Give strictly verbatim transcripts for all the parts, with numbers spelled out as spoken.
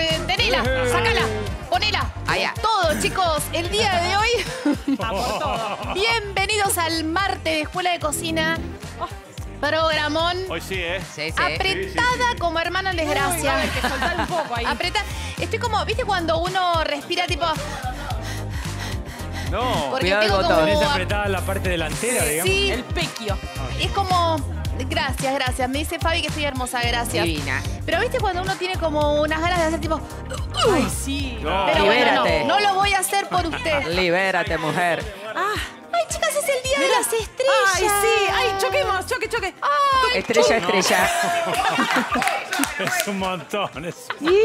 Eh, tenela, sácala, ponela. Allá. Todo, chicos. El día de hoy. Vamos todo. Bienvenidos al martes de Escuela de Cocina. Programón. Hoy sí, ¿eh? Sí, sí. Apretada sí, sí, sí. Como hermano desgracia. Hay que soltar un poco ahí. Apreta. Estoy como, ¿viste cuando uno respira tipo? No. Porque Cuidado el tengo botón. como... ¿Tenés apretada la parte delantera, digamos? Sí. El pequio. Es como... Gracias, gracias. Me dice Fabi que estoy hermosa, gracias. Divina. Pero ¿viste cuando uno tiene como unas ganas de hacer tipo... Ay, sí. No. Pero bueno, Libérate. no, no lo voy a hacer por usted. Libérate, mujer. Ah, Ay, chicas, es el día de las estrellas. ay, sí. Ay, choquemos, choque, choque. Ay, Estrella, estrella. Es un montón. Es...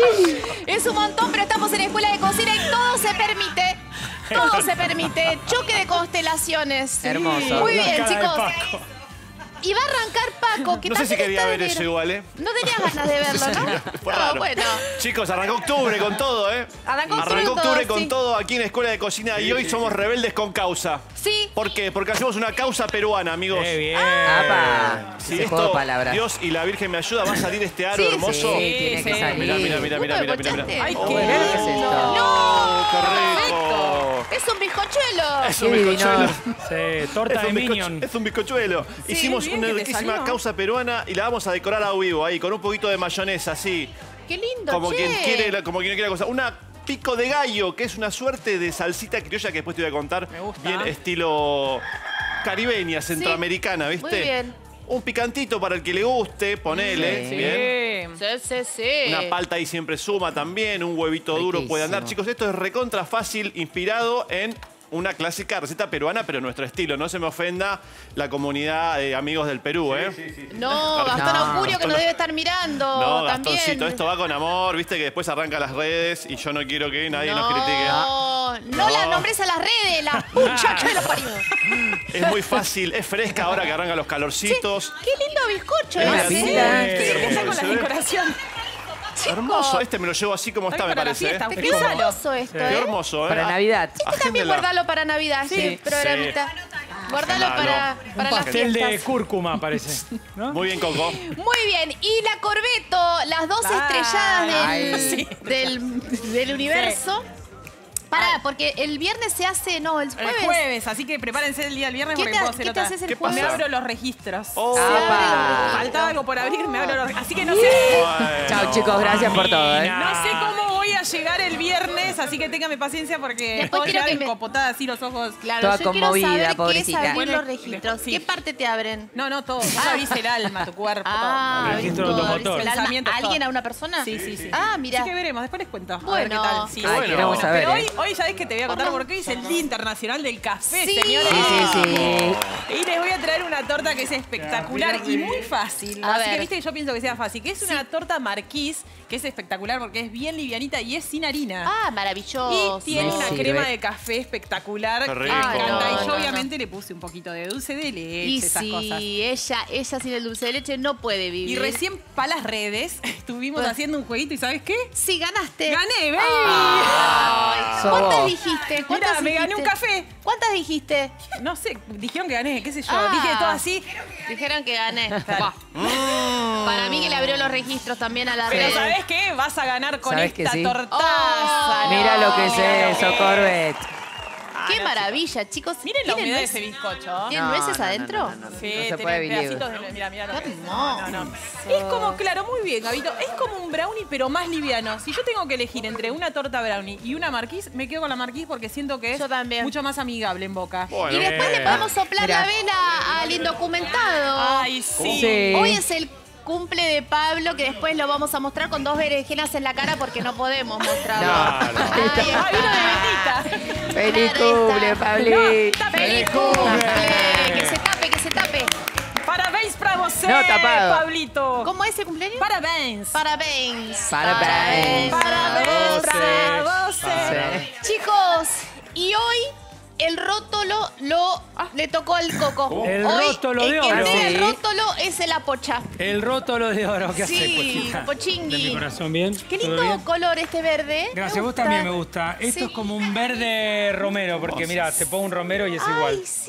es un montón, pero estamos en Escuela de Cocina y todo se permite. Todo se permite. Choque de constelaciones. Hermoso. Muy La bien, cara de chicos. Paco. Y va a arrancar Paco, que No sé si también quería está de ver eso ver- igual, ¿eh? No tenías ganas de verlo, ¿no? Fue No, raro. bueno. Chicos, arrancó octubre con todo, ¿eh? Arrancó octubre Arrancó con octubre todo, con sí. todo aquí en Escuela de Cocina y hoy somos rebeldes con causa. Sí. ¿Por qué? Porque hacemos una causa peruana, amigos. ¡Qué bien! Apa. Si Ese juego esto, de palabras. Dios y la Virgen me ayuda, va a salir este aro Sí, hermoso. Sí, tiene que sí. salir. Mirá, mirá, mirá, ¿Un mirá, poco de mirá, mirá. pochante? Ay, Oh, qué ¿Qué es esto? ¡No! ¡Qué rico! Es un bizcochuelo. Es un Qué bizcochuelo. Sí, torta Es de un, bizcocho- Minion. es un bizcochuelo. Sí, Hicimos bien una que te riquísima salió. causa peruana y la vamos a decorar a vivo ahí, con un poquito de mayonesa, así. Qué lindo, Como che. quien quiere, la- como quien quiere la cosa. Una pico de gallo, que es una suerte de salsita criolla que después te voy a contar. Me gusta. Bien estilo caribeña, centroamericana, ¿viste? Muy bien. Un picantito para el que le guste, ponele. Sí. Bien. Sí, sí, sí. Una palta ahí siempre suma también, un huevito duro Riquísimo. puede andar. Chicos, esto es recontra fácil, inspirado en una clásica receta peruana, pero nuestro estilo. No se me ofenda la comunidad de amigos del Perú, ¿eh? No, Gastón No. Augurio que nos debe estar mirando No, también. Gastoncito, esto va con amor, viste que después arranca las redes y yo no quiero que nadie no, nos critique. No, no No. las nombres a las redes, la pucha que lo parió. Es muy fácil, es fresca ahora que arrancan los calorcitos. Qué lindo bizcocho, Una ¿eh? pinta. Sí, Qué que está hermoso con que la se ve. decoración. Hermoso, este me lo llevo así como Está está, me para la parece. fiesta, ¿eh? Qué Utilízalo. hermoso esto, Qué ¿eh? hermoso, ¿eh? Para Ah, Navidad. Este también agéndela. guardalo para Navidad, Sí. este programita. Guardalo Agéndalo. para, para Un las pastel de fiestas. cúrcuma, parece. ¿No? Muy bien, Coco. Muy bien, y la Corbeto, las dos Ah, estrelladas del, ay. Sí. del, del universo. Pará, porque el viernes se hace, no, el El jueves. jueves, así que prepárense el día del viernes ¿Qué porque te, puedo hacer qué te otra. haces el ¿Qué jueves? Me pasa? abro los registros. Oh. Se abre el Apa. registro. Faltaba algo por abrir, me abro los registros. Así que no sé. Bueno. Chao, chicos. Gracias por todo, ¿eh? No sé cómo voy a llegar el viernes, así que téngame paciencia porque Después puedo quiero llegar que me- encopotada así los ojos. Claro, Toda yo quiero conmovida, saber qué es pobrecita. abrir Bueno, los registros. sí. ¿Qué parte te abren? No, no, todo. Vos abrís el alma, tu cuerpo, Ah, El abrís registro todo, automotor. abrís el alma. Pensamientos, ¿A alguien, todo. a una persona? todo. Sí, sí, sí. Ah, Así mira. que veremos, después les cuento. A ver Bueno. qué tal. Sí. Qué Ay, bueno. queremos saber, Pero hoy, ¿eh? hoy sabés que te voy a contar porque hoy es el Día Internacional del Café, Sí. señores. Sí, sí, sí. Y les voy a traer una torta que es espectacular y muy fácil. A Así ver. que viste que yo pienso que sea fácil. Que es una torta marquís, que es espectacular porque es bien livianita y es sin harina. Ah, maravilloso. Y tiene Me una sirve. crema de café espectacular Qué que rico. me encanta. Ay, no, y yo no, obviamente le puse un poquito de dulce de leche, Y esas sí, cosas. ella, ella sin el dulce de leche no puede vivir. Y recién para las redes estuvimos Bueno. haciendo un jueguito y ¿sabes qué? Sí, ganaste. ¡Gané, baby! Ay, Sos ¿cuántas vos. dijiste? ¿Cuántas Mirá, me gané un dijiste? café. ¿Cuántas dijiste? No sé, dijeron que gané, qué sé yo. Ah. Dije todo así. Dijeron que gané. Claro. Buah. Para mí que le abrió los registros también a la Pero red. ¿sabes qué? Vas a ganar con ¿Sabés que esta sí? tortaza. Oh, ¿no? Mira lo que es Mira lo eso, que- Corvette. Ah, Qué no, maravilla, chicos. Miren la ¿Tienen humedad de nuez? ese bizcocho. ¿Tienen No, nueces no, no, adentro? no, no, no. Sí, No se tiene puede vivir. pedacitos de... Mira, mira lo Qué que es. hermoso. No, no, no. Es como, claro, muy bien, Gabito. Es como un brownie, pero más liviano. Si yo tengo que elegir entre una torta brownie y una marquís, me quedo con la marquís porque siento que es Yo también. mucho más amigable en boca. Bueno. Y después le podemos soplar Mirá. la vela al indocumentado. Ay, sí. Sí. Hoy es el cumple de Pablo, que después lo vamos a mostrar con dos berenjenas en la cara porque no podemos mostrarlo. Claro. Ahí Ay, está. vino de bendita. ¡Feliz Claro, cumple, está. Pablito! ¡Feliz cumple! Que se tape, que se tape. Parabéns para você, No, tapado. Pablito. ¿Cómo es el cumpleaños? Parabéns. Parabéns. Parabéns. Parabéns para Vos, você. Chicos, y hoy el rótolo lo le tocó al Coco. El Hoy, rótolo el de que oro. entrega el Sí. rótolo es el apocha. El rótolo de oro. ¿Qué hace, Sí, Pochita? Pochingui. De mi corazón, ¿bien? Qué ¿Todo lindo bien? color este verde. Gracias, Me vos gusta. también me gusta. Esto Sí. es como un verde romero, porque mira, te pongo un romero y es igual. Ay, sí,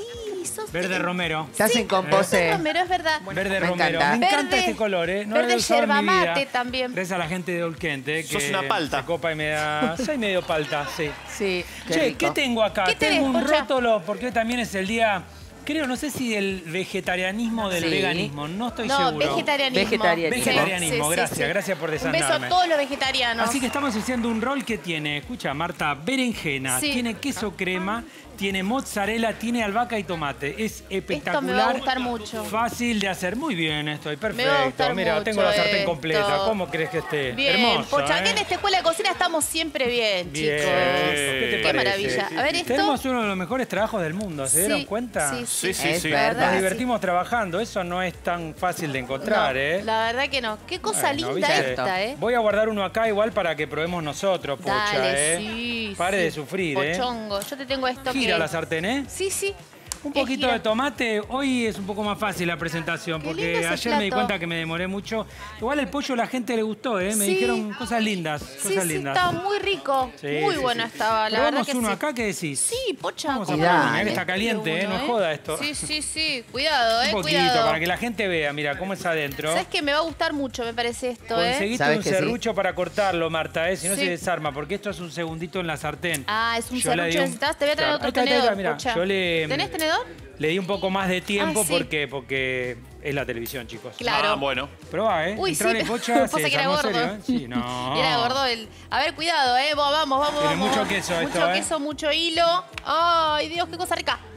Ay, sos... Verde romero. Estás Sí, en compose. Verde romero, es verdad. Verde me romero. encanta. Me encanta Verde- este color, ¿eh? No verde lo he usado en mi yerba vida. mate también. Gracias a la gente de Olquente. Sos que una palta. se copa y me da... Soy medio palta, sí. Sí, qué Che, rico. ¿qué tengo acá? ¿Qué tenés, tengo un Pocha? rótulo, porque hoy también es el día... Creo, no sé si del vegetarianismo o del Sí. veganismo, no estoy No, seguro. vegetarianismo. Vegetarianismo. Vegetarianismo, gracias, gracias por Un beso desarmarme. a todos los vegetarianos. Así que estamos haciendo un rol que tiene, escucha Marta, berenjena, Sí. tiene queso crema, tiene mozzarella, tiene albahaca y tomate. Es espectacular. Esto me va a gustar mucho. Fácil de hacer. Muy bien, estoy perfecto. Me va a gustar Mira, mucho tengo la sartén esto. completa. ¿Cómo crees que esté? Bien, Hermoso, Pocha, acá ¿eh? en esta escuela de cocina estamos siempre bien, Bien. chicos. ¿Qué te Qué parece? maravilla. A ver, esto... Tenemos uno de los mejores trabajos del mundo, ¿se dieron Sí, cuenta? Sí, sí, Sí, sí, Es sí. La verdad verdad. Nos que sí. divertimos trabajando, eso no es tan fácil de encontrar, No, ¿eh? La verdad que no. Qué cosa Bueno, linda ¿viste? esta, ¿eh? Voy a guardar uno acá igual para que probemos nosotros, Pocha, Dale, ¿eh? sí. Pare sí. de sufrir, ¿eh? Pochongo. Yo te tengo esto Gira que... la sartén, ¿eh? Sí, sí. Un ¿Qué poquito gira? de tomate. Hoy es un poco más fácil la presentación Qué porque lindo ese ayer me di plato. cuenta que me demoré mucho. Igual el pollo a la gente le gustó, ¿eh? Me Sí. dijeron cosas lindas, cosas Sí, sí, lindas. estaba muy rico. Sí, muy sí, bueno sí. estaba, la verdad Probamos que uno sí. acá, ¿qué decís? Sí, Pocha. Vamos a ¿cómo probar, no? mirá que Dale. está caliente, ¿eh? No es Uno, joda esto. Sí, sí, sí. Cuidado, ¿eh? Un poquito, Cuidado. para que la gente vea, mira, cómo es adentro. ¿Sabes que me va a gustar mucho, me parece esto, eh? Conseguiste ¿Sabes un que sí? serrucho para cortarlo, Marta, ¿eh? Si no Sí. se desarma, porque esto es un segundito en la sartén. Ah, es un Yo le serrucho di un- necesitas. Te voy a traer Claro, otro ahí está, ahí está, tenedor, mirá, Pocha. yo le- ¿Tenés tenedor? Le di un poco más de tiempo Ah, sí. porque, porque es la televisión, chicos. Claro. Ah, bueno. Probá, ¿eh? Uy, Entrale, sí. Pocha, Pasa se que era desarmó gordo. serio, ¿eh? Sí, no. Era gordo el... A ver, cuidado, ¿eh? Vamos, vamos, vamos. Tiene vamos. mucho queso esto, Mucho ¿eh? queso, mucho hilo. Ay, Dios, qué cosa rica.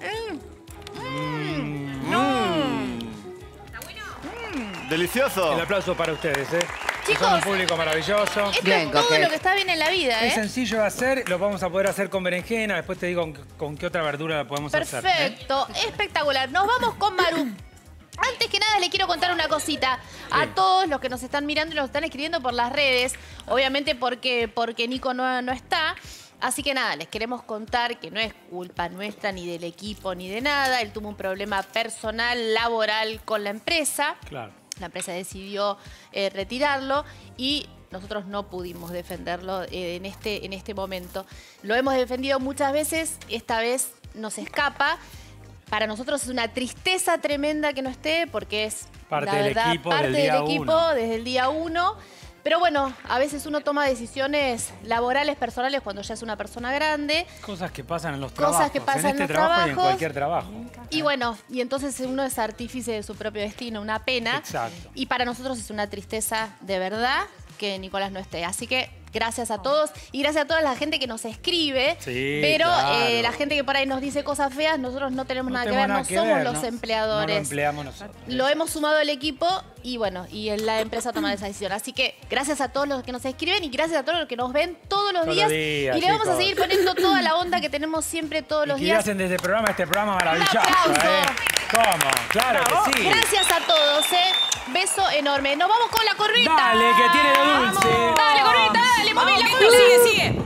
Delicioso. El aplauso para ustedes, ¿eh? Chicos, Son un público maravilloso. Esto Bien, es todo Coquet. lo que está bien en la vida, Es ¿eh? sencillo de hacer, lo vamos a poder hacer con berenjena, después te digo con, con qué otra verdura la podemos hacer. ¿eh? Perfecto, espectacular. Nos vamos con Maru. Antes que nada les quiero contar una cosita a Sí. todos los que nos están mirando y nos están escribiendo por las redes, obviamente porque, porque Nico no, no está. Así que nada, les queremos contar que no es culpa nuestra, ni del equipo, ni de nada. Él tuvo un problema personal, laboral con la empresa. Claro. La empresa decidió eh, retirarlo y nosotros no pudimos defenderlo eh, en, este, en este momento. Lo hemos defendido muchas veces, esta vez nos escapa. Para nosotros es una tristeza tremenda que no esté porque es Parte la del verdad, equipo parte del del día equipo uno. desde el día uno. Pero bueno, a veces uno toma decisiones laborales, personales cuando ya es una persona grande. Cosas que pasan en los Cosas trabajos. que pasan en este en los trabajo y en trabajos. cualquier trabajo. Y bueno, y entonces uno es artífice de su propio destino, una pena. Exacto. Y para nosotros es una tristeza de verdad que Nicolás no esté. Así que gracias a todos y gracias a toda la gente que nos escribe. Sí, pero claro. eh, la gente que por ahí nos dice cosas feas, nosotros no tenemos No nada que tenemos ver, nada no que somos ver, los ¿no? empleadores. No lo empleamos nosotros. Lo hemos sumado al equipo y bueno, y en la empresa toma esa decisión. Así que gracias a todos los que nos escriben y gracias a todos los que nos ven todos los Todos días. los días, y le vamos a chicos. seguir poniendo toda la onda que tenemos siempre todos los Y que días. hacen desde el programa este programa maravilloso. aplauso. ¿eh? ¿Cómo? Claro que sí. Gracias a todos, ¿eh? Beso enorme. Nos vamos con la corvita. Dale, que tiene lo dulce. Dale, corvita, dale, Vamos, moví la que corvita. esto sigue, sigue.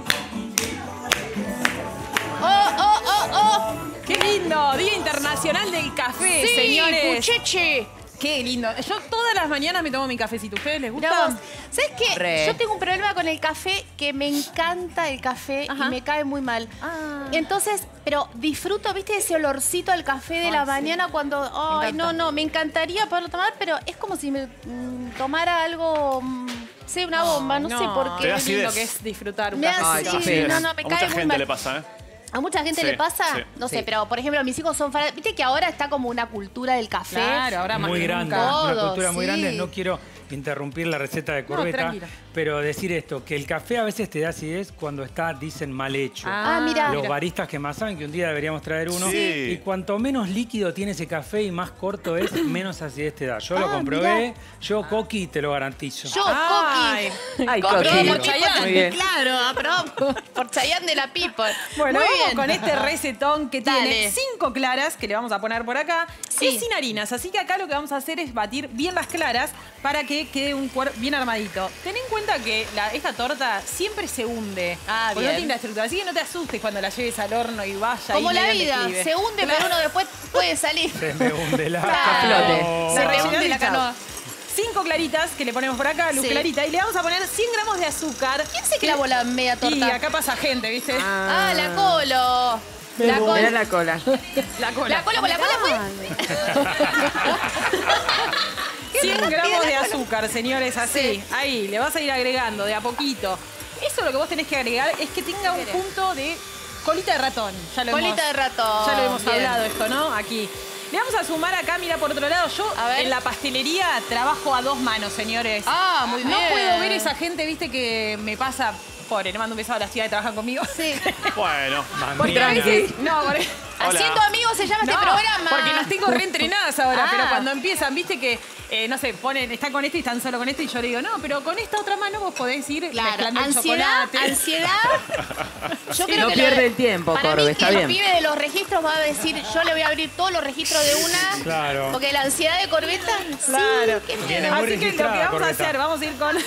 Oh, oh, oh, oh. ¡Qué lindo! Día Internacional del Café, Sí, señores. cucheche. ¡Qué lindo! Yo todas las mañanas me tomo mi cafecito. ¿Ustedes les gusta? Mirá vos. ¿Sabes qué? Re. Yo tengo un problema con el café, que me encanta el café Ajá. y me cae muy mal. Ah. Entonces, pero disfruto, ¿viste? Ese olorcito al café de Ay, la sí. mañana cuando... Ay, encanta. no, no, me encantaría poderlo tomar, pero es como si me mm, tomara algo... mm, sí, una bomba, no, sé por Te qué. da Qué lindo acidez. que es disfrutar un Me café. hace- Ay, sí, qué no, no, me A cae mucha muy gente mal. le pasa, ¿eh? ¿A mucha gente Sí, le pasa? sí. No sé, Sí. pero por ejemplo, mis hijos son fanáticos. Viste que ahora está como una cultura del café. Claro, ahora más Muy que grande, nunca. Todo, una cultura muy sí. grande. No quiero interrumpir la receta de corbeta, tranquila. pero decir esto, que el café a veces te da acidez cuando está, dicen, mal hecho. Ah, mira. Los baristas que más saben que un día deberíamos traer uno. Sí. Y cuanto menos líquido tiene ese café y más corto es, menos acidez te da. Yo lo Ah, comprobé, mirá. yo, Coqui, te lo garantizo. Yo, Ay. Coqui. Ay, Aprobado Coqui. por Muy Chayanne. bien. Claro, aprobado por Chayanne de la People. Bueno, Muy vamos bien. con este recetón que Dale. tiene cinco claras que le vamos a poner por acá. Sí. Es sin harinas, así que acá lo que vamos a hacer es batir bien las claras para que quede un cuerpo bien armadito. Ten en cuenta que la- esta torta siempre se hunde. Ah, porque bien. no tiene la estructura, así que no te asustes cuando la lleves al horno y vaya Como ahí la medio en vida, declive. se hunde, pero uno después puede salir. Se me hunde la Claro. flote. Se Rellenás rehunde y la chao. canoa. Cinco claritas que le ponemos por acá, luz Sí. clarita, y le vamos a poner cien gramos de azúcar. ¿Quién se clavó la media torta? Y acá pasa gente, ¿viste? Ah, la colo. La Mirá cola. la cola. La cola. La cola con la cola fue. cien gramos de azúcar, señores, así. Sí. Ahí, le vas a ir agregando de a poquito. Eso lo que vos tenés que agregar es que tenga un punto de colita de ratón. Ya lo Colita hemos, de ratón. Ya lo hemos Bien. hablado esto, ¿no? Aquí. Le vamos a sumar acá, mira, por otro lado, yo A ver. en la pastelería trabajo a dos manos, señores. Ah, muy bien. No puedo ver esa gente, viste, que me pasa... Pobre, le mando un beso a las chicas que trabajan conmigo. Sí. Bueno. Porque a veces... No, porque... Hola. Haciendo amigos se llama No, este programa. porque las tengo reentrenadas ahora, Ah. pero cuando empiezan, viste que, eh, no sé, ponen, están con esto y están solo con esto y yo le digo, no, pero con esta otra mano vos podés ir Claro, mezclando el ansiedad, chocolate. ansiedad. Yo creo No que pierde lo de- el tiempo, para Corbe, mí está que bien. el pibe de los registros va a decir, yo le voy a abrir todos los registros de una. Claro. Porque la ansiedad de Corbeta, Claro. sí, qué Viene miedo. muy Así que lo que registrada, vamos a Corbeta. hacer, vamos a ir con...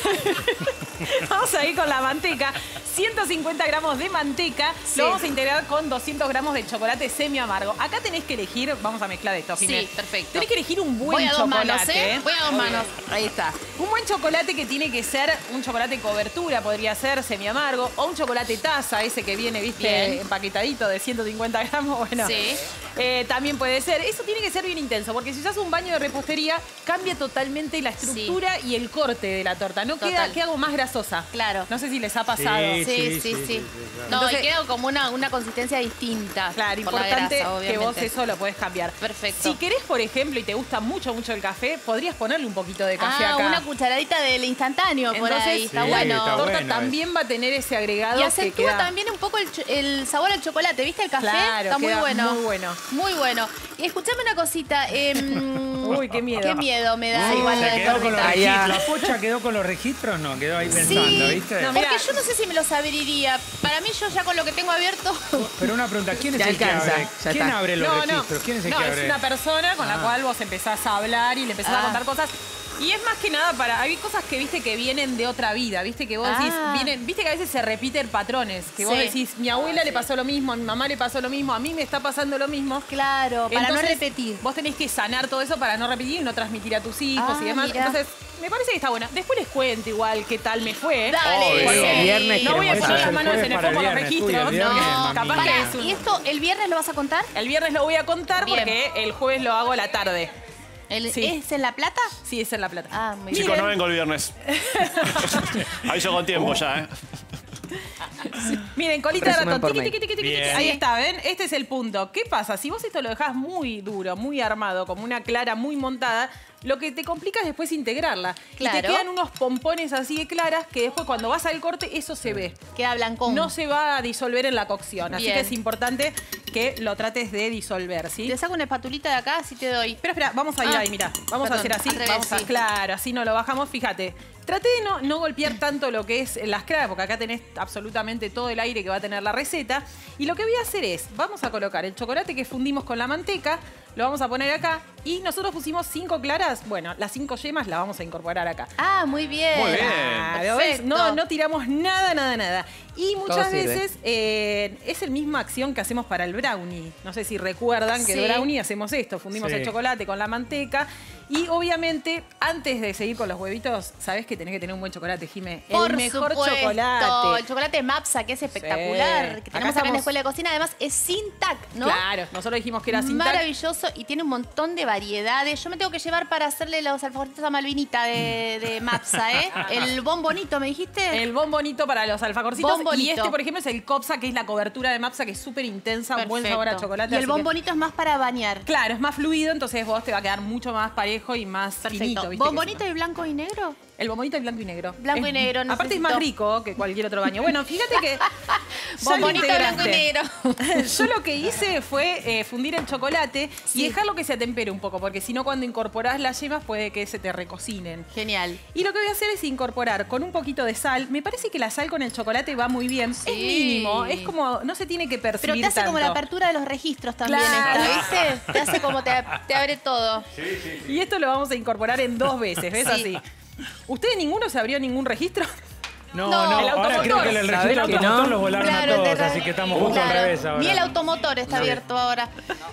vamos a ir con la manteca. ciento cincuenta gramos de manteca. Sí. Lo vamos a integrar con doscientos gramos de chocolate semi amargo. Acá tenés que elegir, vamos a mezclar esto, Sí, Jimé. perfecto. Tenés que elegir un buen Voy a dos chocolate. manos, ¿eh? Voy a dos Muy manos. bien. Ahí está. Un buen chocolate que tiene que ser un chocolate cobertura, podría ser semi amargo, o un chocolate taza, ese que viene, viste, Bien. empaquetadito de ciento cincuenta gramos. Bueno, Sí. eh, también puede ser. Eso tiene que ser bien intenso, porque si usas un baño de repostería, cambia totalmente la estructura y el corte de la torta. No queda, Total. queda algo más grasosa. Claro. No sé si les ha pasado. Sí. Sí, sí, sí. sí, sí, claro. No, Entonces- y queda como una, una consistencia distinta. Claro, por la importante grasa, que vos obviamente. eso lo podés cambiar. Perfecto. Si querés, por ejemplo, y te gusta mucho, mucho el café, podrías ponerle un poquito de café Ah, acá. una cucharadita del instantáneo por Entonces, ahí. Está Sí, bueno. la está torta bueno también va a tener ese agregado Y que acentúa queda... también un poco el, cho- el sabor al chocolate, ¿viste? El café Claro, está muy queda bueno. muy bueno. Muy bueno. Y escuchame una cosita. em, Uy, qué miedo. Qué miedo me da Sí, igual lo Se de quedó con los Corbeta. Ahí, ah. registros. La pocha quedó con los registros, no, quedó ahí pensando, Sí, ¿viste? No, porque Mirá. yo no sé si me los abriría. Para mí yo ya con lo que tengo abierto... Pero una pregunta, ¿quién es Te el que alcanza, abre? ya ¿Quién está. abre los No, no. registros? ¿Quién es el no, que es abre? una persona con la Ah. cual vos empezás a hablar y le empezás Ah. a contar cosas. Y es más que nada para... Hay cosas que, viste, que vienen de otra vida, viste, que vos decís... Ah. Vienen, viste que a veces se repiten patrones. Que vos Sí. decís, mi abuela le pasó lo mismo, a mi mamá le pasó lo mismo, a mí me está pasando lo mismo. Claro, para Entonces, no repetir. Vos tenés que sanar todo eso para no repetir y no transmitir a tus hijos Ah, y demás. mirá. Entonces, me parece que está bueno. Después les cuento igual qué tal me fue. Dale, Obvio. sí. El viernes No voy a queremos poner las saber. manos Jueves en el para el fuego con los viernes, uy, el registros. viernes, No, mamita. capaz Pará, que es un- ¿y esto el viernes lo vas a contar? El viernes lo voy a contar Bien. porque el jueves lo hago a la tarde. El- Sí. ¿Es en La Plata? Sí, es en La Plata. Ah, muy Chicos, bien. no vengo el viernes. Aviso con tiempo ya, ¿eh? Miren, colita de Resumen ratón. por Tiqui, mail. tiqui, tiqui, tiqui, Bien. tiqui. Ahí está, ¿ven? Este es el punto. ¿Qué pasa? Si vos esto lo dejás muy duro, muy armado, como una clara muy montada, lo que te complica es después integrarla. Y Claro. te quedan unos pompones así de claras que después cuando vas al corte eso se ve. Queda blancón. No se va a disolver en la cocción. Así Bien. que es importante que lo trates de disolver, ¿sí? Te saco una espatulita de acá, así te doy. Espera, espera, vamos a ir Ah, ahí, mira. Vamos perdón, a hacer así. al revés, vamos a, sí. Claro, así no lo bajamos. Fíjate. Traté de no, no golpear tanto lo que es las claras, porque acá tenés absolutamente todo el aire que va a tener la receta. Y lo que voy a hacer es, vamos a colocar el chocolate que fundimos con la manteca, lo vamos a poner acá. Y nosotros pusimos cinco claras. Bueno, las cinco yemas las vamos a incorporar acá. Ah, muy bien. Muy bien. Claro, ¿ves? Perfecto. No, no tiramos nada, nada, nada. Y muchas sirve. veces eh, es la misma acción que hacemos para el brownie. No sé si recuerdan que Sí. el brownie hacemos esto. Fundimos Sí. el chocolate con la manteca. Y obviamente, antes de seguir con los huevitos, sabés que tenés que tener un buen chocolate, Jimé. Por el mejor supuesto. chocolate. El chocolate Mapsa, que es espectacular. Sí. Que Acá tenemos acá, en la estamos- escuela de cocina. Además, es sin tac, ¿no? Claro, nosotros dijimos que era sin tac. Maravilloso y tiene un montón de variedades. Yo me tengo que llevar para hacerle los alfajorcitos a Malvinita de, de Mapsa, ¿eh? El bombonito, ¿me dijiste? El bombonito para los alfajorcitos. Bombonito. Y este, por ejemplo, es el copsa, que es la cobertura de Mapsa, que es súper intensa, un buen Perfecto. sabor a chocolate. Y el así que- bombonito es más para bañar. Claro, es más fluido, entonces vos te va a quedar mucho más parejo y más Perfecto. finito. ¿viste? ¿Bombonito Que y blanco y negro? es- El bombonito es blanco y negro. Blanco Es- y negro, Aparte es más necesito. rico que cualquier otro baño. Bueno, fíjate que... ya lo Bombonito integraste. blanco y negro. Yo lo que hice fue eh, fundir el chocolate Sí. y dejarlo que se atempere un poco, porque si no cuando incorporás las yemas puede que se te recocinen. Genial. Y lo que voy a hacer es incorporar con un poquito de sal. Me parece que la sal con el chocolate va muy bien. Es mínimo, es como, no se tiene que Pero percibir te hace como la tanto. apertura de los registros también, Claro. esta, ¿viste? Te hace como te, te abre todo. Y esto lo vamos a incorporar en dos veces, ¿ves? Sí. Así. ¿Ustedes ninguno se abrió ningún registro? No, No. no, El ahora creo que el ¿sabés registro que automotor no? los volaron Claro, a todos, te- así que estamos justo claro. al revés ahora. Ni el automotor está abierto ahora.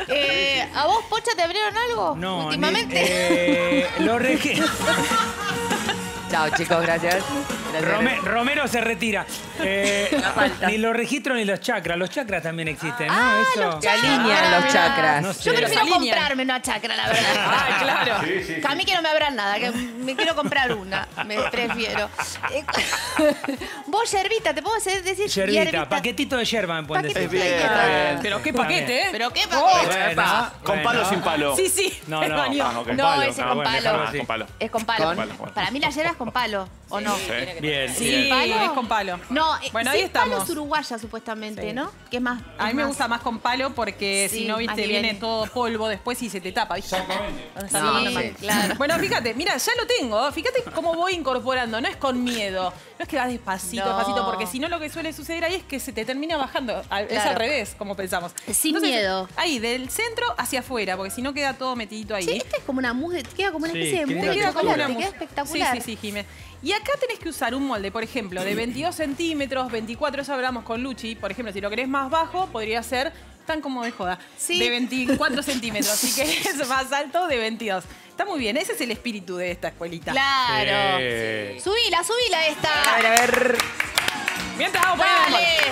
Eh, ¿A vos, Pocha, te abrieron algo No, últimamente? ni- eh, los registros... Chao, chicos, gracias. Rome- Romero se retira. Eh, ni los registros ni los chakras. Los chakras también existen, ¿no? Ah, Eso. los Se alinean los chakras. No sé. Yo prefiero Los alinean. comprarme una chacra, la verdad. Ay, claro. Sí, sí, Que a mí que no me abran nada, que me quiero comprar una. Me prefiero. Eh, Vos, yerbita, ¿te puedo hacer- decir Yerbita, hierbita? paquetito de yerba me pueden decir. Paquetito de bien, hierba. está bien. Pero qué Está paquete, bien. ¿eh? Pero qué Oh, paquete. Bueno, ¿Con palo o sin palo? Sí, sí. No, me no. bañó. Ah, ok. No, palo. ese Ah, con bueno, palo. dejalo Ah, así. con palo. Es con palo. Con- Con palo. Para mí la yerba es con palo, ¿o no? Sí. Bien, Sí, bien. ¿Palo? es con palo. No, eh, Bueno, ahí sin palo estamos. es uruguaya, supuestamente, Sí. ¿no? Que es más. A mí es me más- gusta más con palo porque Sí, si no, más viste, liviana. viene todo polvo después y se te tapa, ¿viste? Sí, No, sí. claro. Bueno, fíjate, mira, ya lo tengo. Fíjate cómo voy incorporando. No es con miedo. No es que vas despacito, No. despacito, porque si no lo que suele suceder ahí es que se te termina bajando. Al- Es Claro. al revés, como pensamos. Sin miedo. Ahí, del centro hacia afuera, porque si no queda todo metidito ahí. Sí, este es como una mousse, te queda como una Sí, especie de qué mousse. linda Te queda de como chocolate, una te queda mousse. espectacular. Sí, sí, sí, Jimé. Y acá tenés que usar un molde, por ejemplo, de veintidós centímetros, veinticuatro, eso hablamos con Luchi. Por ejemplo, si lo querés más bajo, podría ser tan como de joda. Sí. De veinticuatro centímetros. Si querés más alto, de veintidós. Está muy bien, ese es el espíritu de esta escuelita. Claro. Sí. Subila, subila esta. A ver, a ver. Mientras vamos poniendo el molde.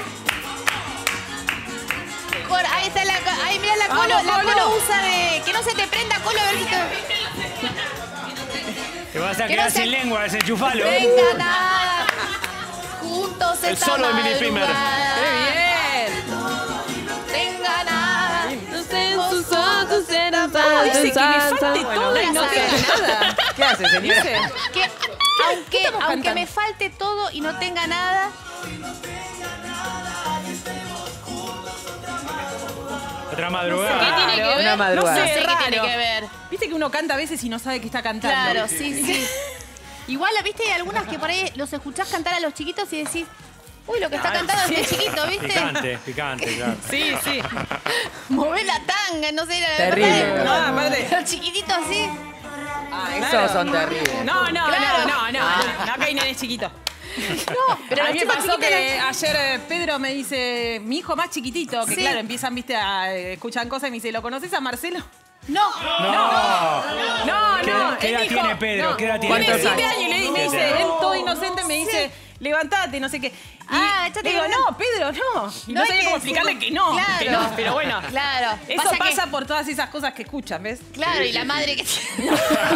Dale. Por, ahí está la, co- ahí mira la Vamos, colo, la Colo. colo usa de que no se te prenda colo, a ver si te Te vas a Que quedar no se- sin lengua, desenchufalo. venga nada. Juntos El esta solo de Mini Pimer. madrugada. ¡Qué bien! Tenga nada. No sé, sus ojos eran ¿Cómo dice que me tan, falte tan- todo y no ya tenga sabes. nada? ¿Qué hace, señora? ¿Dice? Que aunque, estamos aunque cantando? me falte todo y no tenga nada, Otra madrugada. ¿qué tiene que ver? Una madrugada. No sé qué Raro. tiene que ver. Viste que uno canta a veces y no sabe que está cantando. Claro, sí, sí. Igual, viste, hay algunas que por ahí los escuchás cantar a los chiquitos y decís, uy, lo que está cantando es de chiquito, ¿viste? Picante, picante, claro. Sí, sí. Mover la tanga, no sé, la Terrible. verdad, No, aparte. los chiquititos así. Ah, Claro. esos son terribles. No, no, Claro. no, no, no. No, acá hay nenes chiquitos. No, pero a los mí me chicos pasó chiquitos que no- ayer eh, Pedro me dice, mi hijo más chiquitito, que Sí. claro, empiezan, viste, a eh, escuchan cosas y me dice, ¿lo conoces a Marcelo? No, No. No, ¿Qué- no. qué él edad dijo- tiene Pedro? no, ¿Qué edad tiene Tiene Pedro? siete años y le- y me dice, él todo inocente me dice, levantate, no sé qué. Y Ah, échate le digo, con- no, Pedro, no. Y no, hay sabía que cómo explicarle decirle- que no, Claro. que no, pero bueno. Claro. Eso Pasa pasa, que- por todas esas cosas que escuchan, ¿ves? Claro, y la madre que tiene.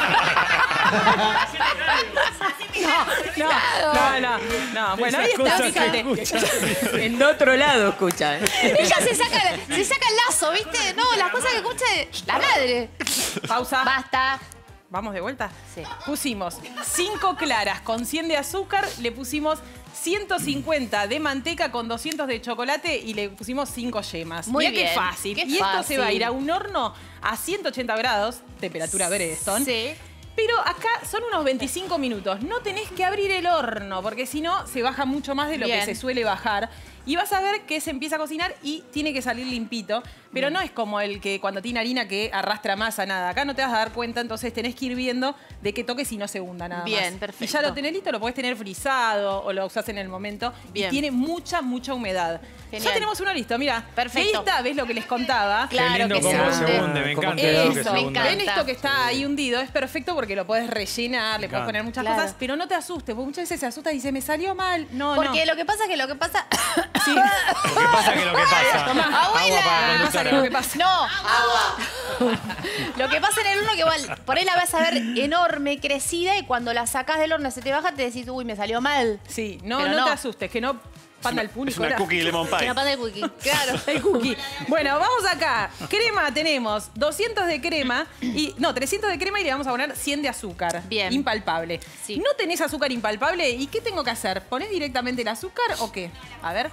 No, no, no, no. Bueno, ahí Esas está, cosas que fíjate. escuchan. En otro lado escuchan. Ella se saca, se saca el lazo, ¿viste? No, las cosas que escucha es la madre. Pausa. Basta. ¿Vamos de vuelta? Sí. Pusimos cinco claras con cien de azúcar, le pusimos ciento cincuenta de manteca con doscientos de chocolate y le pusimos cinco yemas. Muy Mirá bien, qué fácil. qué y esto se va a fácil. ir a un horno a ciento ochenta grados, temperatura Bredeston. Sí. Pero acá son unos veinticinco minutos. No tenés que abrir el horno, porque si no, se baja mucho más de lo Bien. que se suele bajar. Y vas a ver que se empieza a cocinar y tiene que salir limpito. Pero no es como el que cuando tiene harina que arrastra masa, nada. Acá no te vas a dar cuenta, entonces tenés que ir viendo de qué toques y no se hunda nada Bien, más. perfecto. Y ya lo tenés listo, lo podés tener frisado o lo usás en el momento. Bien. Y tiene mucha, mucha humedad. Genial. Ya tenemos uno listo, mira. Perfecto. Y ahí está, ¿ves lo que les contaba? Qué Claro lindo que cómo se se hunde. hunde, me Cómo encanta quedó. eso que Eso, se me hunda. encanta. ven esto que está ahí hundido, es perfecto porque lo podés rellenar, le podés Claro. poner muchas Claro. cosas, pero no te asustes, porque muchas veces se asusta y dice, me salió mal. No, Porque no. lo que pasa es que lo que pasa. Sí. ¿Qué pasa que lo que pasa? Tomá. Agua Abuela. para la Pasa que conductora. lo que pasa. No, agua. Lo que pasa en el horno que igual, por ahí la vas a ver enorme, crecida, y cuando la sacás del horno se te baja, te decís, uy, me salió mal. Sí, no, Pero no, no. te asustes, que no panda el Es público. una ahora. cookie lemon Que pie. no pasa el cookie. Claro. El cookie. Bueno, vamos acá. Crema tenemos doscientos de crema y no, trescientos de crema y le vamos a poner cien de azúcar. Bien. Impalpable. Sí. ¿No tenés azúcar impalpable? ¿Y qué tengo que hacer? ¿Ponés directamente el azúcar o qué? A ver.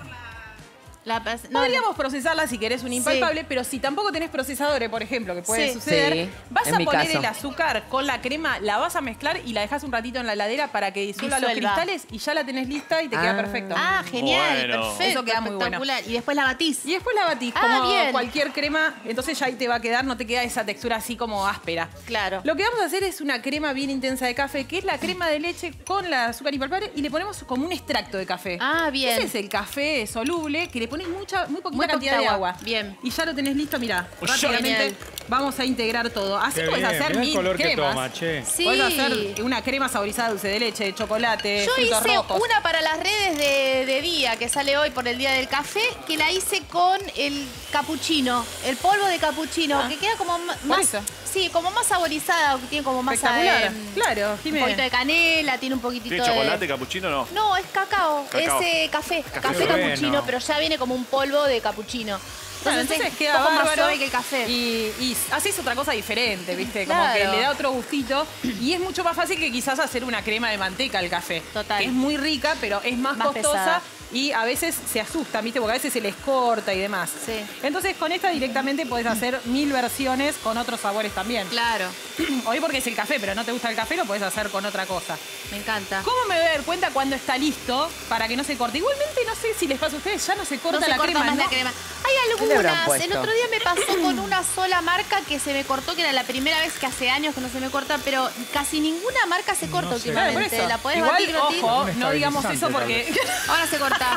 La pas- no, Podríamos procesarla si querés un impalpable, pero si tampoco tenés procesadores, por ejemplo, que puede Sí. suceder, Sí, vas en a mi poner caso. el azúcar con la crema, la vas a mezclar y la dejas un ratito en la heladera para que disuelva los Disuelva. cristales y ya la tenés lista y te queda Ah. perfecto. Ah, genial, Bueno. perfecto. Eso queda muy bueno. espectacular. Y después la batís. Y después la batís Ah, como bien. cualquier crema, entonces ya ahí te va a quedar, no te queda esa textura así como áspera. Claro. Lo que vamos a hacer es una crema bien intensa de café, que es la crema de leche con la azúcar impalpable y le ponemos como un extracto de café. Ah, bien. Ese es el café soluble que le pones mucha, muy poquita Muy cantidad poquita de agua. agua. Bien. Y ya lo tenés listo, mira. Uy, Rápidamente genial. vamos a integrar todo. Así Qué puedes bien, hacer mirá el mil color que cremas. toma, che. Sí. Puedes hacer una crema saborizada de dulce de leche, de chocolate, Yo frutos hice rojos. una para las redes de, de día, que sale hoy por el Día del Café, que la hice con el capuchino, el polvo de capuchino, Ah. que queda como ma- Por más... eso. Sí, como más saborizada, que tiene como más... Espectacular. eh, Claro, un Jimé. poquito de canela, tiene un poquitito ¿Tiene de... chocolate, capuchino o no? No, es cacao, Cacao. es eh, café, café Bueno. capuchino, pero ya viene como un polvo de capuchino. Bueno, Entonces, entonces es queda un poco más bárbaro suave que el café. Y, y haces otra cosa diferente, ¿viste? Como Claro. que le da otro gustito. Y es mucho más fácil que quizás hacer una crema de manteca al café. Total. Que es muy rica, pero es más, Más costosa. pesada. Y a veces se asustan, ¿viste? Porque a veces se les corta y demás. Sí. Entonces con esta directamente podés hacer mil versiones con otros sabores también. Claro, Hoy porque es el café, pero no te gusta el café, lo podés hacer con otra cosa. me encanta. ¿Cómo me voy a dar cuenta cuando está listo para que no se corte? Igualmente, no sé si les pasa a ustedes, ya no se corta No se la corta crema. más ¿no? la crema. Hay ¿Qué le habrán algunas. El puesto? otro día me pasó con una sola marca que se me cortó, que era la primera vez que hace años que no se me corta, pero casi ninguna marca se corta No sé. Claro, por últimamente. eso. La podés Igual, batir, batir. ojo, Un no digamos eso estabilizante, porque... Ahora se corta.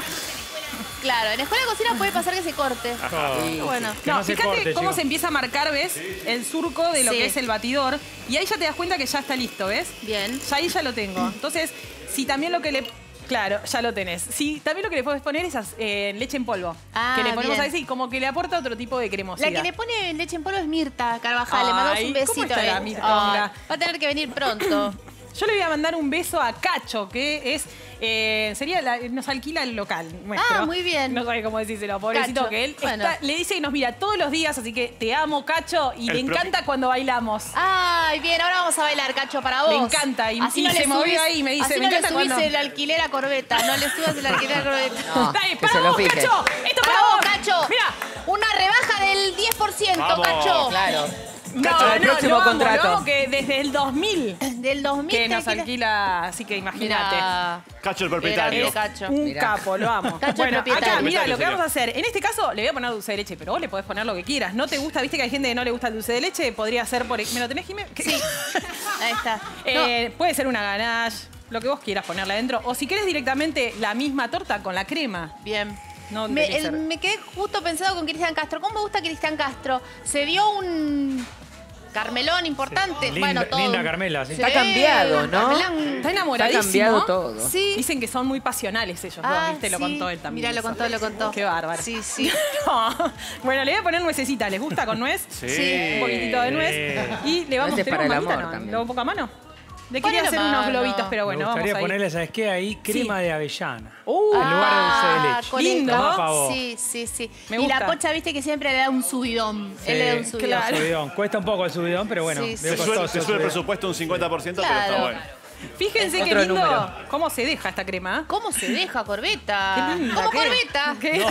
Claro, en escuela de cocina puede pasar que se corte. Sí. Bueno. Que No, no se fíjate corte, cómo chicos. se empieza a marcar, ¿ves? El surco de lo Sí. que es el batidor. Y ahí ya te das cuenta que ya está listo, ¿ves? Bien. Ya ahí ya lo tengo. Entonces, si también lo que le... Claro, ya lo tenés. Si también lo que le puedes poner es eh, leche en polvo. Ah, que le ponemos bien. a decir como que le aporta otro tipo de cremosidad. La que le pone leche en polvo es Mirta Carvajal. Le mandamos Ay, un ¿cómo besito. estará eh. Mirta? Ay, Mira. va a tener que venir pronto. Yo le voy a mandar un beso a Cacho, que es eh, sería la- nos alquila el local nuestro. Ah, muy bien. No sabe cómo decírselo, pobrecito, Cacho. que él Bueno. está- le dice que nos mira todos los días, así que te amo, Cacho, y El le pro- encanta cuando bailamos. Ay, bien, ahora vamos a bailar, Cacho, para vos. Le encanta, y- y no se le movió subís- ahí y me dice, así me no le encanta subís cuando- el alquiler a Corbeta, no le subas el alquiler a Corbeta. No, Dale, que para se lo vos, fije. Cacho, esto Para para vos, vos, Cacho. Mira, Una rebaja del diez por ciento, Vamos. Cacho. Claro. no, Cacho, el no, próximo lo amo, contrato. lo amo, que desde el dos mil Del dos mil que te nos alquila- alquila, así que imagínate. Mirá. Cacho el Qué propietario. grande, Cacho. Un Mirá. capo, lo amo. Cacho bueno, propietario. acá, mira, lo que Propietario vamos a hacer. En este caso, le voy a poner dulce de leche, pero vos le podés poner lo que quieras. ¿No te gusta? ¿Viste que hay gente que no le gusta el dulce de leche? Podría ser por... ¿Me lo tenés, Jimé? Sí. Ahí está. Eh, Puede ser una ganache, lo que vos quieras ponerle adentro. O si querés directamente la misma torta con la crema. No, bien. No me, tiene que el- ser. me quedé justo pensado con Cristian Castro. ¿Cómo me gusta Cristian Castro? Se dio un Carmelón importante. Linda- bueno, todo. linda Carmela, sí. Está cambiado, ¿no? Carmelán. Está Está enamoradísimo. cambiado todo. Sí. Dicen que son muy pasionales ellos dos, Ah, ¿viste? Lo sí. contó él también. Mirá, lo eso. contó, lo contó. Qué bárbaro. Sí, sí. No. Bueno, le voy a poner nuecesitas. ¿Les gusta con nuez? Sí. Un poquitito de nuez. Y le vamos Nueces ¿tenemos para el manita, amor no? también. ¿Le hago poca mano? Le Ponele quería hacer unos mano. globitos, pero bueno, Me vamos gustaría ahí. ponerle, ¿sabes qué? Ahí crema de avellana. Uh, en lugar de dulce de Ah, leche. con Lindo. el- Toma pa' vos. Sí, sí, sí. Me y gusta. la Pocha, viste que siempre le da un subidón. Él le da un Sí, subidón. claro. subidón. Cuesta un poco el subidón, pero bueno, Sí, sí. medio Se sube, costoso se el sube el subidón. presupuesto un cincuenta por ciento, pero Claro. está bueno. Fíjense qué Otro lindo número. cómo se deja esta crema. ¿Cómo se deja Corbeta? Qué linda, ¿Cómo ¿qué? Corbeta? ¿Qué?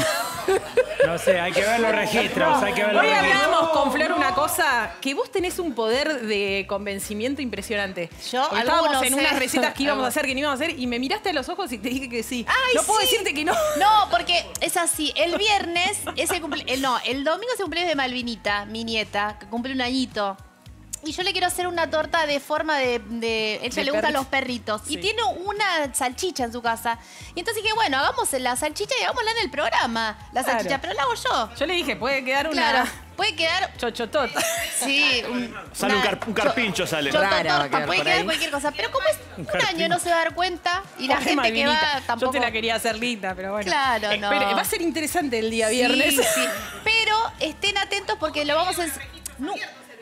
No sé, hay que ver los registros, hay que ver los Hoy registros. hablamos con Flor una cosa, que vos tenés un poder de convencimiento impresionante. Yo, Porque estábamos algunos, en eh. unas recetas que íbamos a hacer, que no íbamos a hacer, y me miraste a los ojos y te dije que sí. Ay, no puedo sí. decirte que no. No, porque es así. El viernes, ese cumple, el, no, el domingo es el cumpleaños de Malvinita, mi nieta, que cumple un añito. Y yo le quiero hacer una torta de forma de... de ella De le gustan perrito. los perritos. Sí. Y tiene una salchicha en su casa. Y entonces dije, bueno, hagamos la salchicha y hagámosla en el programa. La Claro. salchicha, pero la hago yo. Yo le dije, puede quedar una Claro. Puede quedar... chochotota. Sí, un, Sale un, una- car- un carpincho, sale. Choto Rara va a torta, quedar puede por quedar ahí. cualquier cosa. Pero como es un carpincho. año no se va a dar cuenta y la Pobre gente que Malvinita. va tampoco... Yo te la quería hacer linda, pero bueno. Claro, no. Espere, va a ser interesante el día viernes. Sí, sí. Pero estén atentos porque lo vamos a... ens- No.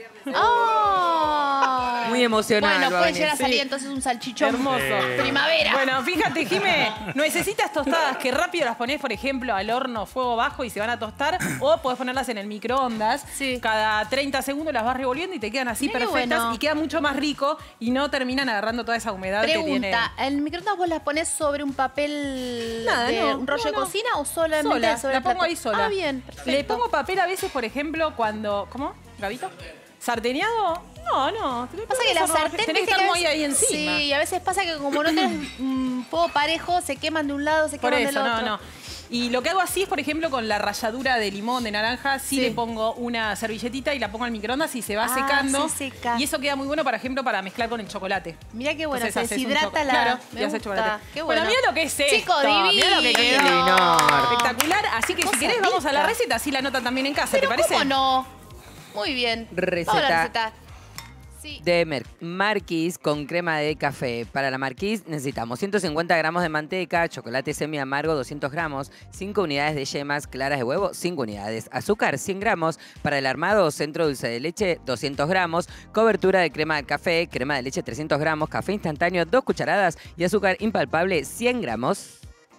¡Oh! Muy emocional Bueno, va a puede venir. llegar a salir Sí. entonces un salchichón. Hermoso. Eh. Primavera. Bueno, fíjate, Jimé, necesitas tostadas que rápido las pones, por ejemplo, al horno, fuego bajo y se van a tostar. O podés ponerlas en el microondas. Sí. Cada treinta segundos las vas revolviendo y te quedan así Mirá qué perfectas. bueno. Y queda mucho más rico y no terminan agarrando toda esa humedad que tiene. Pregunta, ¿en microondas vos las pones sobre un papel Nada, de no, un rollo no, de no. cocina o solamente Sola, sobre la el pongo plato? ahí sola. Ah, bien, perfecto. Le pongo papel a veces, por ejemplo, cuando... ¿Cómo? ¿Gabito? ¿Sarteneado? No, no. Pasa que la sartén Tenés que viste estar a muy veces- ahí encima. Sí, y a veces pasa que como no tenés un fuego parejo, se queman de un lado, se Por queman eso, del no, otro. no. Y lo que hago así es, por ejemplo, con la ralladura de limón, de naranja, sí, Sí. le pongo una servilletita y la pongo al microondas y se va Ah, secando. se seca. Y eso queda muy bueno, por ejemplo, para mezclar con el chocolate. Mirá qué bueno, Entonces se haces un deshidrata choco- la... Claro, Me y haces gusta. chocolate. Qué bueno. Bueno, mira lo que es esto. Chicos, Mira lo que divino. quedó. Divino. Espectacular. Así Así que si Cosa querés vamos a la rica. receta, así la anotan también en casa, Pero ¿te parece? ¿cómo no? Muy bien. Receta. Vamos a la receta. Sí. De Mer- Marquis con crema de café. Para la Marquis necesitamos ciento cincuenta gramos de manteca, chocolate semi amargo doscientos gramos, cinco unidades de yemas claras de huevo, cinco unidades, azúcar cien gramos, para el armado centro dulce de leche doscientos gramos, cobertura de crema de café, crema de leche trescientos gramos, café instantáneo dos cucharadas y azúcar impalpable cien gramos.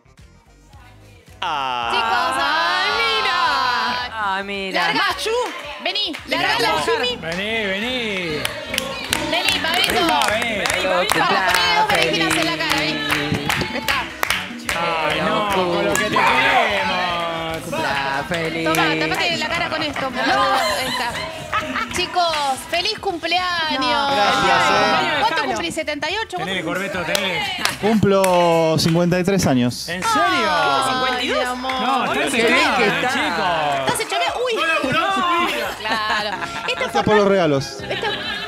Ah. Chicos, ¡ay, mira! Ah, mira. Larga, Yu. Vení, larga la Yumi. Vení, vení. Vení, Pabito. Vení, vení. Vamos, poné dos berenjenas en la cara, ¿vení? Está. Ay, no, con lo que te queremos. Cumpla feliz. Toma, tapate la cara con esto. No, ahí está. Chicos, feliz cumpleaños. Gracias, eh. ¿Cuánto cumplís? ¿setenta y ocho? Tenele, Corbeto, tenele. Cumplo cincuenta y tres años. ¿En serio? cincuenta y dos? No, estás qué bien esperando, que está. chicos. ¿Estás hecho bien? ¡Uy! Claro. Esto es Gracias por por los no, regalos. esto,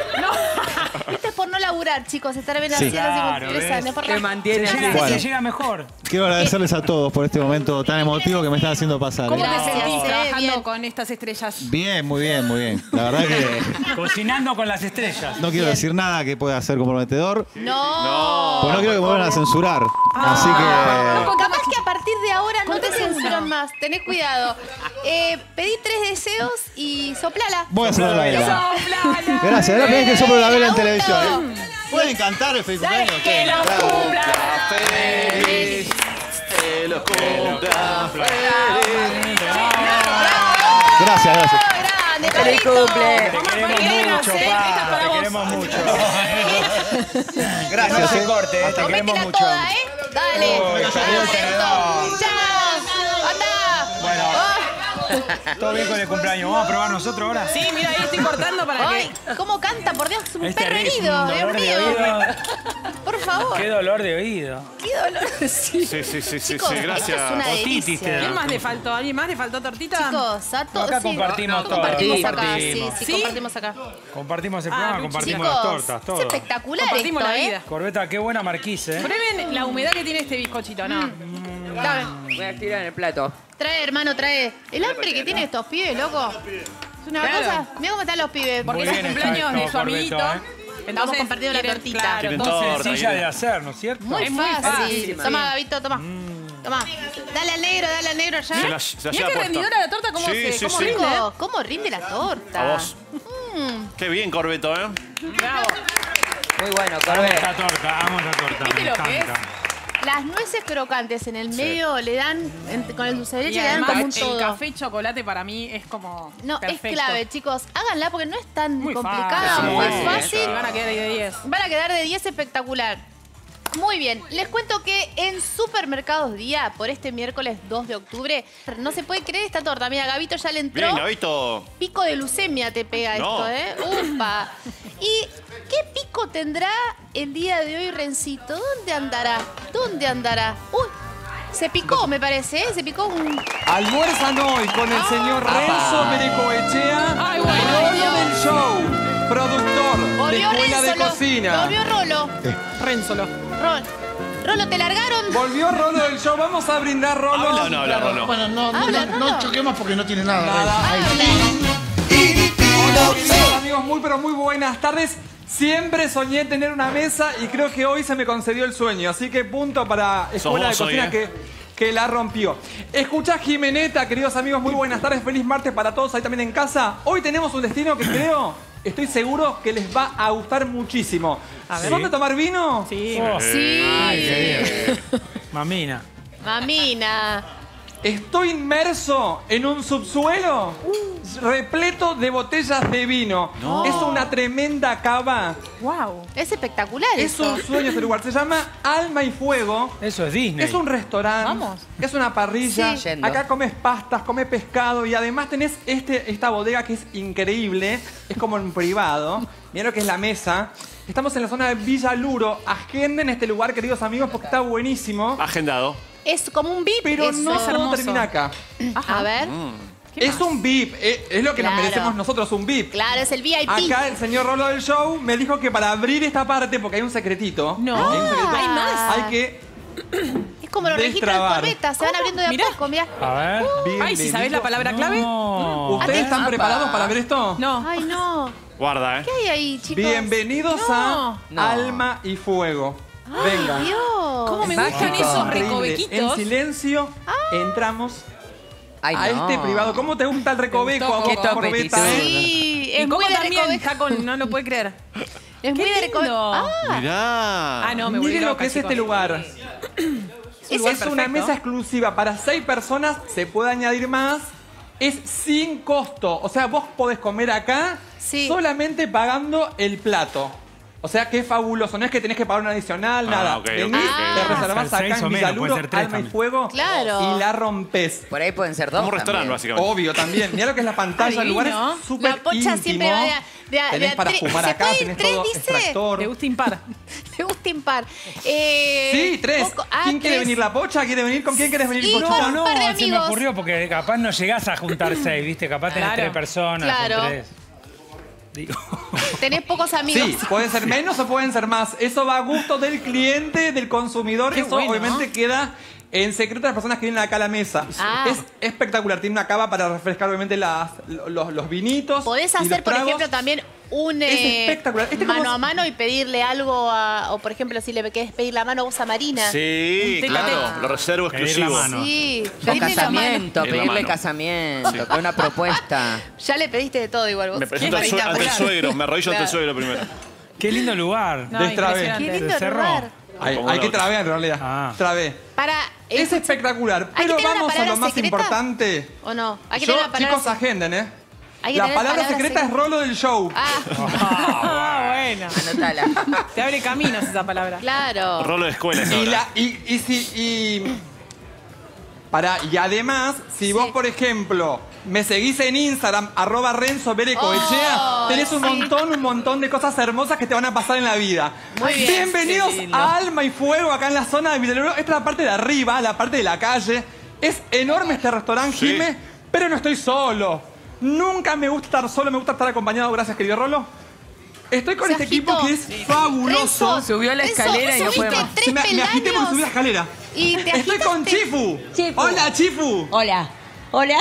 esto es por no laburar, chicos. Estar bien Sí. así a los Claro, cincuenta y tres ¿ves? años. Por Que la- mantiene Se así. llega, Bueno. se llega mejor. Quiero agradecerles a todos por este momento tan emotivo que me están haciendo pasar. ¿Cómo ¿eh? te Gracias, sentís eh, trabajando bien. con estas estrellas? Bien, muy bien, muy bien. La verdad que Cocinando con las estrellas. no quiero decir nada que pueda ser comprometedor. No. Pues no quiero que me vuelvan a censurar. Así No, que. capaz que a partir de ahora no te censuran más. Tenés cuidado. Eh, pedí tres deseos y soplala. Voy a hacer la vela. ¡Soplala! Gracias, es la primera vez que soplo la vela en Auto. televisión. ¿eh? ¿Pueden cantar el feliz cumpleaños? ¡Que lo cumpla! Feliz, te lo cumpla feliz. Gracias, gracias. Grande, ¡Feliz Pablito. cumple! Te queremos mucho, pa. Te queremos mucho. Gracias, No se eh. corte, eh, te queremos Cométela mucho. toda, ¿eh? Dale. Oh, me salió el tenedor. ¡Chao! ¡Anda! Bueno. Oh. Todo bien con el cumpleaños. ¿Vamos a probar nosotros ahora? Sí, mira, ahí estoy cortando para Ay, que... ¿cómo canta? Por Dios, un Es perro terrible, herido. un Dios dolor de mío. oído. Por favor. Qué dolor de oído. Qué dolor. Sí. Sí, sí, sí, sí, Chicos, sí, esto gracias. es una Otitis delicia. te da. ¿Quién más le faltó? ¿A ¿Alguien más le faltó tortita? Chicos, a todos. Acá sí. compartimos todo, Compartimos acá, compartimos. sí, sí, ¿Sí? compartimos acá. Compartimos el Ah, programa, Luchi. compartimos Chicos, las tortas, es todo. espectacular Compartimos esto, la ¿eh? vida. Corbeta, qué buena marquise, ¿eh? Prueben la humedad que tiene este bizcochito, ¿no? Dame. Voy a estirar en el plato. Trae, hermano, trae. El hambre que tienen estos pibes, loco. Es una Claro. cosa. Mira cómo están los pibes. Porque Muy es bien el está cumpleaños de esto, su amiguito. Corbeto, ¿eh? Estamos compartiendo la quieren- tortita. Claro, Quieren Muy torta, sencilla quieren- de hacer, ¿no es cierto? Muy Es muy fácil. fácil. Toma, Gabito, toma. Toma. Dale al negro, dale al negro ya. Se la, se la Mirá lleva qué puesta. rendidora la torta, cómo Sí, se- sí, cómo sí. rinde. Chicos, ¿cómo rinde la torta? A vos. Qué bien, Corbeto, ¿eh? Bravo. Muy bueno, Amo Corbeta. esta torta, amo esta torta. ¿Viste Me lo que encanta. Las nueces crocantes en el medio le dan, en- con el dulce de leche, Y le dan además como un el todo. café y chocolate para mí es como No, perfecto. es clave, chicos. Háganla porque no es tan Muy complicada, fácil. muy Sí, fácil. Y van a quedar ahí de diez. Van a quedar de diez espectacular. Muy bien, les cuento que en Supermercados Día, por este miércoles dos de octubre, no se puede creer esta torta. Mira, Gabito ya le entró. Bien, Gabito. Pico de leucemia te pega No. esto, ¿eh? Upa. ¿Y qué pico tendrá el día de hoy, Rencito? ¿Dónde andará? ¿Dónde andará? Uy, se picó, me parece, ¿eh? Se picó un... Almuerzan hoy con el señor Renzo Pericoechea, Ay, bueno. Rolo del show, productor de Volvió Escuela de Renzo, lo- Cocina. Volvió Rolo. Renzolo. Rolo. Rolo, ¿te largaron? Volvió Rolo del show. Vamos a brindar, Rolo. ¿Habla o no habla, Rolo? Bueno, no, no, Habla, no, Rolo. no choquemos porque no tiene nada. Nada. Ahí. Hola, queridos amigos, muy pero muy buenas tardes. Siempre soñé tener una mesa y creo que hoy se me concedió el sueño. Así que punto para Escuela de vos hoy, Cocina ¿eh? que, que la rompió. Escucha Jimeneta, queridos amigos, muy buenas tardes. Feliz martes para todos ahí también en casa. Hoy tenemos un destino que creo, estoy seguro que les va a gustar muchísimo. ¿Son de tomar vino? Sí. Oh, Sí. Ay, qué bien. Mamina. Mamina. Estoy inmerso en un subsuelo repleto de botellas de vino. Es una tremenda cava. Wow. Es espectacular Es eso. un sueño este lugar. Se llama Alma y Fuego. Eso es Disney. Es un restaurante. Vamos. Es una parrilla. Sí. Yendo. Acá comes pastas, comes pescado y además tenés este, esta bodega que es increíble. Es como en privado. Mirá lo que es la mesa. Estamos en la zona de Villa Luro. Agenden este lugar, queridos amigos, porque está buenísimo. Agendado. Es como un VIP. Pero eso. no es todo hermoso. termina acá. A ver. ¿Qué Es más? un V I P. eh, Es lo que Claro. nos merecemos nosotros, un V I P. Claro, es el V I P. Acá el señor Rolo del Show me dijo que para abrir esta parte, porque hay un secretito. No. Hay un secreto, Hay más. hay que Es como los registros de Destrabar. cometas, se van abriendo de a Mirá. poco, mirá. A ver. Ay, si sabés la palabra clave. No. ¿Ustedes están Apa. preparados para ver esto? No. Ay, no. Guarda, ¿eh? ¿Qué hay ahí, chicos? Bienvenidos No. a No. Alma y Fuego. Venga. Dios. ¿Cómo me Mágico. gustan esos Increíble. En recovequitos? silencio entramos Ay, a no. este privado. ¿Cómo te gusta el recoveco? gustó? a vos, Qué Corbeta, topetitud. eh? Sí, Y es Coco muy de también recoveco. está con... No lo puede creer. Es muy Qué de recoveco. lindo. Ah, Mirá. Ah, no, me volví Miren lo loca, que es chicos. este lugar. Es un Es lugar una perfecto. mesa exclusiva para seis personas, se puede añadir más. Es sin costo. O sea, vos podés comer acá Sí. solamente pagando el plato. O sea, que es fabuloso. No es que tenés que pagar un adicional, Ah, nada. ok, Venís, ok, te ok. reservás Ser seis acá en o menos, Villaluro, puede ser tres Alma y también. Fuego. Claro. Y la rompes. Por ahí pueden ser dos. Como un restaurante, también. básicamente. Obvio, también. Mira lo que es la pantalla, el lugar Divino. es súper La pocha íntimo. siempre va de a- de a- de Tenés a para tres- fumar ¿se acá, puede ir tenés tres, todo dice? extractor. Le gusta impar. Me gusta impar. Eh, Sí, tres. poco- ah, ¿Quién quiere tres. venir? ¿La pocha? ¿Quiere venir? ¿Con quién quieres venir, Y Pochita? con- No, Un par de no, se me amigos. ocurrió porque capaz no llegás a juntar seis, ¿viste? Capaz tenés Claro. tres personas. Claro. Son tres. Digo. Tenés pocos amigos. Sí, pueden ser menos o pueden ser más. Eso va a gusto del cliente, del consumidor. Qué Eso bueno. obviamente queda en secreto de las personas que vienen acá a la mesa. Ah. Es espectacular. Tiene una cava para refrescar obviamente las, los, los vinitos. Podés y los hacer, por tragos. ejemplo, también un Es eh, espectacular. Este mano como- a mano y pedirle algo a... O, por ejemplo, si le querés pedir la mano vos a Marina. Sí, Un claro. tete. Lo reservo Pedir la exclusivo. mano. Sí. O pedirle la mano. casamiento, Pedir la pedirle mano. casamiento, que es una propuesta. Ya le pediste de todo igual vos. Me presento al ¿Qué? sue- ante el Espectacular. suegro. Me arrodillo ante el Claro. suegro primero. Qué lindo lugar. No, Destrabé. Qué impresionante. lindo ¿Se cerró? lugar. Hay, Como hay que loco. traber en realidad. Ah. Trabé. Para... Es escucha, espectacular. ¿hay que Pero tener una vamos a palabra lo más secreta? importante. ¿O no? Hay que Yo, tener una palabra chicos, agenden, ¿eh? Hay que La tener palabra palabra secreta secreta. es rolo del show. Ah, Ah, bueno. Anotala. Te abre caminos esa palabra. claro. Rolo de escuela. esa Y, hora. la, y, y si. Y, para, y además, si vos, por ejemplo, me seguís en Instagram, arroba Renzo Berecoechea, Oh, tenés un sí. montón, un montón de cosas hermosas que te van a pasar en la vida. Muy bien. Bienvenidos Qué lindo. a Alma y Fuego, acá en la zona de Villaluro. Esta es la parte de arriba, la parte de la calle. Es enorme este restaurante, Sí. Jime, pero no estoy solo. Nunca me gusta estar solo, me gusta estar acompañado. Gracias, querido Rolo. Estoy con O sea, este equipo Fito, que es fabuloso. Renzo, Subió la Renzo, escalera y no subiste puede más. tres Se me, me agité porque subí la escalera. Y te Estoy con agitaste. Chifu. Chifu. Hola, Chifu. Hola. Hola.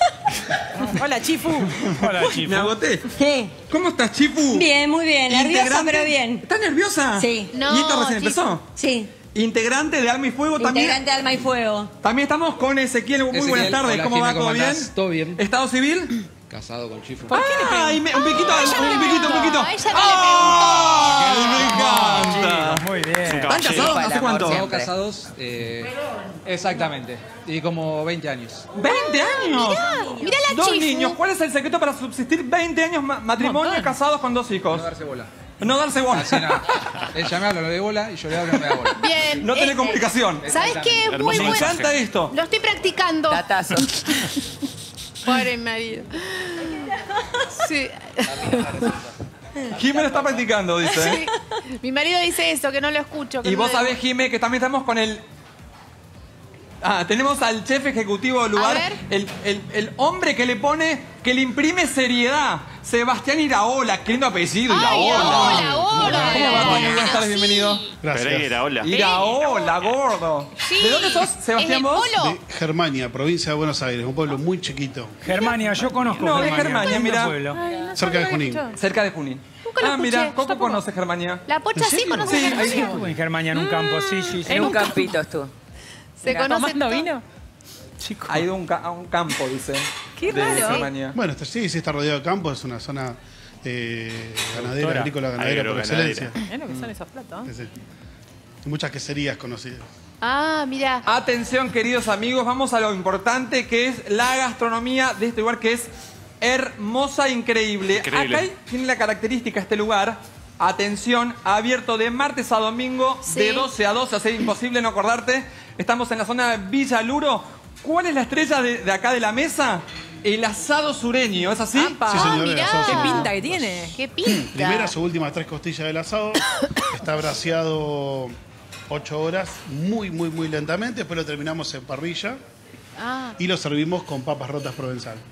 Hola, Chifu. Hola, Chifu. Me agoté. Sí. ¿Cómo estás, Chifu? Bien, muy bien. Nerviosa, Integrante- pero bien. ¿Estás nerviosa? Sí. No, ¿Y esto recién Chifu. empezó? Sí. Integrante de Alma y Fuego también. Integrante de Alma y Fuego. También estamos con Ezequiel. Muy Ezequiel, buenas tardes. hola, ¿Cómo Jimé, va? ¿cómo ¿Todo bien? andás? ¿Todo bien? ¿Estado civil? Casado con Chifu. Ah, y me- un piquito, ella no un le piquito, un preguntó, piquito. a ella no le ¡Ah! ¡Me encanta! Muy bien. ¿Están Caballero. casados Para hace el amor cuánto? siempre. Estamos casados, eh, exactamente, y como veinte años. ¡veinte años! Mirá la Dos Chifu. niños. ¿Cuál es el secreto para subsistir veinte años ma- matrimonio Montón. casados con dos hijos? No darse bola. No darse bola. Así nada. Ella me habla, no le doy bola, y yo le hablo, no me da bola. Bien. No tener eh, comunicación. ¿Sabes qué? Es muy Hermoso Me bueno. encanta esto. Lo estoy practicando. Datazo. Pobre marido. Sí. Jimé lo está practicando, dice. ¿eh? Sí. Mi marido dice eso, que no lo escucho. que Y no vos lo- sabés, Jimé, que también estamos con el... Ah, tenemos al chef ejecutivo del lugar, A ver. el, el- el hombre que le pone, que le imprime seriedad. Sebastián Iraola, qué lindo apellido, Ay, Iraola. hola, hola. ¿Cómo va, Toño? Buenas Pero tardes, sí. bienvenido. Pereira, hola. Iraola, gordo. Sí. ¿De dónde sos, ¿Es Sebastián, del vos? Polo? De Germania, provincia de Buenos Aires, un pueblo muy chiquito, Germania, yo conozco No, de Germania. Germania, lindo mirá. pueblo. cerca de Junín. Cerca de Junín. Nunca lo Ah, mira, escuché. Coco Tampoco. conoce Germania. La pocha sí conoce Sí, Germania. ahí sí. Estuve en Germania en un campo, sí, sí, sí. En un campito estuvo. Se conoce ¿Tomando todo. vino? Chico. Ha ido a un, ca- a un campo, dice. Qué de raro. Germania. Bueno, está- sí, sí está rodeado de campo, es una zona eh, ganadera, Productora. agrícola, ganadera por Agroganadera. excelencia. Es lo que son esos platos. Sí, sí. Y muchas queserías conocidas. Ah, mira. Atención, queridos amigos, vamos a lo importante que es la gastronomía de este lugar que es hermosa, increíble. Increíble. Acá hay- tiene la característica este lugar. Atención, abierto de martes a domingo, Sí. de doce a doce, así imposible no acordarte. Estamos en la zona de Villaluro. ¿Cuál es la estrella de, de acá de la mesa? El asado sureño, ¿es así? Apa. Sí, señor, Ah, el mirá. asado Qué sureño. pinta que tiene. Qué pinta. Primeras o últimas tres costillas del asado. Está braseado ocho horas, muy, muy, muy lentamente. Después lo terminamos en parrilla Ah. y lo servimos con papas rotas provenzal. Uh,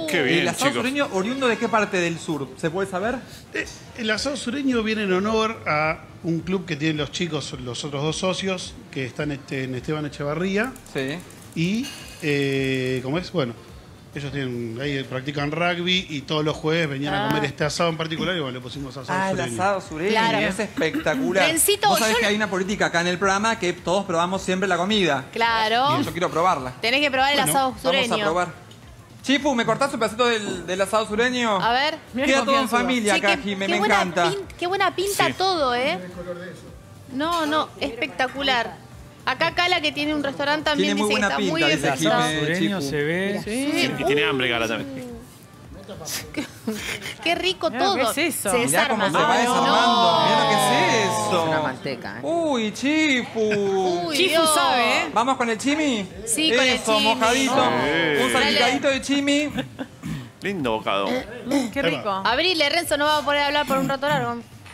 Qué bien, ¿El asado chicos. sureño oriundo de qué parte del sur? ¿Se puede saber? Eh, el asado sureño viene en honor a un club que tienen los chicos, los otros dos socios, que están este, en Esteban Echevarría. Sí. Y, eh, ¿cómo es? Bueno, ellos tienen, ahí practican rugby y todos los jueves venían Ah. a comer este asado en particular y bueno, le pusimos asado Ah, el sureño. asado sureño. Claro. Es espectacular. Rencito, Vos sabés yo- que hay una política acá en el programa que todos probamos siempre la comida. Claro. Y yo quiero probarla. Tenés que probar el Bueno, asado Vamos sureño. a probar. Chifu, ¿me cortás un pedacito del, del asado sureño? A ver. Queda todo en familia Sí, acá, qué- Jimé, qué me buena encanta. pin- qué buena pinta Sí. todo, ¿eh? No, no, espectacular. Acá Cala, que tiene un restaurante, también Tiene muy dice que buena está muy pinta, bien dice El asado Jimé, sureño Chifu. se ve. Sí. Y tiene hambre, Cala, también. Qué rico Mirá, todo. ¿qué es eso? Se Mirá desarma. cómo se va Ay, desarmando. no. Mirá lo que es eso. Es una manteca, ¿eh? Uy, Chifu. Uy, Chifu Dios. sabe, ¿eh? ¿Vamos con el chimi? Sí, con el Eso, chimi. mojadito. Sí. Un salpicadito de chimi. Lindo bocado. Qué rico. Abrile, Renzo, no va a poder hablar por un rato largo.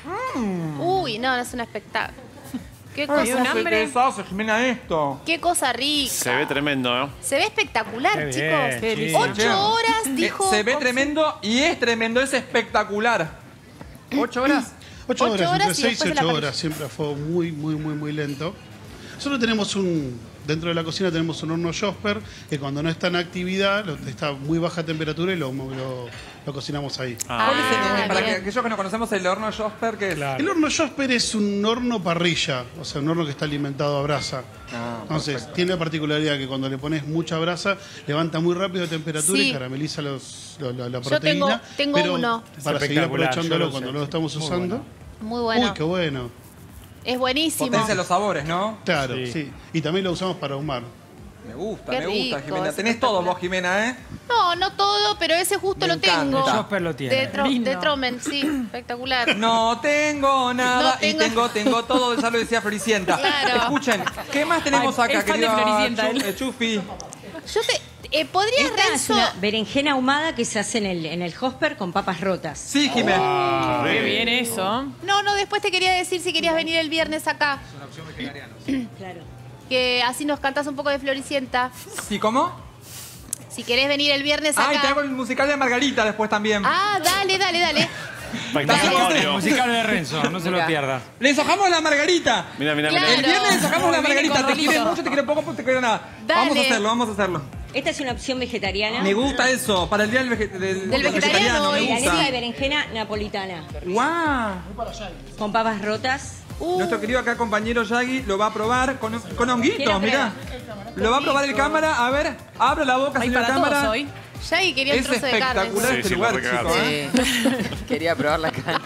Uy, no, no es un espectáculo. Qué Ay, cosa, ¿cómo se hambre. deshace, Jimena, esto? Qué cosa rica. Se ve tremendo, ¿eh? Se ve espectacular, Qué chicos. bien, sí. Ocho horas, Eh, dijo. Se ve tremendo y es tremendo, es espectacular. ¿Ocho horas? Ocho, Ocho horas, horas entre y seis y después de la ocho parrilla. horas, siempre a fuego muy, muy, muy, muy lento. Nosotros tenemos un, dentro de la cocina tenemos un horno Josper, que cuando no está en actividad, lo- está a muy baja temperatura y lo, lo- lo cocinamos ahí. Ah. ¿Cuál es el- Ah, para bien. que aquellos que no conocemos el horno Josper, ¿qué es? Claro. El horno Josper es un horno parrilla, o sea, un horno que está alimentado a brasa. Ah, Entonces, tiene la particularidad que cuando le pones mucha brasa, levanta muy rápido la temperatura Sí. y carameliza los, lo- la, la Yo proteína. tengo- tengo pero uno. para Es seguir espectacular, aprovechándolo yo lo cuando sé. no lo estamos Muy usando. bueno. Muy bueno. Uy, qué bueno. Es buenísimo. Potencia los sabores, ¿no? Claro, Sí. sí. Y también lo usamos para ahumar. Me gusta, Qué me gusta, rico, Jimena. es Tenés todo vos, Jimena, ¿eh? No, no todo, pero ese justo Me lo tengo. encanta. El Josper lo tiene. De, tro- Lindo. de Tromen, sí, espectacular. No tengo nada No y tengo- tengo, tengo todo, ya lo decía Floricienta. Claro. Escuchen, ¿qué más tenemos Ay, acá, es fan de querida Floricienta, Chu- él. eh, Chufi? Yo te. Eh, ¿Podrías, Esta es Renzo? una berenjena ahumada que se hace en el, en el Hosper con papas rotas. Sí, Jimena. Qué bien eso. No, no, después te quería decir si querías venir el viernes acá. Claro. Que así nos cantás un poco de Floricienta. ¿Sí, cómo? Si querés venir el viernes acá. Ah, y te hago el musical de Margarita después también. Ah, dale, dale, dale. Espectacular. Musical de Renzo, no se lo Mira. pierda. ¡Le ensojamos la Margarita! Mira, mira, Claro. El mira. viernes le ensojamos la Viene Margarita. con Te rolito. quiero mucho, te quiero poco, te quiero nada. Dale. Vamos a hacerlo, vamos a hacerlo. Esta es una opción vegetariana. Me gusta eso, para el día del, vege- del- Del vegetariano, me hoy, Milanesa de gusta. berenjena napolitana. ¡Guau! Con papas rotas. Uh, Nuestro querido acá compañero Yagi lo va a probar con, con honguitos, Quiero mirá. Lo va a probar el cámara. A ver, abre la boca, Hay señor para cámara. todos hoy. Yagi quería un Es trozo de carne. espectacular Sí, este sí, lugar, lo chicos. regaló. ¿eh? Sí. Quería probar la carne.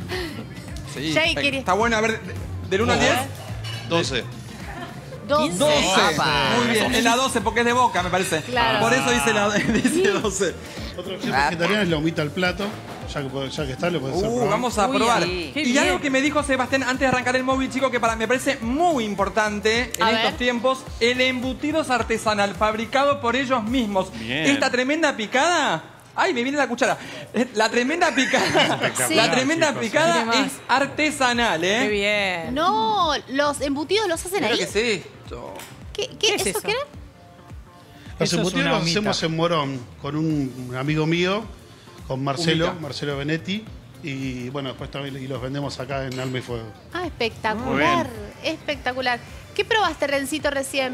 Sí, Yagi espe- quería- está bueno. A ver, de- del uno al diez. doce. Dos. doce. Apa. Muy bien, en la doce porque es de boca, me parece. Claro. Por eso dice, la, dice doce. Otra opción Ah. vegetariana es la humita al plato. Ya que, puede- ya que está, lo puedes hacer Uh, probar. vamos a Uy, probar. sí. Qué Y bien. algo que me dijo Sebastián antes de arrancar el móvil, chico, que para me parece muy importante en A estos ver. tiempos, el embutido es artesanal, fabricado por ellos mismos. Bien. Esta tremenda picada. Ay, me viene la cuchara. La tremenda picada. Sí. La tremenda chicos. picada Tiene más. es artesanal, ¿eh? Qué bien. No, los embutidos los hacen Mira ahí. que es esto. ¿Qué, qué, ¿Qué es ¿Eso eso? qué era? Los Eso es embutidos una los humita. hacemos en Morón con un amigo mío, con Marcelo, Humita. Marcelo Benetti. Y bueno, después también y los vendemos acá en Alma y Fuego. Ah, Muy espectacular. bien. Espectacular. ¿Qué probaste, Rencito, recién?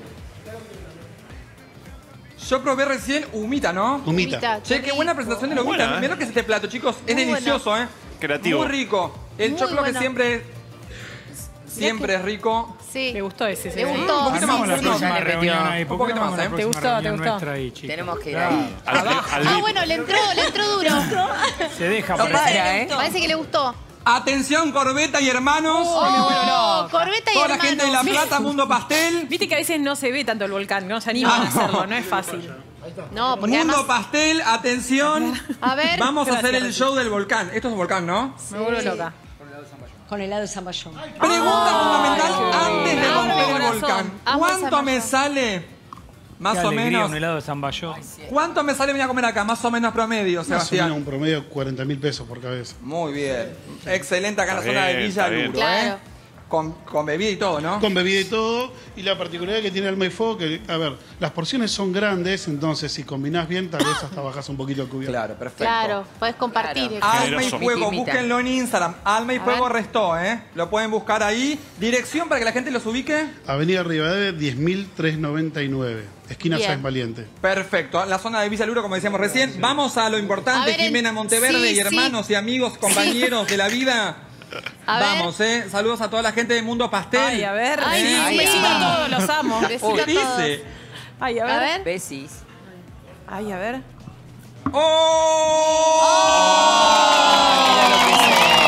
Yo probé recién humita, ¿no? Humita. Che, qué buena presentación de la humita. Buena, ¿eh? Mirá lo que es este plato, chicos. Es Muy delicioso, ¿eh? Creativo. Muy rico. El Muy choclo bueno. que siempre, siempre es rico. Sí. Me gustó ese. ¿Le se ve. gustó? Un poquito más, Hagamos la un poquito próxima más. reunión ahí. Un ¿Por qué poquito no hagamos más, la ¿eh? próxima ¿Te gustó? ¿Te reunión gustó? nuestra ahí, chicos? Tenemos que ir Claro. ahí. Al, al Ah, VIP. bueno, le entró, le entró duro. Se deja No por para, ¿eh? Parece que le gustó. Atención, Corbeta y hermanos. Oh, Corbeta y Toda la hermanos. gente de La Plata, Mundo Pastel. Viste que a veces no se ve tanto el volcán, no se animan Ah, a hacerlo, no es fácil. No, porque Mundo además... Pastel, atención. A ver. Vamos a hacer Gracias, el Rosy. show del volcán. Esto es un volcán, ¿no? Me vuelvo loca. Con helado de zamballón. Pregunta fundamental antes de Abro romper el el corazón. volcán. Amo esa ¿Cuánto me malla. sale? Más Qué o alegría, menos. un helado de zamballón. ¿Cuánto me sale venir a comer acá? Más o menos promedio, Más o menos Sebastián. un promedio de cuarenta mil pesos por cabeza. Muy bien. Excelente acá en la Está zona de bien, Villa está bien. Luro, Claro. ¿eh? Con, con bebida y todo, ¿no? Con bebida y todo. Y la particularidad que tiene Alma y Fuego, que, a ver, las porciones son grandes, entonces si combinás bien, tal vez hasta bajás un poquito el cubierto. Claro, perfecto. Claro, podés compartir. Alma y Generoso. Fuego, Imita. búsquenlo en Instagram. Alma y A Fuego ver. Restó, ¿eh? Lo pueden buscar ahí. Dirección para que la gente los ubique. Avenida Rivadavia, diez mil trescientos noventa y nueve. Esquina Bien. Sáenz Valiente. Perfecto. La zona de Villa Luro, como decíamos recién. Vamos a lo importante, A ver, en- Jimena Monteverde sí, y sí. hermanos y amigos, compañeros de la vida. A ver. Vamos, ¿eh? Saludos a toda la gente de Mundo Pastel. Ay, a ver. Ay, sí, sí, un besito sí. a todos, los amo. Besito ¿Qué a todos. dice? Ay, a ver. A ver. Besis. Ay, a ver. ¡Oh! Mira lo que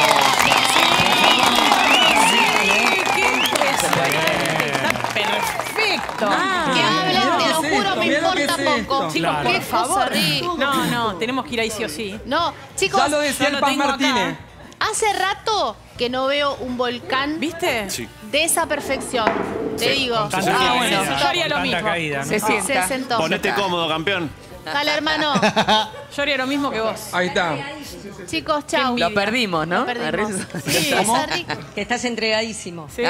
¡Qué impresionante! Está perfecto. ¿Qué hablan? Te ¿qué lo es juro, esto? me Mirá lo que importa es poco. esto. Chicos, Claro. por favor. Cosa rica. No, no, tenemos que ir ahí sí o sí. No, chicos, Ya lo decía yo el lo Pan tengo acá. Martínez. hace rato que no veo un volcán ¿Viste? Sí. de esa perfección. Te digo. Con tanta Ah, caída, bueno, necesito- yo haría lo con tanta mismo. caída, ¿no? Se sienta. Se sentó. Ponete cómodo, campeón. Dale, hermano. Yo haría lo mismo que vos. Ahí está. Chicos, chau. Lo perdimos, ¿no? Lo perdimos. Sí, ¿Cómo? está rico. Que estás entregadísimo. Sí.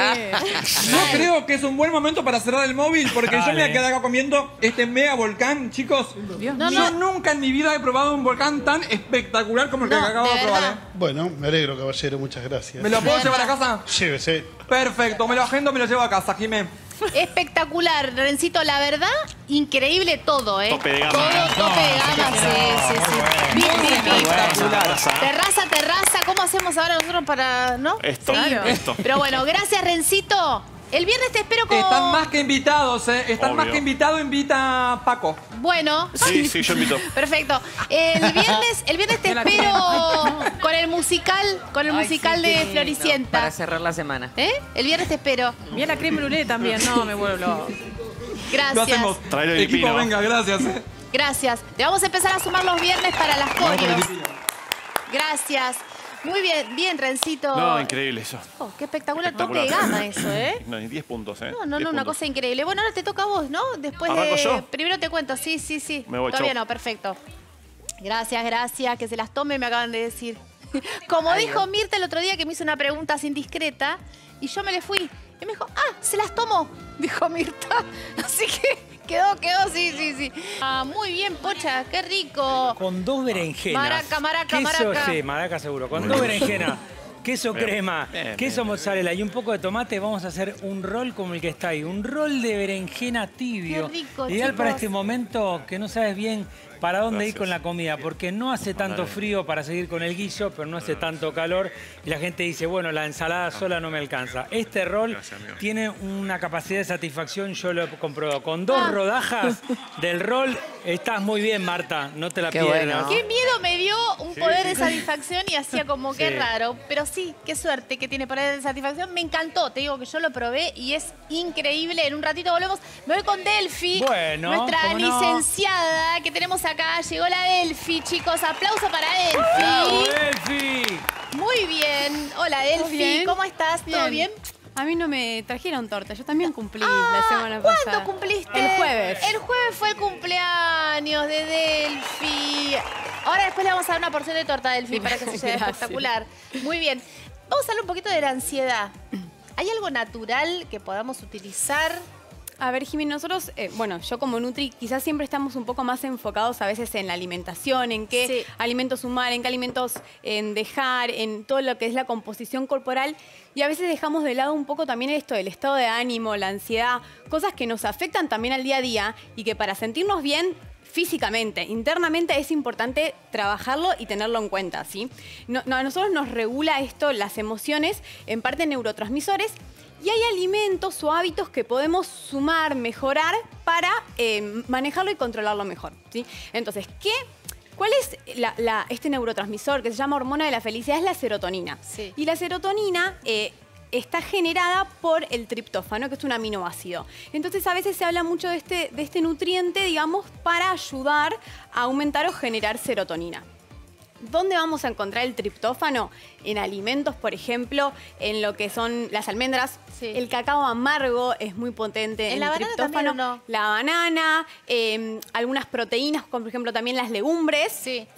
Yo creo que es un buen momento para cerrar el móvil porque yo me voy a Dale. quedar acá comiendo este mega volcán. Chicos, No, yo no. nunca en mi vida he probado un volcán tan espectacular como el que No, acabo de, de probar. verdad. ¿eh? Bueno, me alegro, caballero, muchas gracias. ¿Me lo puedo De llevar a verdad. casa? Llévese. Perfecto, me lo agendo, me lo llevo a casa, Jimé. Espectacular, Rencito, la verdad, increíble todo, ¿eh? Tope de gama. Todo tope de gama, sí, sí, sí. Bien, bien, bien. Espectacular. Terraza, terraza, ¿cómo hacemos ahora nosotros para, no? Esto, Seguir? esto. Pero bueno, gracias, Rencito. El viernes te espero con... Están más que invitados, ¿eh? Están Obvio. más que invitados, invita a Paco. Bueno. Sí, sí, yo invito. Perfecto. El viernes, el viernes te Me la espero crema. con el musical, con el Ay, musical sí, qué de lindo. Floricienta. Para cerrar la semana. ¿Eh? El viernes te espero. Mira la creme brûlée también. No, me vuelvo loco. Gracias. Lo hacemos. Tráelo el Equipo, pino. venga, gracias. ¿eh? Gracias. Te vamos a empezar a sumar los viernes para las Vamos con el corios. pino. Gracias. Muy bien, bien, Rencito. No, increíble eso. Oh, qué espectacular, tope Espectacular. de gama eso, ¿eh? No, diez puntos, ¿eh? No, no, diez no, una puntos. cosa increíble. Bueno, ahora te toca a vos, ¿no? Después ¿Arranco de... yo? Primero te cuento, sí, sí, sí. Me voy, Todavía chau. no, perfecto. Gracias, gracias, que se las tome, me acaban de decir. Como dijo Mirta el otro día que me hizo una pregunta así indiscreta y yo me le fui. Y me dijo, ah, se las tomó, dijo Mirta. Así que quedó, quedó, sí, sí, sí. Ah, muy bien, Pocha, qué rico. Con dos berenjenas. Maraca, maraca, queso, maraca. Sí, maraca seguro. Con dos berenjenas, queso Bien. crema, Bien, queso bien. mozzarella y un poco de tomate, vamos a hacer un rol como el que está ahí. Un rol de berenjena tibio. Qué rico, Ideal para chicos. este momento que no sabes bien para dónde ir Gracias. con la comida, porque no hace tanto Dale. frío para seguir con el guiso, pero no hace tanto calor. Y la gente dice, bueno, la ensalada sola no me alcanza. Este rol Gracias, amigo. tiene una capacidad de satisfacción, yo lo he comprobado. Con dos Ah. rodajas del rol, estás muy bien, Marta, no te la Qué pierdas. bueno. Qué miedo me dio un poder sí, de sí. satisfacción y hacía como que Sí. raro. Pero sí, qué suerte que tiene poder de satisfacción. Me encantó. Te digo que yo lo probé y es increíble. En un ratito volvemos. Me voy con Delphi, Bueno, nuestra cómo no. licenciada que tenemos acá. Llegó la Delphi, chicos. Aplauso para ¡Bravo, Delphi. Delphi! Muy bien. Hola, Delphi. bien? ¿Cómo estás? ¿Todo bien? A mí no me trajeron torta, yo también cumplí Ah, la semana pasada. ¿cuándo cumpliste? El jueves. El jueves fue el cumpleaños de Delphi. Ahora después le vamos a dar una porción de torta a Delphi para que se lleve Gracias. espectacular. Muy bien. Vamos a hablar un poquito de la ansiedad. ¿Hay algo natural que podamos utilizar? A ver, Jimmy, nosotros, eh, bueno, yo como Nutri, quizás siempre estamos un poco más enfocados a veces en la alimentación, en qué Sí. alimentos sumar, en qué alimentos en dejar, en todo lo que es la composición corporal. Y a veces dejamos de lado un poco también esto, el estado de ánimo, la ansiedad, cosas que nos afectan también al día a día y que para sentirnos bien físicamente, internamente es importante trabajarlo y tenerlo en cuenta, ¿sí? No, no, a nosotros nos regula esto, las emociones, en parte neurotransmisores. Y hay alimentos o hábitos que podemos sumar, mejorar para eh, manejarlo y controlarlo mejor, ¿sí? Entonces, ¿qué, ¿cuál es la- la- este neurotransmisor que se llama hormona de la felicidad? Es la serotonina. Sí. Y la serotonina eh, está generada por el triptófano, que es un aminoácido. Entonces, a veces se habla mucho de este, de este nutriente, digamos, para ayudar a aumentar o generar serotonina. ¿Dónde vamos a encontrar el triptófano? En alimentos, por ejemplo, en lo que son las almendras. Sí. El cacao amargo es muy potente ¿En en, la el banana triptófano. también o no? La banana, eh, algunas proteínas, como por ejemplo también las legumbres. Sí. Eh,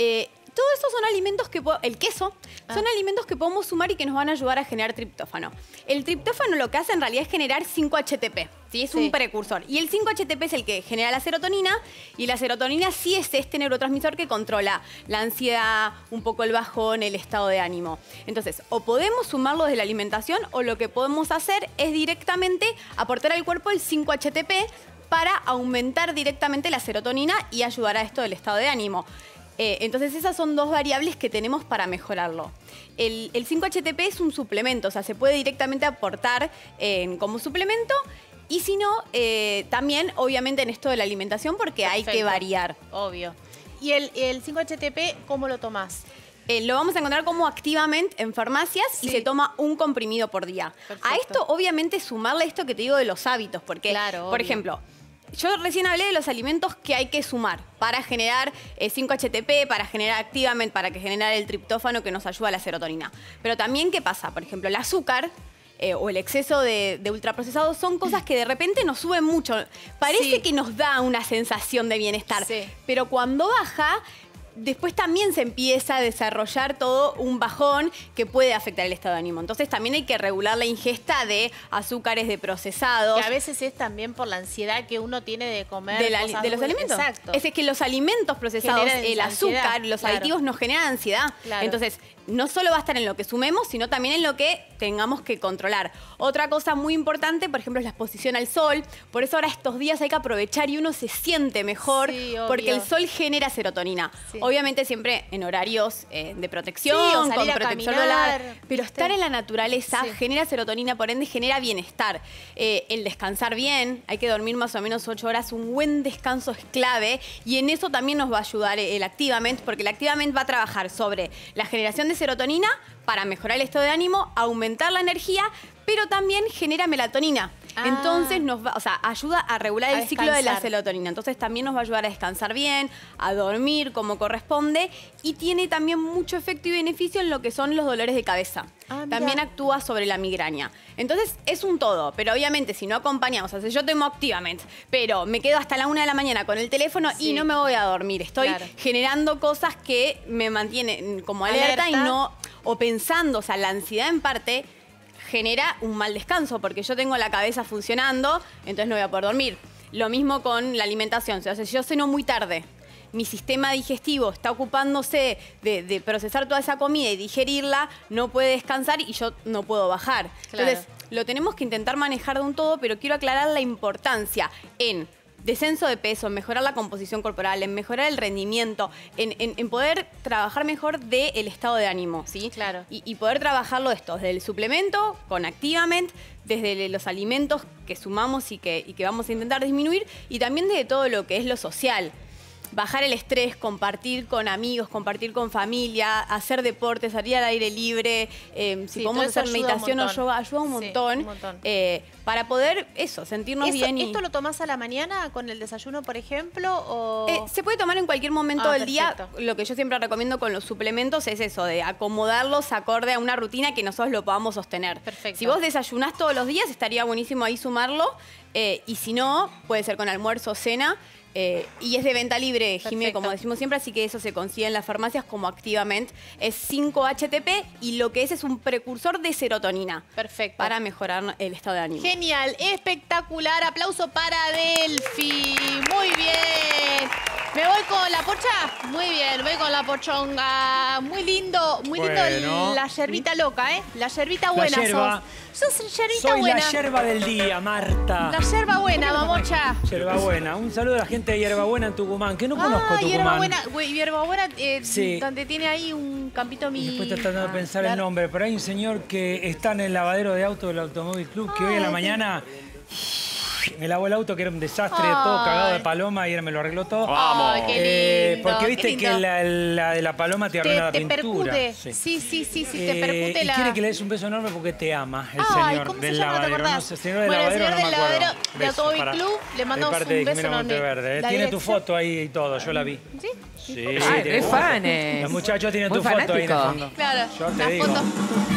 Todo eso son alimentos que... El queso Ah. son alimentos que podemos sumar y que nos van a ayudar a generar triptófano. El triptófano lo que hace en realidad es generar cinco H T P. ¿Sí? Es Sí. un precursor. Y el cinco H T P es el que genera la serotonina. Y la serotonina sí es este neurotransmisor que controla la ansiedad, un poco el bajón, el estado de ánimo. Entonces, o podemos sumarlo desde la alimentación o lo que podemos hacer es directamente aportar al cuerpo el cinco H T P para aumentar directamente la serotonina y ayudar a esto del estado de ánimo. Eh, entonces esas son dos variables que tenemos para mejorarlo. El, el cinco H T P es un suplemento, o sea, se puede directamente aportar eh, como suplemento y si no, eh, también obviamente en esto de la alimentación porque hay que Perfecto. variar. Obvio. ¿Y el, el cinco H T P cómo lo tomás? Eh, lo vamos a encontrar como Activament en farmacias Sí. y se toma un comprimido por día. Perfecto. A esto, obviamente, sumarle esto que te digo de los hábitos, porque, Claro, por obvio. ejemplo, yo recién hablé de los alimentos que hay que sumar para generar eh, cinco H T P, para generar Activament, para que generar el triptófano que nos ayuda a la serotonina. Pero también, ¿qué pasa? Por ejemplo, el azúcar eh, o el exceso de, de ultraprocesados son cosas que de repente nos suben mucho. Parece Sí. que nos da una sensación de bienestar, Sí. pero cuando baja... Después también se empieza a desarrollar todo un bajón que puede afectar el estado de ánimo. Entonces también hay que regular la ingesta de azúcares, de procesados. Que a veces es también por la ansiedad que uno tiene de comer De, la- cosas de los muy- alimentos. Exacto. Es que los alimentos procesados, Generan el ansiedad, azúcar, los claro. aditivos nos generan ansiedad. Claro. Entonces, no solo va a estar en lo que sumemos, sino también en lo que tengamos que controlar. Otra cosa muy importante, por ejemplo, es la exposición al sol. Por eso ahora estos días hay que aprovechar y uno se siente mejor Sí, obvio. porque el sol genera serotonina. Sí. Obviamente siempre en horarios eh, de protección, Sí, o con salir a protector caminar, solar. Pero ¿viste? estar en la naturaleza Sí. genera serotonina, por ende genera bienestar. Eh, el descansar bien, hay que dormir más o menos ocho horas, un buen descanso es clave y en eso también nos va a ayudar el Activament, porque el Activament va a trabajar sobre la generación de serotonina para mejorar el estado de ánimo, aumentar la energía, pero también genera melatonina. Ah. Entonces nos va, o sea, ayuda a regular A el ciclo de la descansar. serotonina. Entonces también nos va a ayudar a descansar bien, a dormir como corresponde y tiene también mucho efecto y beneficio en lo que son los dolores de cabeza. Ah, mira. También actúa sobre la migraña. Entonces es un todo, pero obviamente si no acompañamos, o sea, yo tomo Activament, pero me quedo hasta la una de la mañana con el teléfono Sí. y no me voy a dormir. Estoy Claro. generando cosas que me mantienen como alerta, Alerta. y no, o pensando, o sea, la ansiedad en parte genera un mal descanso, porque yo tengo la cabeza funcionando, entonces no voy a poder dormir. Lo mismo con la alimentación, o sea, si yo ceno muy tarde, mi sistema digestivo está ocupándose de, de procesar toda esa comida y digerirla, no puede descansar y yo no puedo bajar. Claro. Entonces, lo tenemos que intentar manejar de un todo, pero quiero aclarar la importancia en descenso de peso, en mejorar la composición corporal, en mejorar el rendimiento, en, en- en poder trabajar mejor del estado de ánimo, ¿sí? Claro. Y, y poder trabajarlo esto, desde el suplemento, con Activament, desde los alimentos que sumamos y que, y que vamos a intentar disminuir, y también desde todo lo que es lo social. Bajar el estrés, compartir con amigos, compartir con familia, hacer deporte, salir al aire libre, eh, si Sí, podemos todo eso hacer ayuda un meditación o montón. yoga, ayuda un Sí, montón, un montón. eh, para poder, eso, sentirnos Eso- bien. Y... ¿Esto lo tomás a la mañana con el desayuno, por ejemplo? O... Eh, se puede tomar en cualquier momento Ah, del día. perfecto. Lo que yo siempre recomiendo con los suplementos es eso, de acomodarlos acorde a una rutina que nosotros lo podamos sostener. Perfecto. Si vos desayunás todos los días, estaría buenísimo ahí sumarlo. eh, y si no, puede ser con almuerzo o cena. eh, y es de venta libre, Jimé, Perfecto. como decimos siempre, así que eso se consigue en las farmacias como Activament. Es cinco H T P y lo que es es un precursor de serotonina. Perfecto. Para mejorar el estado de ánimo. Genial, espectacular. Aplauso para Delphi. Muy bien. ¿Me voy con la pocha? Muy bien, voy con la pochonga. Muy lindo, muy lindo el- Bueno. la yerbita loca, ¿eh? La yerbita La buena yerba. sos. Sos yerbita Soy buena. la yerba del día, Marta. La yerba buena, mamocha. Yerbabuena. Un saludo a la gente de Yerbabuena en Tucumán, que no conozco Ah, Tucumán. hierbabuena, güey, hierbabuena, eh, Sí. donde tiene ahí un campito mi... Y después tratando de pensar Ah, el nombre, pero hay un señor que está en el lavadero de auto del Automóvil Club, que hoy a la Ay, mañana me lavó el auto, que era un desastre, Ay. todo cagado de paloma, y él me lo arregló todo. Vamos. Ay, qué Eh, lindo, porque qué viste lindo. que la, la de la paloma te arruina Te, la te pintura. percute. Sí. Sí, sí, sí, sí, te Eh, percute y la... quiere que le des un beso enorme porque te ama el Ay, señor ¿cómo se del llama? ¿Te lavadero. acordás? No sé, señor del Bueno, el lavadero señor no me del acuerdo. lavadero de Beso Automóvil para- Club, le mandamos de parte un de beso Jimena enorme. Monteverde. La Tiene tu dirección. foto ahí y todo, yo la vi. ¿Sí? Sí, Ay, sí, re fanes. Los muchachos tienen Muy tu foto ahí en el fanático. fondo. Claro, Yo te la digo. foto.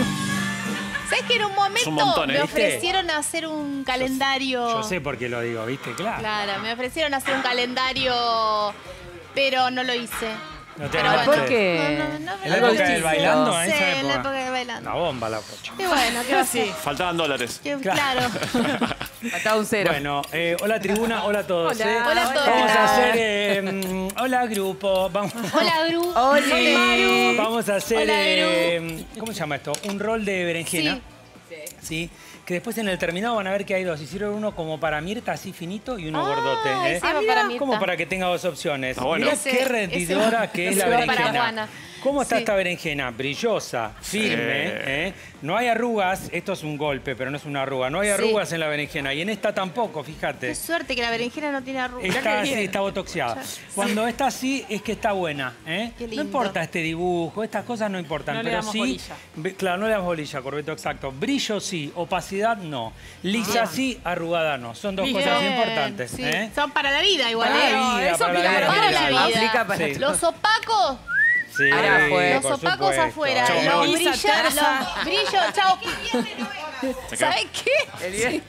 ¿Sabes que en un momento un montón, ¿eh? me ¿Viste? ofrecieron hacer un calendario? Yo sé por qué lo digo, ¿viste? Claro. Claro, me ofrecieron hacer un calendario, pero no lo hice. No te Pero anotes. bueno. ¿Por qué? No, no, no, ¿En la no, época no, del no. bailando? ¿En Sí, esa en la época? época del bailando. Una bomba la pocha. Y bueno, ¿qué va a ser? Faltaban dólares. Que- Claro. Faltaba un cero. Bueno, eh, hola tribuna, hola a todos. Hola. eh. Hola a todos. Vamos Hola. a hacer... eh, mm, hola grupo. Vamos, Hola, Gru. Oli. vamos a hacer... Hola, eh, ¿cómo se llama esto? Un rol de berenjena. Sí. Que después en el terminado van a ver que hay dos. Hicieron uno como para Mirta, así finito, y uno Ah, gordote. ¿eh? ese va para Mirta. Como para que tenga dos opciones. Ah, bueno. Mirá Ese- qué rendidora ese- que es ese la va para berenjena. Juana. ¿Cómo está Sí. esta berenjena? Brillosa, firme. ¿eh? No hay arrugas. Esto es un golpe, pero no es una arruga. No hay Sí. arrugas en la berenjena. Y en esta tampoco, fíjate. Qué suerte que la berenjena no tiene arrugas. Está así, está botoxeada. Cuando está así es que está buena. ¿eh? Qué No lindo. importa este dibujo, estas cosas no importan. No le pero damos sí, bolilla. ve- claro, no le damos bolilla, Corbeto, exacto. Brillo sí, opacidad no. Lisa Bien. sí, arrugada no. Son dos Bien. cosas importantes. Sí. ¿eh? Son para la vida igual, Para ¿eh? la vida, eso para la aplica vida para Para en la general. vida. Aplica para Sí. Los opacos, Sí, Ahora afuera. los por opacos supuesto. afuera. Chau, me Los voy. brillos, terza. los brillos, chao. ¿Sabes qué? El bien.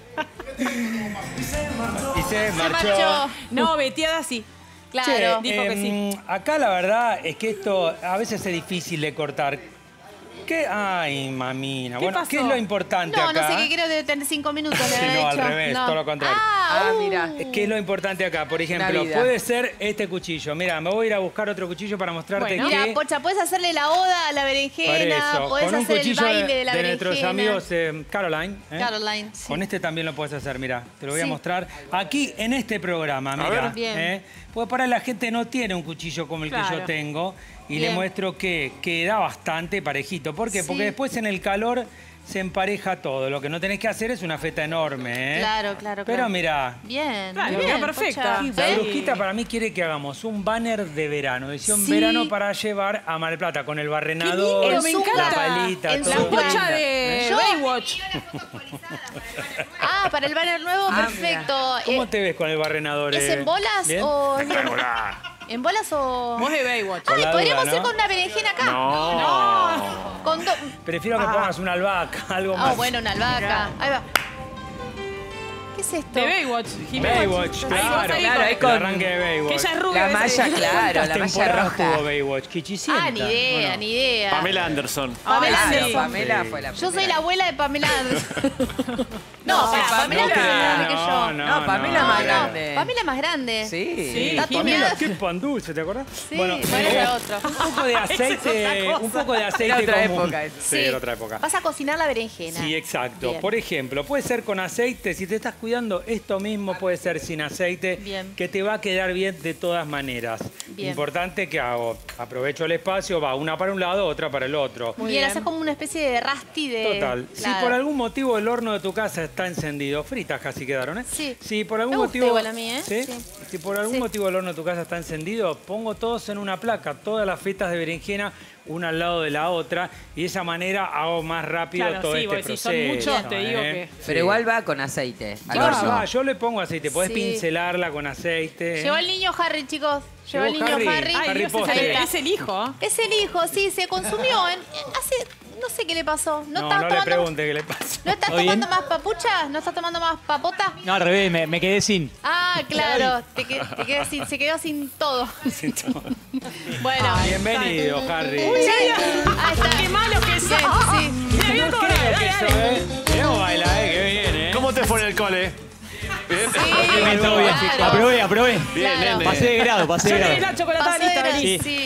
Y se Se marchó. marchó. No, veteada sí. Claro. Che, Dijo que sí. em, Acá la verdad es que esto a veces es difícil de cortar. ¿Qué? Ay, mamina. ¿Qué Bueno, pasó? ¿qué es lo importante No, acá? no sé qué creo que debe tener cinco minutos. Le Sí, habrá no, al hecho. revés, No. todo lo contrario. Ah, Ah, uh. mira. ¿Qué es lo importante acá? Por ejemplo, vida. puede ser este cuchillo. Mira, me voy a ir a buscar otro cuchillo para mostrarte Bueno. que... Mira, Pocha, puedes hacerle la oda a la Por berenjena, eso, puedes con un hacer el cuchillo baile de, de la de nuestros berenjena. amigos eh, Caroline. ¿eh? Caroline, sí. Con este también lo puedes hacer, mira, te lo voy a Sí. mostrar. Aquí en este programa, mira. ver. Bien. ¿eh? Pues para la gente no tiene un cuchillo como el que Claro. yo tengo. Y Bien. le muestro que queda bastante parejito. ¿Por qué? Sí. Porque después en el calor se empareja todo. Lo que no tenés que hacer es una feta enorme. ¿eh? Claro, claro, Pero claro. mira, Bien, Claro, bien, queda perfecta. Pocha. la ¿Eh? brujita para mí quiere que hagamos un banner de verano, edición Sí. verano para llevar a Mar del Plata con el barrenador, Qué lindo, me la encanta. palita, En todo. La su pocha de Yo- Baywatch. Ah, para el banner nuevo, Ah, perfecto. ¿Cómo Eh, te ves con el barrenador? ¿Es eh? en bolas ¿Bien? o...? ¿En bolas o...? Vos de Baywatch. Por Ay, la podríamos duda, ir ¿no? con una berenjena acá. No. Con do- Prefiero que pongas una albahaca, algo Ah, más. bueno, una albahaca. Ahí va. ¿Qué es esto? De Baywatch. Jimena. Baywatch, Ahí, claro. vos ahí Claro, con- ahí El con- arranque de Baywatch. Que ella es rubia. La a veces. malla, claro, ¿Cuántas la malla temporadas roja. tuvo Baywatch? ¿Quichicienta? Ah, ni idea, ¿O no? ni idea. Pamela Anderson. Pamela Claro, Anderson. Pamela fue la Yo soy primera. la abuela de Pamela Anderson. No, pará, Pamela no es más creo, grande que yo. no, No, Pamela no, más no. grande. Pamela es más grande. Sí. Sí. Está Pamela, tuneada. qué pan dulce, ¿te acordás? Sí, bueno, bueno, eh, era otro. un poco de aceite, un poco de aceite Era otra común. época esa. Sí, era otra época. Vas a cocinar la berenjena. Sí, exacto. Bien. Por ejemplo, puede ser con aceite. Si te estás cuidando, esto mismo puede ser sin aceite, Bien. que te va a quedar bien de todas maneras. Bien. Importante que hago. Aprovecho el espacio, va una para un lado, otra para el otro. Muy bien, haces como una especie de rasti de... Total. Si Claro. por algún motivo el horno de tu casa está encendido, fritas casi quedaron, ¿eh? Sí. Si por algún Me gusta motivo, igual a mí, ¿eh? ¿Sí? Sí. Si por algún Sí. motivo el horno de tu casa está encendido, pongo todos en una placa, todas las fetas de berenjena una al lado de la otra y de esa manera hago más rápido Claro, todo sí, este porque si proceso. son muchos, te digo ¿eh? que- Pero Sí. igual va con aceite. al Va, horno. va, yo le pongo aceite, podés Sí. pincelarla con aceite. ¿eh? Llegó el niño Harry, chicos. Llegó el Llegó niño Harry. Harry. Ay, Harry Dios, Potter. es el- es el hijo. Es el hijo, sí, se consumió. en- hace... No sé qué le pasó. ¿No, No, estás no le tomando... pregunte qué le pasa. ¿No estás ¿Todo bien? tomando más papucha? ¿No estás tomando más papota? No, al revés, me, me quedé sin. Ah, claro. Te, que- te quedas sin- se quedó sin todo. Bueno. Bienvenido, Harry. Sí, ahí está. ¡Qué malo que sos! Bien, sí. Mira, mira No cómo creo dale, que dale. eso, ¿eh? Mirá cómo baila, ¿eh? Qué bien, ¿eh? ¿Cómo te fue en el cole? Bien. Sí, Todo bien. claro. Aprobé, aprobé. Bien, Claro. nene. Pasé de grado, pasé Yo de tenés grado. la chocolatada Pasó de lista, gran- vení. sí.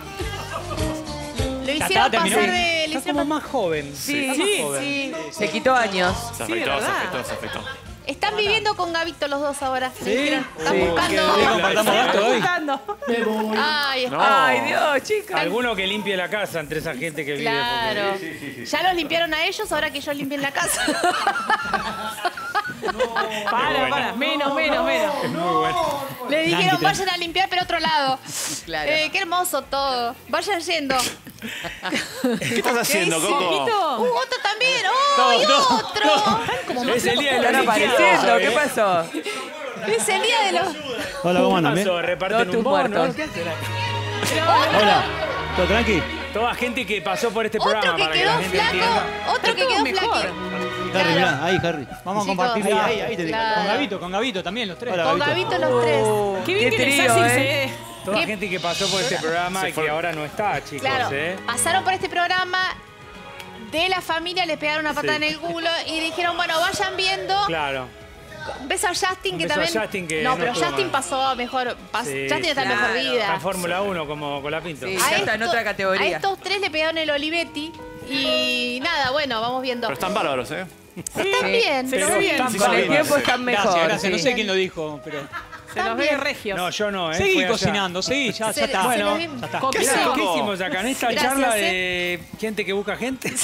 Lo está, hicieron terminó. pasar de... Le Está hicieron como más joven. Sí, Está sí, más joven. sí. Se quitó años. Se Sí, afectó, se ¿verdad? afectó, se afectó. Están viviendo con Gabito los dos ahora. Le dijeron, están Sí. buscando... Sí, compartamos gasto hoy. Buscando. Ay, No. Ay, Dios, chicas. Alguno que limpie la casa entre esa gente que vive. claro. porque- Ya los limpiaron a ellos, ahora que ellos limpien la casa. Para, para. Menos, menos, menos. Es muy bueno. Le dijeron, Tranqui, vayan a limpiar, pero otro lado. Claro. Eh, qué hermoso todo. Vayan yendo. ¿Qué estás haciendo, dice? Coco? Uh, otro también. ¡Oh, y otro! Es el día de la Están limpieza, apareciendo, ¿eh? ¿qué pasó? Es el día de los... Hola, ¿cómo ¿Qué andan? pasó? ¿Bien? ¿Reparten Todos tus un bono? muertos. ¿Qué hacen? Hola. ¿Todo tranqui? Toda gente que pasó por este programa Otro que para que quedó la gente flaco. entienda. Otro que Todo quedó mejor. flaco. Harry, mirá, ahí, Harry. Vamos a Chicos, compartir. ahí, Ahí, ahí te digo. claro. Con Gabito, con Gabito también, los tres. Hola, Con Gabito los tres. Qué bien Qué que les trío, hacen ¿eh? se- Toda ¿Qué? gente que pasó por este programa Se y fue. que ahora no está, chicos, Claro, ¿eh? pasaron por este programa, de la familia les pegaron una patada Sí. en el culo y dijeron, bueno, vayan viendo. Claro. Un beso a Justin, Un que beso a también. Justin, que no, no pero estuvo Justin mal. pasó mejor. pas- Sí, Justin está en claro. mejor vida. Está en Fórmula uno como Colapinto. Sí. A Ya está en otra categoría. A estos tres le pegaron el Olivetti. Y nada, bueno, vamos viendo. Pero están bárbaros, ¿eh? Están bien. Pero Pero bien, están sí, Con el sí. tiempo están mejor. Gracias, gracias. No sí. sé quién lo dijo, pero... Se los ve regios. No, yo no, ¿eh? Seguí Fue allá. cocinando, seguí, ya, Se- ya está. se Bueno, los vi- ya está. Mirá, Cocinando. ¿qué hicimos acá en esta Gracias, charla ¿eh? de gente que busca gente?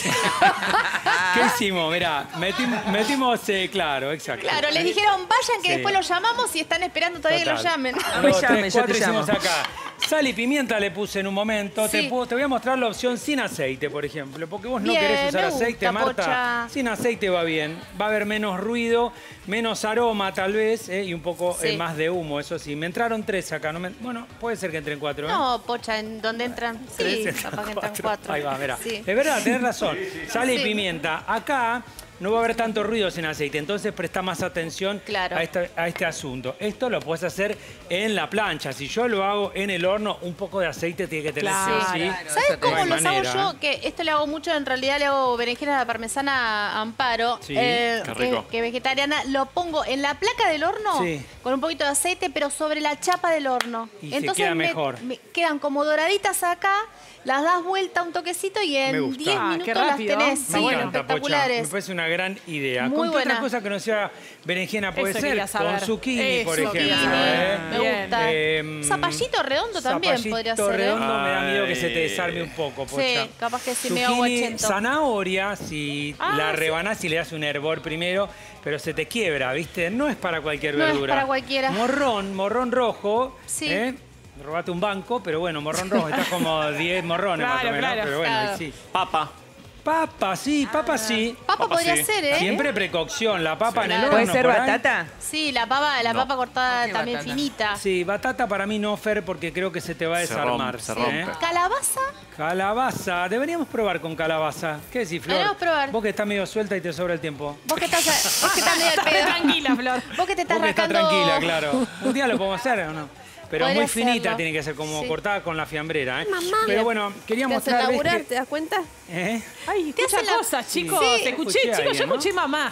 ¿Qué hicimos? Mirá, metimos, metimos eh, claro, exacto. Claro, les dijeron, vayan que Sí. después los llamamos y están esperando todavía que Total. los llamen. No me Dos, llames, tres, yo cuatro te hicimos llamo. acá. Sal y pimienta le puse en un momento. Sí. Te, puedo- te voy a mostrar la opción sin aceite, por ejemplo. Porque vos no Bien, querés usar me gusta, aceite, Marta. Pocha. Sin aceite va bien. Va a haber menos ruido, menos aroma tal vez, eh, y un poco Sí. eh, más de humo, eso sí. Me entraron tres acá. No me- bueno, puede ser que entren cuatro, ¿eh? No, Pocha, ¿en dónde entran? Sí, Tres, entran capaz que entran cuatro. Ahí va, mirá. Sí. Es verdad, tenés razón. Sal y Sí. pimienta. Acá no va a haber tanto ruido sin aceite, entonces presta más atención Claro. a, esta- a este asunto. Esto lo puedes hacer en la plancha. Si yo lo hago en el horno, un poco de aceite tiene que tener sí o Claro. sí. Claro. ¿Sabes eso te- cómo no hay los manera, hago yo? ¿eh? Que esto le hago mucho, en realidad le hago berenjena a la parmesana a Amparo, Sí, eh, qué que, rico. que vegetariana. Lo pongo en la placa del horno Sí. con un poquito de aceite, pero sobre la chapa del horno. Y se queda me- mejor. me quedan como doraditas acá, las das vuelta un toquecito y Me en gusta. diez Ah, minutos qué las rápido. tenés. Me Sí, encanta, Pocha. espectaculares. Me parece una gran idea. Muy ¿Con qué buena. otra cosa que no sea berenjena puede Eso ser? quería saber. Con zucchini, por Eso ejemplo. quería saber. ¿eh? Me Bien. gusta. Eh, Zapallito redondo también Zapallito podría ser, ¿eh? redondo me da miedo que se te Ay. desarme un poco, Sí, Pocha. capaz que sí, medio Zucchini, aguachento. zanahoria, si Ah, la sí. rebanás y le das un hervor primero, pero se te quiebra, ¿viste? No es para cualquier No es verdura. para cualquiera. Morrón, morrón rojo. Sí. ¿eh? Robate un banco, pero bueno, morrón rojo. Estás como diez morrones más o Claro, menos. claro. Pero bueno, Claro. y sí. Papa. Papa, sí, papa sí. Papa, Papa podría sí. ser, ¿eh? Siempre precaución, la papa en el horno. ¿Puede ser por ahí. batata? Sí, la papa, la No. papa cortada ¿Por qué también batata? finita. Sí, batata para mí no, Fer, porque creo que se te va a Se desarmar. rompe, se ¿sí? rompe. Calabaza, Calabaza, deberíamos probar con calabaza. ¿Qué decís, Flor? Deberíamos probar. Vos que estás medio suelta y te sobra el tiempo. vos que estás, vos que estás medio al Estás pedo. tranquila, Flor. Vos que te estás Vos que estás rascando. tranquila, claro. Un día lo podemos hacer o no. Pero Podría muy finita hacerlo. tiene que ser, como Sí. cortada con la fiambrera. ¿eh? Mamá. Pero bueno, quería Te hacen mostrar. ¿ves laburar, que- ¿te das cuenta? ¿Eh? Ay, Te escucha hacen la- cosas, chicos. Sí. Te escuché, Escuché a chicos, yo alguien, ¿no? escuché mamá.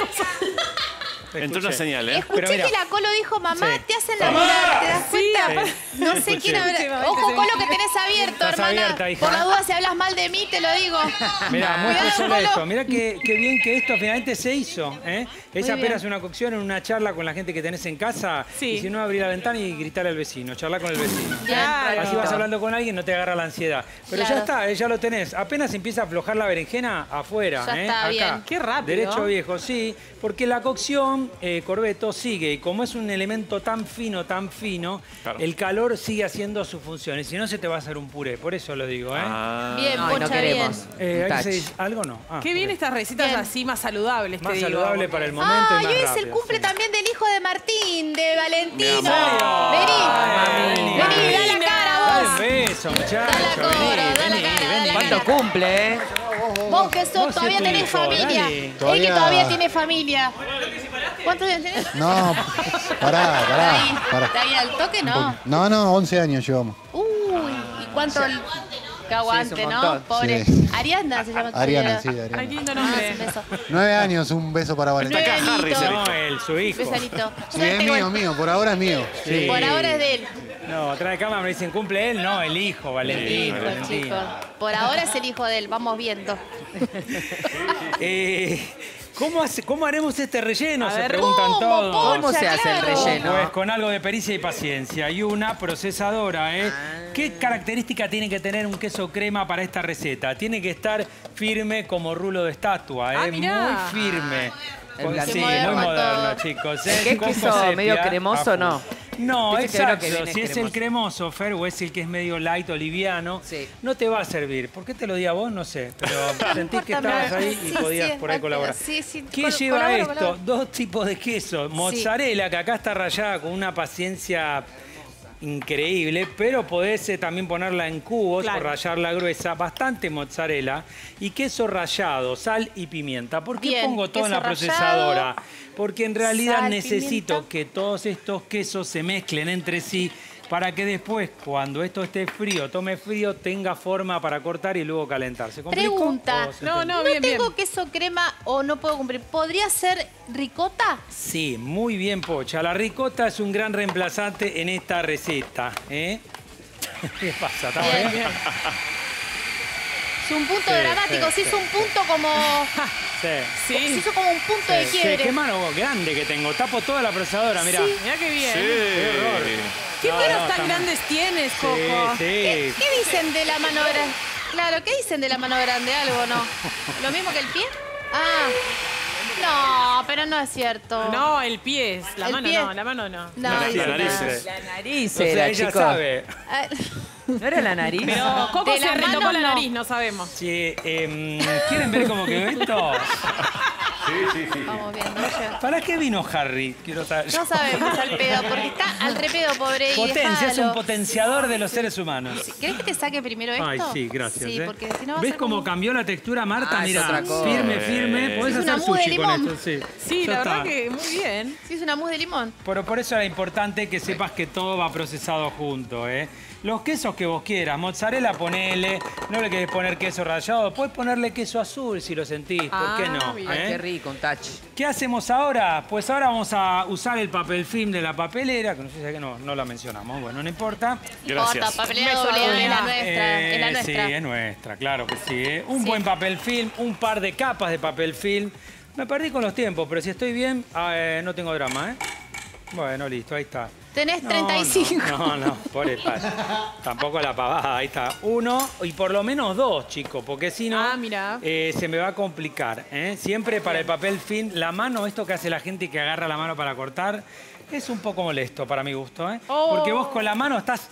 Te Entró una escuché. señal, ¿eh? Escuché Pero mira. que la Colo dijo, mamá, Sí. te hacen laburar, ¿te das cuenta? Sí. No sé Escuché. quién habrá... Escuché, mamá, Ojo, que se Colo, ve. que tenés abierto, Estás hermana. abierta, hija. Por la duda, si hablas mal de mí, te lo digo. Mirá, muy Cuidado, solo Colo. esto. Mirá qué, qué bien que esto finalmente se hizo. ¿eh? Esa bien. apenas una cocción en una charla con la gente que tenés en casa. Sí. Y si no, abrir la ventana y gritar al vecino, charlar con el vecino. Claro. Así vas hablando con alguien, no te agarra la ansiedad. Pero Claro. ya está, eh, ya lo tenés. Apenas empieza a aflojar la berenjena, afuera. Ya ¿eh? está Acá. bien. Qué rápido. Derecho viejo, sí. Porque la cocción, eh, Corbeto, sigue. Y como es un elemento tan fino, tan fino, Claro. el calor sigue haciendo su función. Y si no, se te va a hacer un puré. Por eso lo digo, ¿eh? Ah. Bien, Ay, no Pocha, bien. queremos. Eh, Un ahí se touch. dice- ¿Algo no? Ah, Qué bien ok. estas recetas Bien. así más saludables, Más te digo. saludable para el momento Ah, y y más hoy es el rápido, cumple sí. también del hijo de Martín, de Valentino. Mi amor. Vení, Ay, vení, mami. da la cara Dale vos. un beso, muchacho. Da la cara, Vení, da la vení, cara, da vení. la ¿Cuánto cara. cumple, eh? Vos que sos, Vos y todavía tu tenés hijo, familia. dale. Él que Todavía- todavía tiene familia. ¿Cuántos años tenés? No, pará, Ahí, pará, pará. ¿Está ahí al toque? No. No, no, once años llevamos. Uy, ¿y cuánto? el- Que aguante, Sí, es un ¿no? montón. Pobre. Sí. Ariana se llama. tu Ariana, señora. sí, Ariana. Ay, lindo Ah, nombre. un beso. Nueve años, un beso para Valentín. Está acá Harry, se No, él, su hijo. Besanito. Sí, Suerte es mío, con- mío, por ahora es mío. Sí. Por ahora es de él. No, trae cámara, me dicen, ¿cumple él? No, el hijo, Valentín. Hijo, Valentín. chicos. Por ahora es el hijo de él, vamos viendo. Eh, ¿cómo, hace- ¿Cómo haremos este relleno? A Se ver. preguntan ¿Cómo, todos. Pocha? ¿Cómo se hace el claro. relleno? Pues con algo de pericia y paciencia. Y una procesadora, ¿eh? ¿Qué característica tiene que tener un queso crema para esta receta? Tiene que estar firme como rulo de estatua, ¿eh? Ah, mirá. Muy firme. El Con- blanquito. sí, Moderno muy moderno, todo. chicos. ¿El ¿eh? qué es Con queso sepia, medio a cremoso, full. no? No, Viste que uno exacto. que viene Si es el cremoso. cremoso, Fer, o es el que es medio light o liviano, Sí. no te va a servir. ¿Por qué te lo di a vos? No sé. Pero sentí que importa, estabas me- ahí y sí, podías sí, por ahí es colaborar. rápido. Sí, sí, ¿Qué col- lleva colaboro, esto? colaboro. Dos tipos de queso. Mozzarella, que acá está rallada con una paciencia increíble, pero podés eh, también ponerla en cubos Claro. o rallarla gruesa, bastante mozzarella y queso rallado, sal y pimienta. ¿Por qué Bien, pongo todo en la queso procesadora? rallado, Porque en realidad sal, necesito pimienta. que todos estos quesos se mezclen entre sí, para que después, cuando esto esté frío, tome frío, tenga forma para cortar y luego calentar. ¿Se complicó? Pregunta. ¿O se No, entendió? no, No bien, tengo bien. queso crema o no puedo cumplir. ¿Podría ser ricota? Sí, muy bien, Pocha. La ricota es un gran reemplazante en esta receta. ¿eh? ¿Qué pasa? ¿Está Bien, bien? bien. Es un punto Sí, dramático, sí, se hizo sí, un punto como... Sí. Se hizo como un punto de Sí, quiebre. qué mano grande que tengo. Tapo toda la procesadora, mirá. Sí. Mirá qué bien. Qué horror. ¿Qué No, manos no, tan está grandes tienes, Sí, Coco? sí. ¿Qué, qué dicen de la mano grande? Claro, ¿qué dicen de la mano grande? ¿Algo no? ¿Lo mismo que el pie? Ah. No, pero no es cierto. No, el pie es. La El mano pie. no, la mano no. No, La dice nariz. nada. La nariz O sea, era, ella chicos. sabe. Ah, ¿No era la nariz? Pero Coco De se la retocó mano la no. nariz, no sabemos. Sí, em, ¿quieren ver cómo quedó esto? Vamos viendo. ya. ¿Para qué vino Harry? Quiero saber. No sabemos al pedo, porque está al repedo, pobre. y Potencia, es déjalo. un potenciador de los seres humanos. ¿Querés que te saque primero esto? Ay, sí, gracias. Sí, ¿eh? porque si no va a ¿Ves ser cómo como- cambió la textura, Marta? Ah, es Mira, otra cosa. firme, firme. Podés Es una hacer mousse de sushi con limón. esto, sí. Sí, Ya la verdad está. que muy bien. Sí, es una mousse de limón. Pero por eso era importante que sepas que todo va procesado junto, ¿eh? Los quesos que vos quieras, mozzarella ponele, no le querés poner queso rallado, puedes ponerle queso azul si lo sentís, ¿por Ah, qué no? bien. Ay, ¿eh? qué rico, un touch. ¿Qué hacemos ahora? Pues ahora vamos a usar el papel film de la papelera, que no sé si es que no, no la mencionamos, bueno, no importa. Gracias. Jota, papelera Beso doble, doble. es la nuestra, es la Eh, nuestra. Sí, es nuestra, claro que sí. ¿eh? Un Sí. buen papel film, un par de capas de papel film. Me perdí con los tiempos, pero si estoy bien, ah, eh, no tengo drama, ¿eh? Bueno, listo, ahí está. Tenés No, treinta y cinco. No, no, no, por el tampoco la pavada, ahí está. Uno y por lo menos dos, chicos, porque si no, Ah, mira. eh, se me va a complicar. ¿eh? Siempre para el papel film, la mano, esto que hace la gente que agarra la mano para cortar, es un poco molesto para mi gusto. ¿eh? Oh. Porque vos con la mano estás...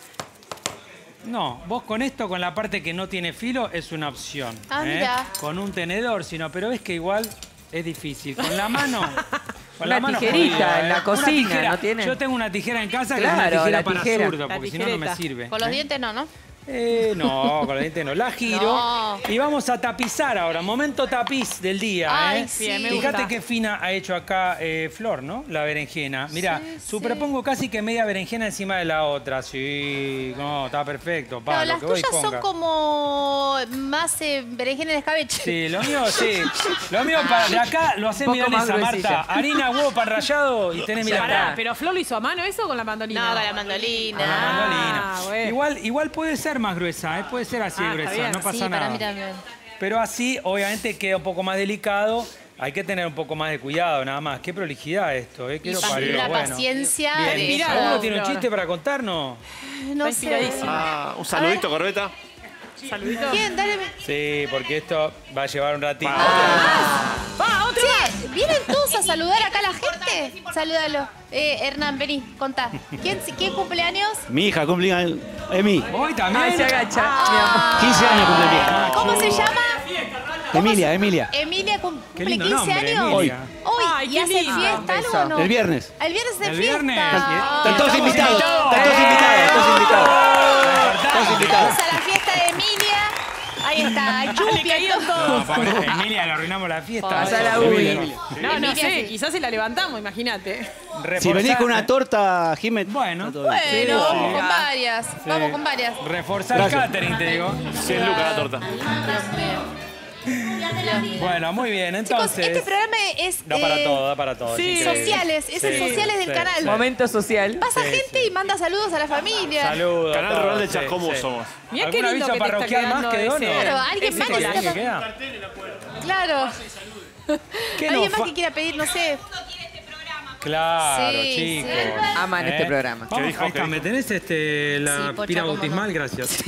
No, vos con esto, con la parte que no tiene filo, es una opción. Ah, ¿eh? mira. Con un tenedor, sino, pero ves que igual es difícil. Con la mano... Con Una mano tijerita jodido, en la Una cocina, tijera. ¿no tiene? Yo tengo una tijera en casa que Claro, es una tijera la para tijera. zurdo, La porque si no, no me tijereta. sirve. Con los ¿eh? dientes no, ¿no? Eh, no, con los dientes no. La giro No. y vamos a tapizar ahora. Momento tapiz del día. Ay, ¿eh? sí. Bien, me Fíjate gusta. qué fina ha hecho acá eh, Flor, ¿no? La berenjena. Mira, Sí, superpongo casi que media berenjena encima de la otra. Sí, no, está perfecto. Pa, No, lo las que voy y tuyas son ponga. como más eh, berenjena de escabeche. Sí, lo mío, sí. Lo mío para, de acá lo hace Un poco más milanesa, gruesita. Marta. Harina, huevo, pan rallado y tenés Pará, milanesa. pero Flor lo hizo a mano eso o con la mandolina. No, con la mandolina. Con la mandolina. Ah, bueno. Igual, igual puede ser más gruesa, ¿eh? Puede ser así Ah, está gruesa, bien. no pasa Sí, nada. para mí también. Pero así, obviamente, queda un poco más delicado. Hay que tener un poco más de cuidado, nada más. Qué prolijidad esto, ¿eh? Y Quiero pa- parir. la Bueno. paciencia Bien. de Inspirado. eso. ¿Alguno tiene un Flor. chiste para contarnos? No Está sé. Ah, un saludito, Corbeta. Saludito. ¿Quién? Dale. Sí, porque esto va a llevar un ratito. ¡Va, otro! Che, ¿vienen todos a saludar acá a la gente? Salúdalo. Eh, Hernán, vení, contá. ¿Quién, ¿Quién cumpleaños? Mi hija cumple años. Emi. Hoy también. Ay, se agacha. Ah. quince años cumple mi hija. ¿Cómo se llama? Emilia, Emilia. Emilia cum- Qué cumple lindo quince nombre, años. Emilia. Hoy. Ay, ¿Y qué hacen lindo. fiesta algo Beso. o no? El viernes. El viernes es El fiesta. viernes. Ah. Están todos Estamos invitados. invitados. Están todos invitados. Todos invitados. Todos invitados. Vamos a la fiesta de Emilia. Ahí está, Le Chupi, ahí cayeron todo. No, pobre Emilia, le arruinamos la fiesta. Pasa la Emilia, ubi. no. No, no Emilia, sé, sí. quizás se la levantamos, imagínate. Si Reforzar- venís con una torta, Jiménez. Bueno. está todo bien. Bueno, Sí, sí. con varias. Vamos con varias. Reforzar el Gracias. catering, te digo. cien lucas la torta. Bueno, muy bien, Chicos, entonces. este programa es Da para eh, todo, da para todo. es sí. increíble. sociales, es el Sí, sociales del sí, canal. sí. Momento social. Pasa Sí, gente sí. y manda saludos a la familia. Saludos. Canal todo, Rural de sí, Chascomús sí. somos. Mirá qué ¿Algún lindo aviso que te está parroquial más quedando quedó, ese. no? Claro, alguien ese más que collage. ¿Qué quiera- queda? Claro. ¿Qué Alguien nos más fa- que quiera pedir, no sé. Claro, Sí, chicos. sí. Aman este programa. Vamos, ¿Qué dijo? ahí ¿Qué está, dijo? ¿me tenés este, la Sí, Pocha, pira cómo bautismal? no. Gracias.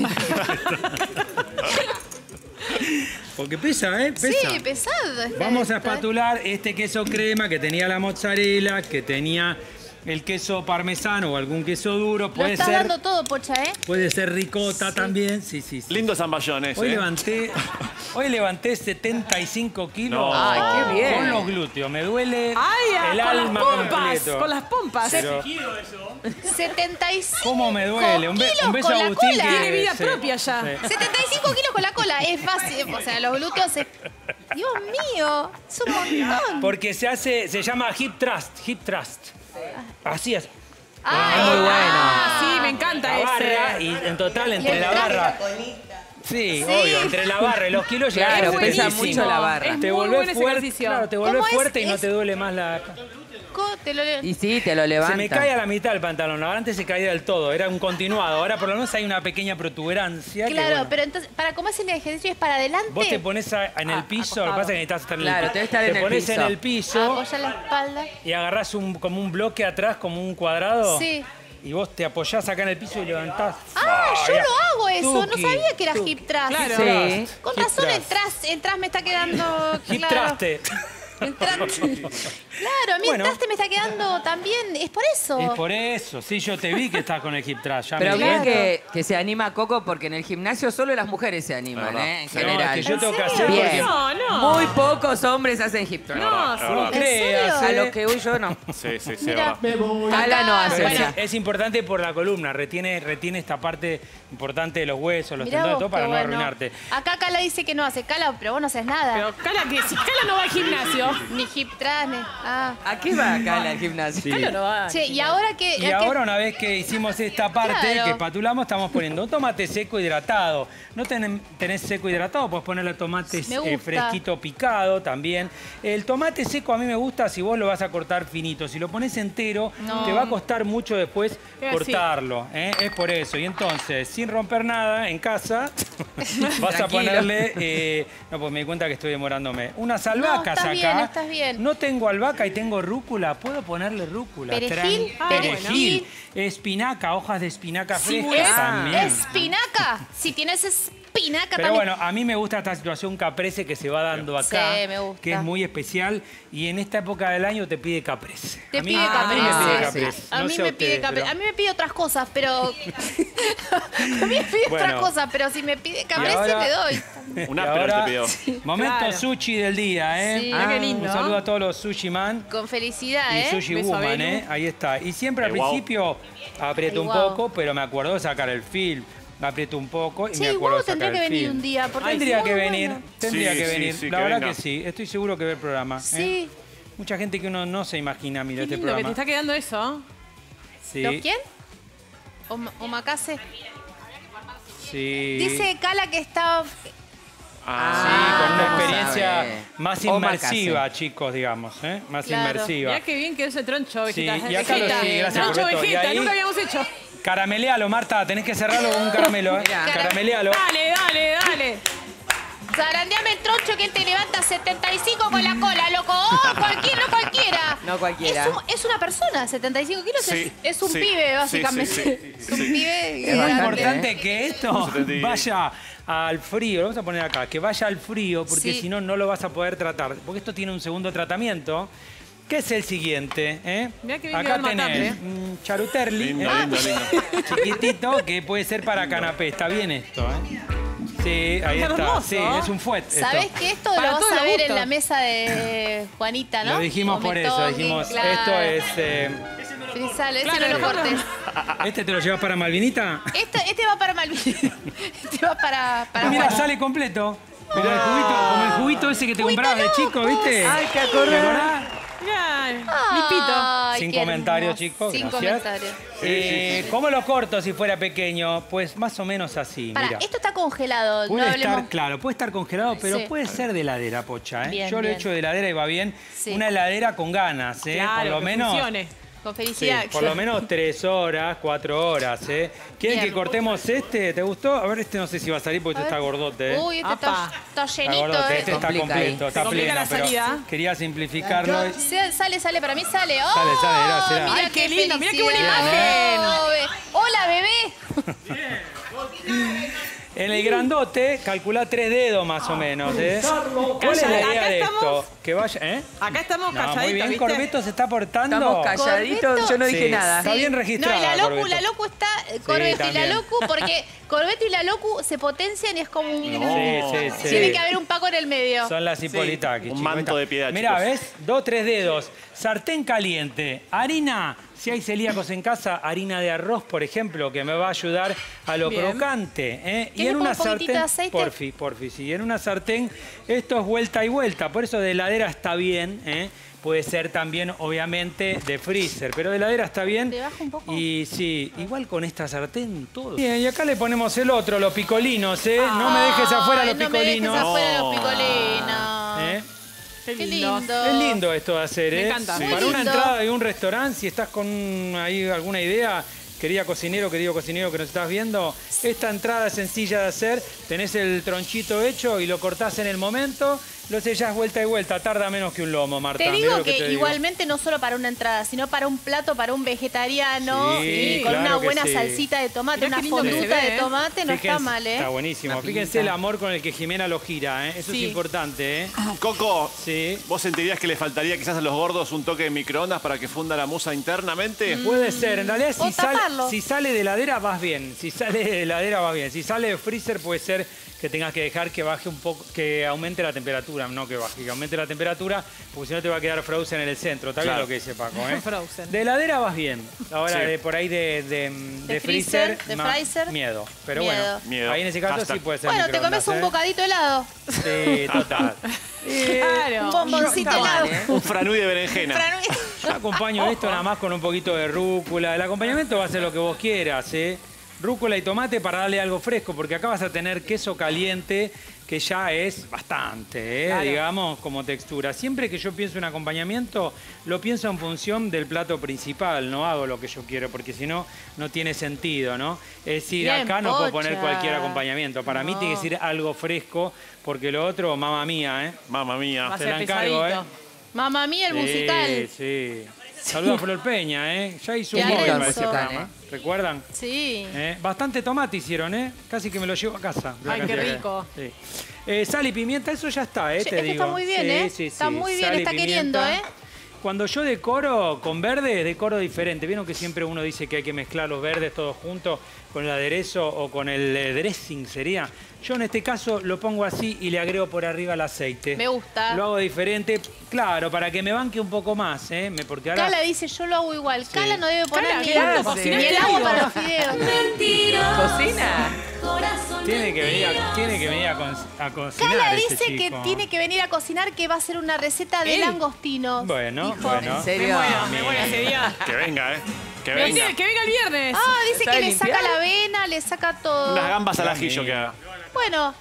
Porque pesa, ¿eh? Pesa. Sí, pesado. está Vamos a esto, ¿eh? espatular este queso crema que tenía la mozzarella, que tenía el queso parmesano o algún queso duro. Lo Puede estás ser, dando todo, Pocha, ¿eh? puede ser ricota Sí. también. Sí, sí, sí. Lindo zamballón ese. Hoy ¿eh? levanté, hoy levanté setenta y cinco kilos No. Ay, qué bien. con los glúteos. Me duele ¡Ay, ah, el con alma las pompas! completo. Con las pompas. Pero, setenta y cinco ¿cómo me duele? Un, be- kilos un beso con a la Agustín. cola. que- Tiene vida sí, propia ya. sí. setenta y cinco kilos con la cola. Es fácil. O sea, los glúteos se... Dios mío, es un montón. Porque se hace, se llama hip thrust, hip thrust. Así es. Ah, muy bueno. Ah, sí, me encanta La barra ese. y en total entre Y la el barra. Sí, Sí. obvio, entre la barra y los kilos ya Claro, es pesa buenísimo. mucho la barra. Es Te muy volvés buen ese fuerte, ejercicio. claro, te ¿Cómo volvés es? fuerte y no Es- te duele más la... Co- Te lo leo. Y sí, te lo levanta. Se me cae a la mitad el pantalón. Antes se caía del todo, era un continuado. Ahora por lo menos hay una pequeña protuberancia. que, Claro, bueno, pero entonces, para cómo es el ejercicio es para adelante. Vos te pones a- en el Ah, piso, lo que acostado. pasa es que necesitas estar en Claro, el piso. tenés que estar en Te el pones piso. en el piso Apoya la espalda. y agarrás un, como un bloque atrás, como un cuadrado. Sí. Y vos te apoyás acá en el piso y levantás. Ah, yo ya. lo hago eso. Tuki, No sabía que era tuki. hip thrust. Claro. Sí. Con Hip razón el thrust. thrust, el thrust me está quedando. Hip claro. traste. El thrust- Claro, a mí Bueno. el traste me está quedando también. Es por eso. Es por eso. Sí, yo te vi que estás con el hip thrust. ya Pero me bien di cuenta. que, que se anima Coco porque en el gimnasio solo las mujeres se animan, Verdad. ¿eh? En Sí. No, general. es que yo tengo que ¿En hacer Bien. porque... No, no. Muy pocos hombres hacen hip thrust. No, sí. No ¿En creas, serio? A ¿eh? los que voy yo no. Sí, sí, sí, Mira. es verdad. Cala no Acá- hace. Pero o es, sea. es importante por la columna, retiene, retiene esta parte importante de los huesos, los Mirá tendones, vos, todo para qué no bueno. arruinarte. Acá Cala dice que no hace Cala, pero vos no haces nada. Pero Cala, que si Cala no va al gimnasio. Ni hip thrust, ni... Ah. ¿A qué va acá al gimnasio? Sí. Cala no va. Che, y ahora que... Y ahora, una vez que hicimos esta parte, Claro. que espatulamos, estamos poniendo un tomate seco hidratado. No ten- tenés seco hidratado, puedes ponerle tomate Me eh, gusta. fresquito picado también. El tomate seco a mí me gusta si vos lo vas a cortar finito. Si lo pones entero, No. te va a costar mucho después Es así. cortarlo. ¿eh? Es por eso. Y entonces, sin romper nada en casa, vas a Tranquilo. ponerle... eh, no, pues me di cuenta que estoy demorándome. Unas albahacas estás acá. bien, estás bien. No tengo albahaca y tengo rúcula. ¿Puedo ponerle rúcula? Perejil, Tran- ah, perejil, bueno. espinaca, hojas de espinaca Sí, frescas es- también. Espinaca. Si tienes espinaca Pero también. bueno, a mí me gusta esta situación caprese que se va dando acá, Sí, me gusta. que es muy especial y en esta época del año te pide caprese. Te A mí- pide a mí me caprese. pide Ah, caprese. A No mí sé me ustedes, pide caprese. pero- A mí me pide otras cosas, pero. a mí me pide Bueno. otras cosas, pero si me pide caprese, ahora- le doy. Un Y áspero ahora, te pidió. momento Claro. sushi del día, ¿eh? Sí. Mirá qué lindo. Un saludo a todos los sushi man. Con felicidad, Y ¿eh? Sushi Beso a Woman, Belu. ¿eh? Ahí está. Y siempre al Ay, guau. principio aprieto Ay, un guau. poco, pero me acuerdo de sacar el film. Me aprieto un poco y Sí, me acuerdo Guau de sacar tendría el que venir film. un día, porque es tendría muy que venir, bueno. tendría Sí, que sí, venir. sí, La que verdad venga. que sí. Estoy seguro que ve el programa. ¿eh? Sí. Mucha gente que uno no se imagina mira Qué este lindo que te programa. está quedando eso. Sí, ¿Los quién? Oma- Omakase. sí. Dice Cala que está. Ah, Sí, con una Ah, experiencia sabe. más Omakase. inmersiva, chicos, digamos, ¿eh? Más Claro. inmersiva. Mirá qué bien que es el troncho Sí, vegeta. y acá lo- Vegeta. sí, gracias por Troncho esto. Y vegeta, ahí- nunca habíamos hecho. Caramelealo, Marta, tenés que cerrarlo con un caramelo, ¿eh? Mirá. Caramelealo. Dale, dale, dale. Zarandeame el troncho que él te levanta setenta y cinco con la cola, loco. ¡Oh, cualquiera, no cualquiera! No cualquiera. Es, un- es una persona, setenta y cinco kilos Sí, es, es un sí, pibe, sí, básicamente. sí, sí, es un sí. pibe Es Es grande. importante que esto setenta y- vaya al frío, lo vamos a poner acá, que vaya al frío, porque Sí. si no, no lo vas a poder tratar. Porque esto tiene un segundo tratamiento, que es el siguiente. ¿eh? Mirá qué bien Acá quedó el tenés matambre, ¿eh? un charuterli, Lindo, ¿eh? lindo, lindo. chiquitito, que puede ser para canapé. Está bien esto, ¿eh? Sí, ahí Qué está. hermoso. Sí, es un fuet. esto. ¿Sabés que esto Para lo vas todos a los ver en gustos. la mesa de Juanita, no? Lo dijimos por Come eso, toque, dijimos, claro. esto es... eh, Frisalo, ese Claro, no lo claro. cortes. ¿Este te lo llevas para Malvinita? Este, este va para Malvin. Este va para, para Ah, mira, Juan. sale completo. Mirá el juguito, como el juguito ese que te Juguito comprabas de loco. chico, ¿viste? Ay, ¿te acordás? acordás? Mirá, Ay, limpito. Sin qué comentarios, hermoso. chicos, Sin gracias. comentarios. Eh, ¿Cómo lo corto si fuera pequeño? Pues más o menos así, Pará, mira. esto está congelado, Puede no estar, hablemos. claro, puede estar congelado, pero Sí. puede ser de heladera, pocha. ¿eh? Bien, Yo lo he bien. hecho de heladera y va bien. Sí. Una heladera con ganas, ¿eh? Claro, por lo que menos. funcione. Con Sí, felicidad. por lo menos tres horas, cuatro horas, ¿eh? ¿Quieren Bien. que cortemos este? ¿Te gustó? A ver, este no sé si va a salir porque A este ver. está gordote, ¿eh? Uy, este Apa. está, está Está llenito, gordote, eh. este está Complica ahí. completo, está Complica pleno, la pero salida. quería simplificarlo. Se- Sale, sale, para mí sale. ¡Oh! Sale, sale, era, será. Mirá Ay, qué lindo, mirá qué buena felicidad. imagen. Oh, be- Hola, bebé. En el grandote, calculá tres dedos más o menos, ¿eh? ¿Cuál es la Calla, idea acá de estamos. esto? Que vaya, ¿eh? Acá estamos No, calladitos, muy bien, ¿viste? Corbeto se está portando. Estamos calladitos, yo no dije Sí. nada. Está bien No, registrada, y la Locu, Corbeto. la Locu está. eh, Corbeto y la también. Locu, porque Corbeto y la Locu se potencian y es como un. Sí, sí, sí. Tiene que haber un Paco en el medio. Son las Hipolitakis. Un chicos. manto de piedad, Mirá, chicos. ¿ves? Dos, tres dedos. Sartén caliente. Harina. Si hay celíacos en casa, harina de arroz, por ejemplo, que me va a ayudar a lo Bien. crocante. ¿eh? Y ¿Quieres en una un poquitito sartén. de aceite? Porfi, porfi, sí. En una sartén, esto es vuelta y vuelta. Por eso de heladera está bien. ¿eh? puede ser también, obviamente, de freezer. Pero de heladera está bien. ¿Te baja un poco? Y sí, igual con esta sartén todo. Bien, y acá le ponemos el otro, los picolinos, ¿eh? No me dejes afuera los no picolinos. me dejes afuera los picolinos. ¿Eh? Qué lindo. Es lindo esto de hacer, ¿eh? Me encanta. Sí. Muy Para una lindo. entrada de un restaurante, si estás con ahí alguna idea, querida cocinero, querido cocinero que nos estás viendo, esta entrada es sencilla de hacer. Tenés el tronchito hecho y lo cortás en el momento, lo sellás vuelta y vuelta. Tarda menos que un lomo, Marta. Te Mirá digo lo que, te digo. igualmente no solo para una entrada, sino para un plato, para un vegetariano, Sí, y con claro una que buena sí. salsita de tomate, Mirá una qué lindo que se fonduta ve, de ¿eh? tomate, no Fíjense, está mal, ¿eh? Está buenísimo. Una Fíjense pinta. el amor con el que Jimena lo gira, ¿eh? Eso Sí. es importante, ¿eh? Coco, Sí. ¿vos sentirías que le faltaría quizás a los gordos un toque de microondas para que funda la musa internamente? Puede ser. En realidad, O si sale, taparlo. si sale de heladera, vas bien. Si sale de heladera, vas bien. Si sale de freezer, puede ser que tengas que dejar que baje un poco, que aumente la temperatura. No que baje, que aumente la temperatura, porque si no te va a quedar frozen en el centro. Está bien Claro. lo que dice Paco, ¿eh? Frozen. De heladera vas bien. Ahora, Sí. de por ahí de, de, de De freezer, freezer, de más freezer. miedo. Pero Miedo. bueno, Miedo. ahí en ese caso Hashtag. sí puede ser Bueno, te microondas, comes un ¿eh? bocadito helado. Sí, total. Claro. Un bomboncito Está mal, helado. ¿eh? Un franui de berenjena. Yo acompaño esto nada más con un poquito de rúcula. El acompañamiento va a ser lo que vos quieras, ¿eh? Rúcula y tomate para darle algo fresco, porque acá vas a tener queso caliente, que ya es bastante, ¿eh? Claro. Digamos, como textura. Siempre que yo pienso en acompañamiento, lo pienso en función del plato principal, no hago lo que yo quiero, porque si no, no tiene sentido, ¿no? Es decir, Bien, acá no puedo pocha. poner cualquier acompañamiento. Para mí No. tiene que ser algo fresco, porque lo otro, mamá mía, ¿eh? Mamma mía. Va a Te ser la encargo, ¿eh? pesadito. Mamma mía, el Sí, musical. sí. Saludos a Flor Peña, ¿eh? Ya hizo un Qué móvil para denso. ese programa. ¿Recuerdan? Sí. Eh, Bastante tomate hicieron, ¿eh? Casi que me lo llevo a casa. la Ay, qué cantidad que- rico. Sí. Eh, sal y pimienta, eso ya está, ¿eh? Sí, Te este digo. está muy bien, Sí, ¿eh? sí, Está sí. muy bien, Sal y está pimienta. queriendo, ¿eh? Cuando yo decoro con verde, decoro diferente. ¿Vieron que siempre uno dice que hay que mezclar los verdes todos juntos con el aderezo o con el eh, dressing sería? Yo en este caso lo pongo así y le agrego por arriba el aceite. Me gusta. Lo hago diferente, claro, para que me banque un poco más, ¿eh? Me- Porque ahora... Cala dice, yo lo hago igual. Cala no debe poner Cala, ni, ¿qué el, hace? ni el agua para los fideos. ¿Cocina? Tiene que venir a, tiene que venir a, con- a cocinar Cala ese dice que chico. tiene que venir a cocinar, que va a hacer una receta de ¿Él? langostinos. Bueno, Dijo. bueno. ¿En serio? Me muero, me muero ese día. Que venga, ¿eh? Que Pero venga. sí, que venga el viernes. Ah, dice ¿Sabe que le limpiar? saca la avena, le saca todo. Unas gambas al ajillo que haga. Bueno.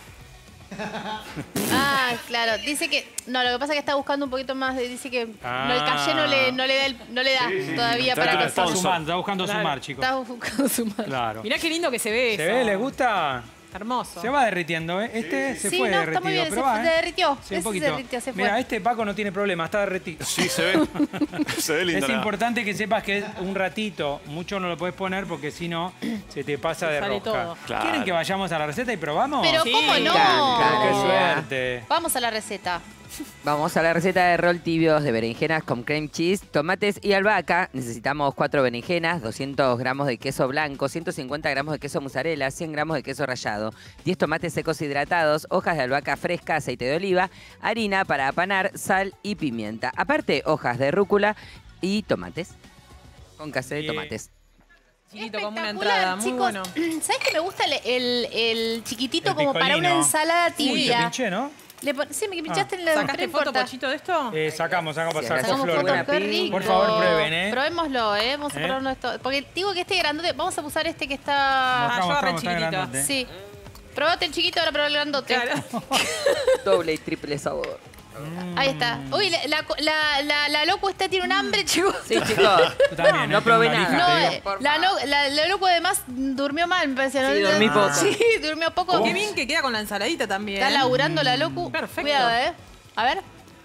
Ah, claro. Dice que. No, lo que pasa es que está buscando un poquito más. de- Dice que no, el calle no le, no le da, el- no le da todavía Está para con que el Está sponsor. sumando, está buscando Claro. sumar, chicos. está buscando su mano. Claro. Mirá qué lindo que se ve ¿Se eso. ve? ¿Les gusta? Hermoso. Se va derritiendo, ¿eh? Este se Sí, fue no, está derretido. muy bien, pero se- va, se ¿eh? derritió. Sí, un Ese se poquito. derritió, se fue. Mira, este Paco no tiene problema, está derretido. Sí, se ve. Se ve lindo. Es la- importante que sepas que es un ratito, mucho no lo puedes poner porque si no se te pasa de sale rosca. todo. Claro. ¿Quieren que vayamos a la receta y probamos? Pero Sí, ¿cómo no? encanta. ¡Qué Oh. suerte! Vamos a la receta. Vamos a la receta de rol tibios de berenjenas con cream cheese, tomates y albahaca. Necesitamos cuatro berenjenas, doscientos gramos de queso blanco, ciento cincuenta gramos de queso mozzarella, cien gramos de queso rallado, diez tomates secos hidratados, hojas de albahaca fresca, aceite de oliva, harina para apanar, sal y pimienta. Aparte, hojas de rúcula y tomates. Con case de Bien. tomates. Chiquito como una Espectacular, entrada, muy chicos. bueno. ¿Sabes que me gusta el, el- el chiquitito El como para una picolino. ensalada Uy, te tibia? pinché, ¿no? Le pon- sí, me pinchaste en la ¿Sacaste no foto, importa. Pochito, de esto? Eh, sacamos, sacamos, Sí, sacamos Sacamos flor. foto, buena qué pinta. rico. Por favor, prueben, ¿eh? Probémoslo, ¿eh? Vamos a ¿Eh? probarnos esto. Porque digo que este grandote, vamos a usar este que está... Ah, Mostramos, yo agarré mostramos, está chiquitito. grandote. Sí. Probate el chiquito, ahora probá el grandote. Claro. Doble y triple sabor. Ahí está. Uy, la, la, la, la, la loco esta tiene un hambre, chicos. Sí, chicos. Tú también, No ¿eh? probé Tengo una nada. lija, No, te eh, digo. la, no, la, la loco además durmió mal, me parece. ¿no? Sí, dormí poco. Sí, durmió poco. Qué bien que queda con la ensaladita también. Está laburando la loco. Perfecto. Cuidado, ¿eh? A ver.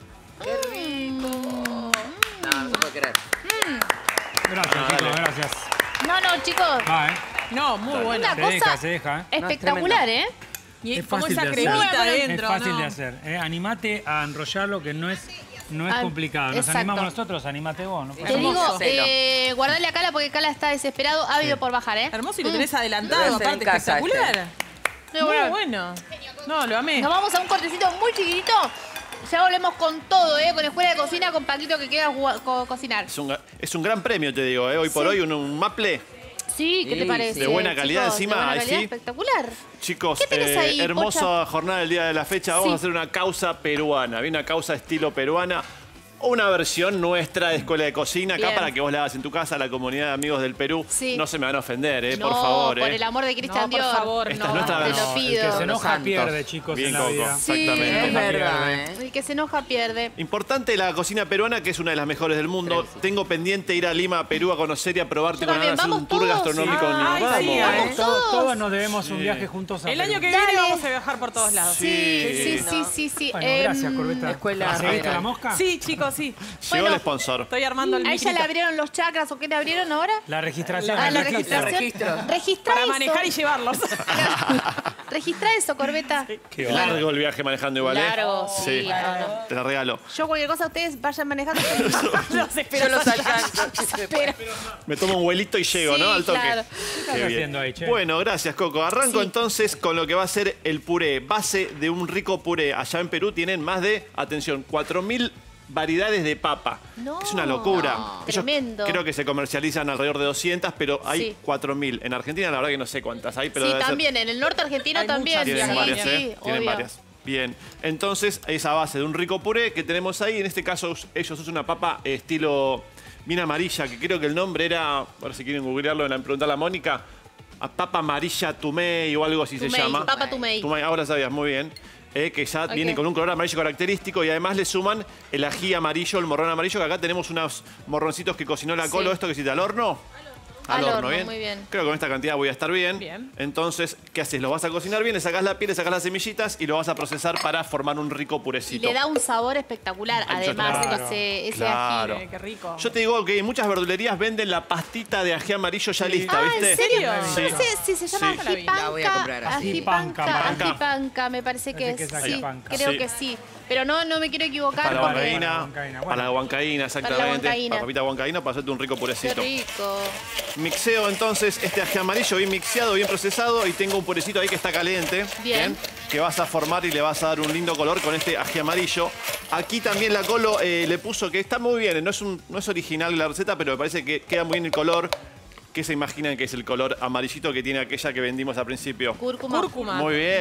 No, no se puede creer. Gracias, Ah, chicos, dale. gracias. No, no, chicos. Va, ¿eh? No, muy bueno. Una Se cosa deja, se deja, ¿eh? espectacular, ¿eh? Y es Es como fácil esa de hacer. cremita Es adentro, Es fácil ¿no? de hacer. ¿eh? Animate a enrollarlo, que no es, no es Ah, complicado. Nos exacto. animamos nosotros, animate vos. ¿no? Te Hermoso. digo, Celo. eh, guardale a Cala porque Cala está desesperado, ávido por bajar, ¿eh? Hermoso y lo tenés Lo adelantado, voy a hacer en aparte, casa, espectacular. Muy Muy bueno. bueno. No, lo amé. Nos vamos a un cortecito muy chiquitito. Ya volvemos con todo, ¿eh? Con escuela de cocina, con Paquito que quiera jugar- co- cocinar. Es un, es un gran premio, te digo, ¿eh? Hoy por Sí. hoy un, un maple. Sí, ¿qué te Sí, parece? de buena calidad chicos? encima, De buena ahí calidad, sí. espectacular. Chicos, ¿Qué tenés eh, ahí, hermosa Pocha? jornada del día de la fecha. Vamos Sí. a hacer una causa peruana. Viene una causa estilo peruana. una versión nuestra de Escuela de Cocina, acá Bien. para que vos la hagas en tu casa, la comunidad de amigos del Perú. Sí. No se me van a ofender, eh, No, por favor. por eh. el amor de Cristian No, por Dior. favor, Esta no. es nuestra Te versión. lo El pido. que se enoja Santos. pierde, chicos, Bien, en la Coco. vida. Sí. Exactamente. Es verdad, ¿eh? El que se enoja pierde. Importante la cocina peruana, que es una de las mejores del mundo. Tengo pendiente ir a Lima, Perú, a conocer y a probarte Yo con también. Ana, hacer un ¿Vamos tour todos? gastronómico. Sí. en Ay, Vamos. sí, ¿eh? Vamos Todos, todos. todos nos debemos un Sí. viaje juntos a El Perú. año que Dale. viene vamos a viajar por todos lados. Sí, sí, Sí. sí, sí, sí. Bueno, Em, gracias, Corbeta. Escuela ¿Seguiste Federal. la mosca? Sí, chicos, sí. Llegó Bueno. el sponsor. Estoy armando el ¿A ella micrito. le abrieron los chakras o qué le abrieron ahora? La registración. Ah, la el registro. registración. registro. Registra Para eso. manejar y llevarlos. Registra eso, Corbeta. Qué va. Largo el viaje manejando igual, ¿eh? Claro, sí, Sí. no, no. Te la regalo. Yo cualquier cosa ustedes vayan manejando. los espero. Yo los alcanzo. Espero. Me tomo un vuelito y llego, Sí, ¿no? Al toque. claro. ¿Qué estás Qué bien. haciendo ahí, che? Bueno, gracias, Coco. Arranco Sí. entonces con lo que va a ser el puré. Base de un rico puré. Allá en Perú tienen más de, atención, cuatro mil variedades de papa. No, es una locura. no, Ellos tremendo. creo que se comercializan alrededor de doscientas, pero hay Sí. cuatro mil. En Argentina la verdad que no sé cuántas hay, pero Sí, debe ser- también. En el norte argentino Hay también. muchas. Tienen sí, varias, sí, ¿eh? Tienen obvio. varias. Bien, entonces esa base de un rico puré que tenemos ahí, en este caso ellos usan una papa estilo bien amarilla, que creo que el nombre era, a ver si quieren googlearlo, en preguntar a Mónica, a papa amarilla tumey o algo así se Tumey, llama. papa tumey. Tumey, ahora sabías, muy bien. Eh, que ya Ok. viene con un color amarillo característico y además le suman el ají amarillo, el morrón amarillo, que acá tenemos unos morroncitos que cocinó la Sí. Colo, esto que hiciste al horno. Al horno, ¿bien? muy bien. Creo que con esta cantidad voy a estar bien. Bien. Entonces, ¿qué haces? Lo vas a cocinar bien, le sacás la piel, le sacás las semillitas y lo vas a procesar para formar un rico Y purecito. le da un sabor espectacular, Ay, además, claro. ese, ese Claro. ají. Eh, qué rico. Yo te digo que en muchas verdulerías venden la pastita de ají amarillo ya lista, Ah, ¿viste? ¿en serio? Sí. No sé si se llama Sí. ají La voy a comprar. panca. Ají Ajipanca, panca, panca. ají panca, me parece que Parece es. que es Sí, ajipanca. creo Sí. que sí. Pero no, no me quiero equivocar Para la porque... huancaína, Para la huancaína, para la huancaína, exactamente. huancaína. Para la papita huancaína para hacerte un rico Qué purecito. rico. Mixeo entonces este ají amarillo bien mixeado, bien procesado y tengo un purecito ahí que está caliente. Bien. Que vas a formar y le vas a dar un lindo color con este ají amarillo. Aquí también la Colo eh, le puso que está muy bien, no es, un, no es original la receta, pero me parece que queda muy bien el color. ¿Qué se imaginan que es el color amarillito que tiene aquella que vendimos al principio? Cúrcuma. Cúrcuma. Muy bien.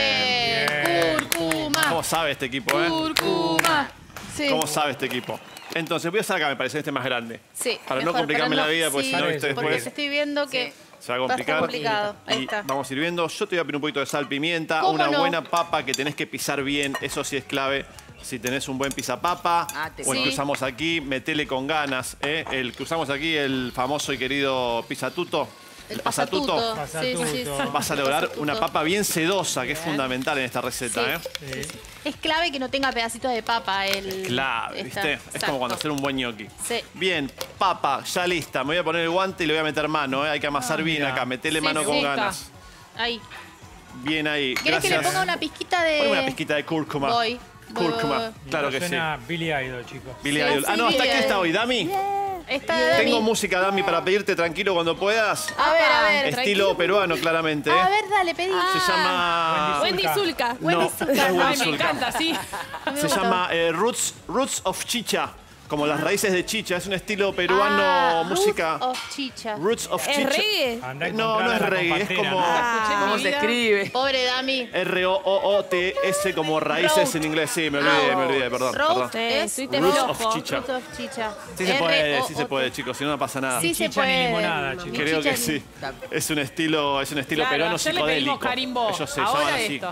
Bien. Cúrcuma. ¿Cómo sabe este equipo, eh? Cúrcuma. Sí. ¿Cómo sabe este equipo? Entonces voy a hacer acá, me parece este más grande. Sí, Para no mejor, complicarme para la vida, porque sí, si no, viste, Porque después estoy viendo que se va a va a estar complicar. complicado. Ahí Y está. vamos a ir viendo. Yo te voy a pedir un poquito de sal, pimienta, ¿Cómo una no? buena papa que tenés que pisar bien, eso sí es clave. Si tenés un buen pisapapa, Ah, te- o el Sí. que usamos aquí, metele con ganas. ¿eh? El que usamos aquí, el famoso y querido pisatuto. El pasatuto. Sí, sí, sí. Vas a lograr Pasatuto. una papa bien sedosa, que es fundamental en esta receta. Sí. ¿eh? Es clave que no tenga pedacitos de papa. El, Clave, esta. ¿viste? Es Exacto. como cuando hacer un buen gnocchi. Sí. Bien, papa, ya lista. Me voy a poner el guante y le voy a meter mano. ¿eh? Hay que amasar bien mira. acá. Metele Sí, mano me con gusta. ganas. Ahí. Bien ahí. ¿Querés que le Gracias. ponga una pizquita de...? Poneme una pizquita de cúrcuma. Voy. voy, Cúrcuma. voy, voy. Claro que sí. Suena Billy Idol, chicos. Billy Sí, Idol. Ah, sí, no, ¿hasta Billy aquí está Idol. hoy, Dami? Está Dami. Tengo música, Dami, para pedirte tranquilo cuando puedas. A ver, a ver. Estilo tranquilo. peruano, claramente. A ¿eh? ver, dale, pedí. Se llama... Wendy Zulka. No, no es Wendy Ay, me Zulka. encanta, sí. Se llama eh, Roots, Roots of Chicha. Como las raíces de chicha. Es un estilo peruano, Ah, música... Roots of Chicha. Roots of ¿Es Chicha. reggae? Andá y No, no comprala es con reggae, es Pantera, como... ¿no? Escuché en ¿Cómo mi se vida. escribe? Pobre Dami. R O O O T S como raíces Roots. en inglés. Sí, me olvidé, me olvidé, perdón. Roots perdón. Sí, es estuviste Roots flojo. of Chicha. Roots of Chicha. Sí se puede, sí se R O O T. puede, chicos, si no, no pasa nada. Sí se chicha ni puede. limonada, chicos. Ni Creo chicha que ni- sí. Es un estilo, es un estilo Claro, peruano ayer le pedimos psicodélico. carimbo. Ellos se Ahora llaman así. esto.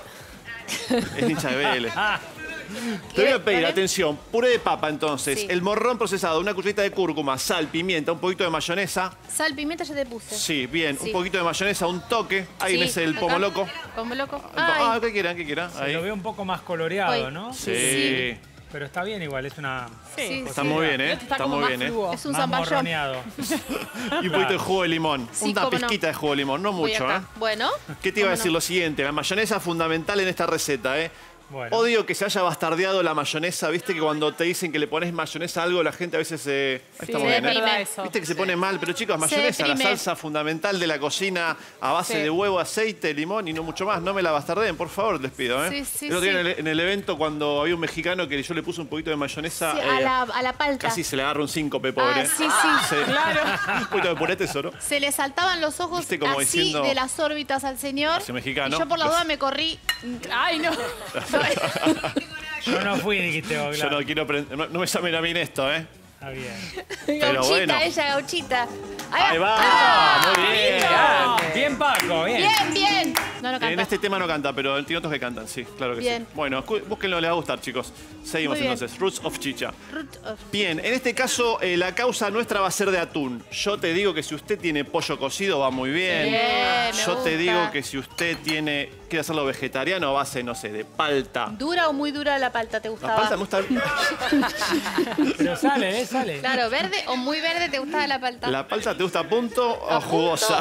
Es hincha de Vélez. Te voy a pedir, ¿Vale? atención, puré de papa entonces. Sí. El morrón procesado, una cucharita de cúrcuma, sal, pimienta, un poquito de mayonesa. Sal, pimienta ya te puse. Sí, bien, Sí. un poquito de mayonesa, un toque. Ahí Sí, ves el acá. pomo loco. Pomo loco. Ah, Ay. ¿qué quieran, qué quieran? Se Ahí. lo veo un poco más coloreado, Hoy. ¿no? Sí. Sí. Pero está bien igual, es una... Sí, Está sí. muy bien, ¿eh? Este está Está como muy más bien, ¿eh? fluo. Es un más zamballón. morroneado. Y un poquito de jugo de limón. Sí, Una cómo no. pizquita de jugo de limón, no Voy mucho, acá. ¿eh? Bueno. ¿Qué te iba a ¿Cómo decir? no? Lo siguiente, la mayonesa es fundamental en esta receta, ¿eh? Bueno. Odio que se haya bastardeado la mayonesa, viste que cuando te dicen que le pones mayonesa a algo, la gente a veces se... Ahí Sí, está muy se bien, ¿eh? deprime. verdad eso. Viste que se pone mal, pero chicos, mayonesa, la deprime. salsa fundamental de la cocina a base Sí. de huevo, aceite, limón y no mucho más. No me la bastardeen, por favor, les pido, ¿eh? Sí, sí, el otro día sí. en el, en el evento cuando había un mexicano que yo le puse un poquito de mayonesa, Sí, eh, a, la, a la palta. casi se le agarra un síncope, pobre. Ah, sí, sí. Claro. Un poquito de puré tesoro. Se le saltaban los ojos Viste como así diciendo- de las órbitas al señor. Hacia mexicano. Y yo por la Los- duda me corrí. Ay, no. Yo no fui, dijiste vos, Yo claro. no quiero aprender. No, no me llamen a mí en esto, ¿eh? Está bien. Pero Gauchita, bueno. ella, gauchita. Ahí va. ¡Ah! Muy bien. Bien, Paco, bien. Bien, bien. No, no En canta. este tema no canta, pero tiene otros que cantan, sí, claro que Bien. sí. Bueno, escu- búsquenlo, les va a gustar, chicos. Seguimos Muy bien. entonces. Roots of Chicha. Root of- Bien, en este caso eh, la causa nuestra va a ser de atún. Yo te digo que si usted tiene pollo cocido va muy bien. Bien, me Yo te gusta. digo que si usted tiene quiere hacerlo vegetariano va a ser, no sé, de palta. ¿Dura o muy dura la palta te La gustaba? palta me gusta. Pero sale, ¿eh? Sale. Claro, verde o muy verde te gustaba la palta. ¿La palta te gusta a punto o A jugosa?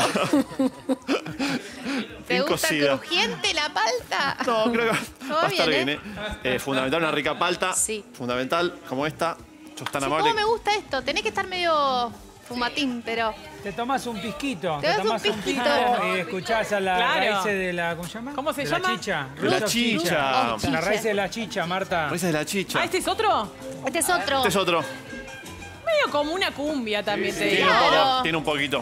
¿Te Bien gusta cocida. crujiente la palta? No, creo que Todo va a estar bien, bien, ¿eh? Eh, Fundamental una rica palta. Sí. Fundamental, como esta. Sos tan Sí, amable. ¿cómo me gusta esto? Tenés que estar medio fumatín, pero... Te tomás un pisquito. Te das un tomás pisquito. y escuchás a la Claro. raíz de la. ¿Cómo se llama? ¿Cómo se de llama? La chicha. De la Root of chicha. Root of La chicha. raíz de la chicha, Marta. Raíces de la chicha. Ah, ¿este es otro? Este es otro. Este es otro. Medio como una cumbia también, te Tiene digo. un, Claro. poco, tiene un poquito.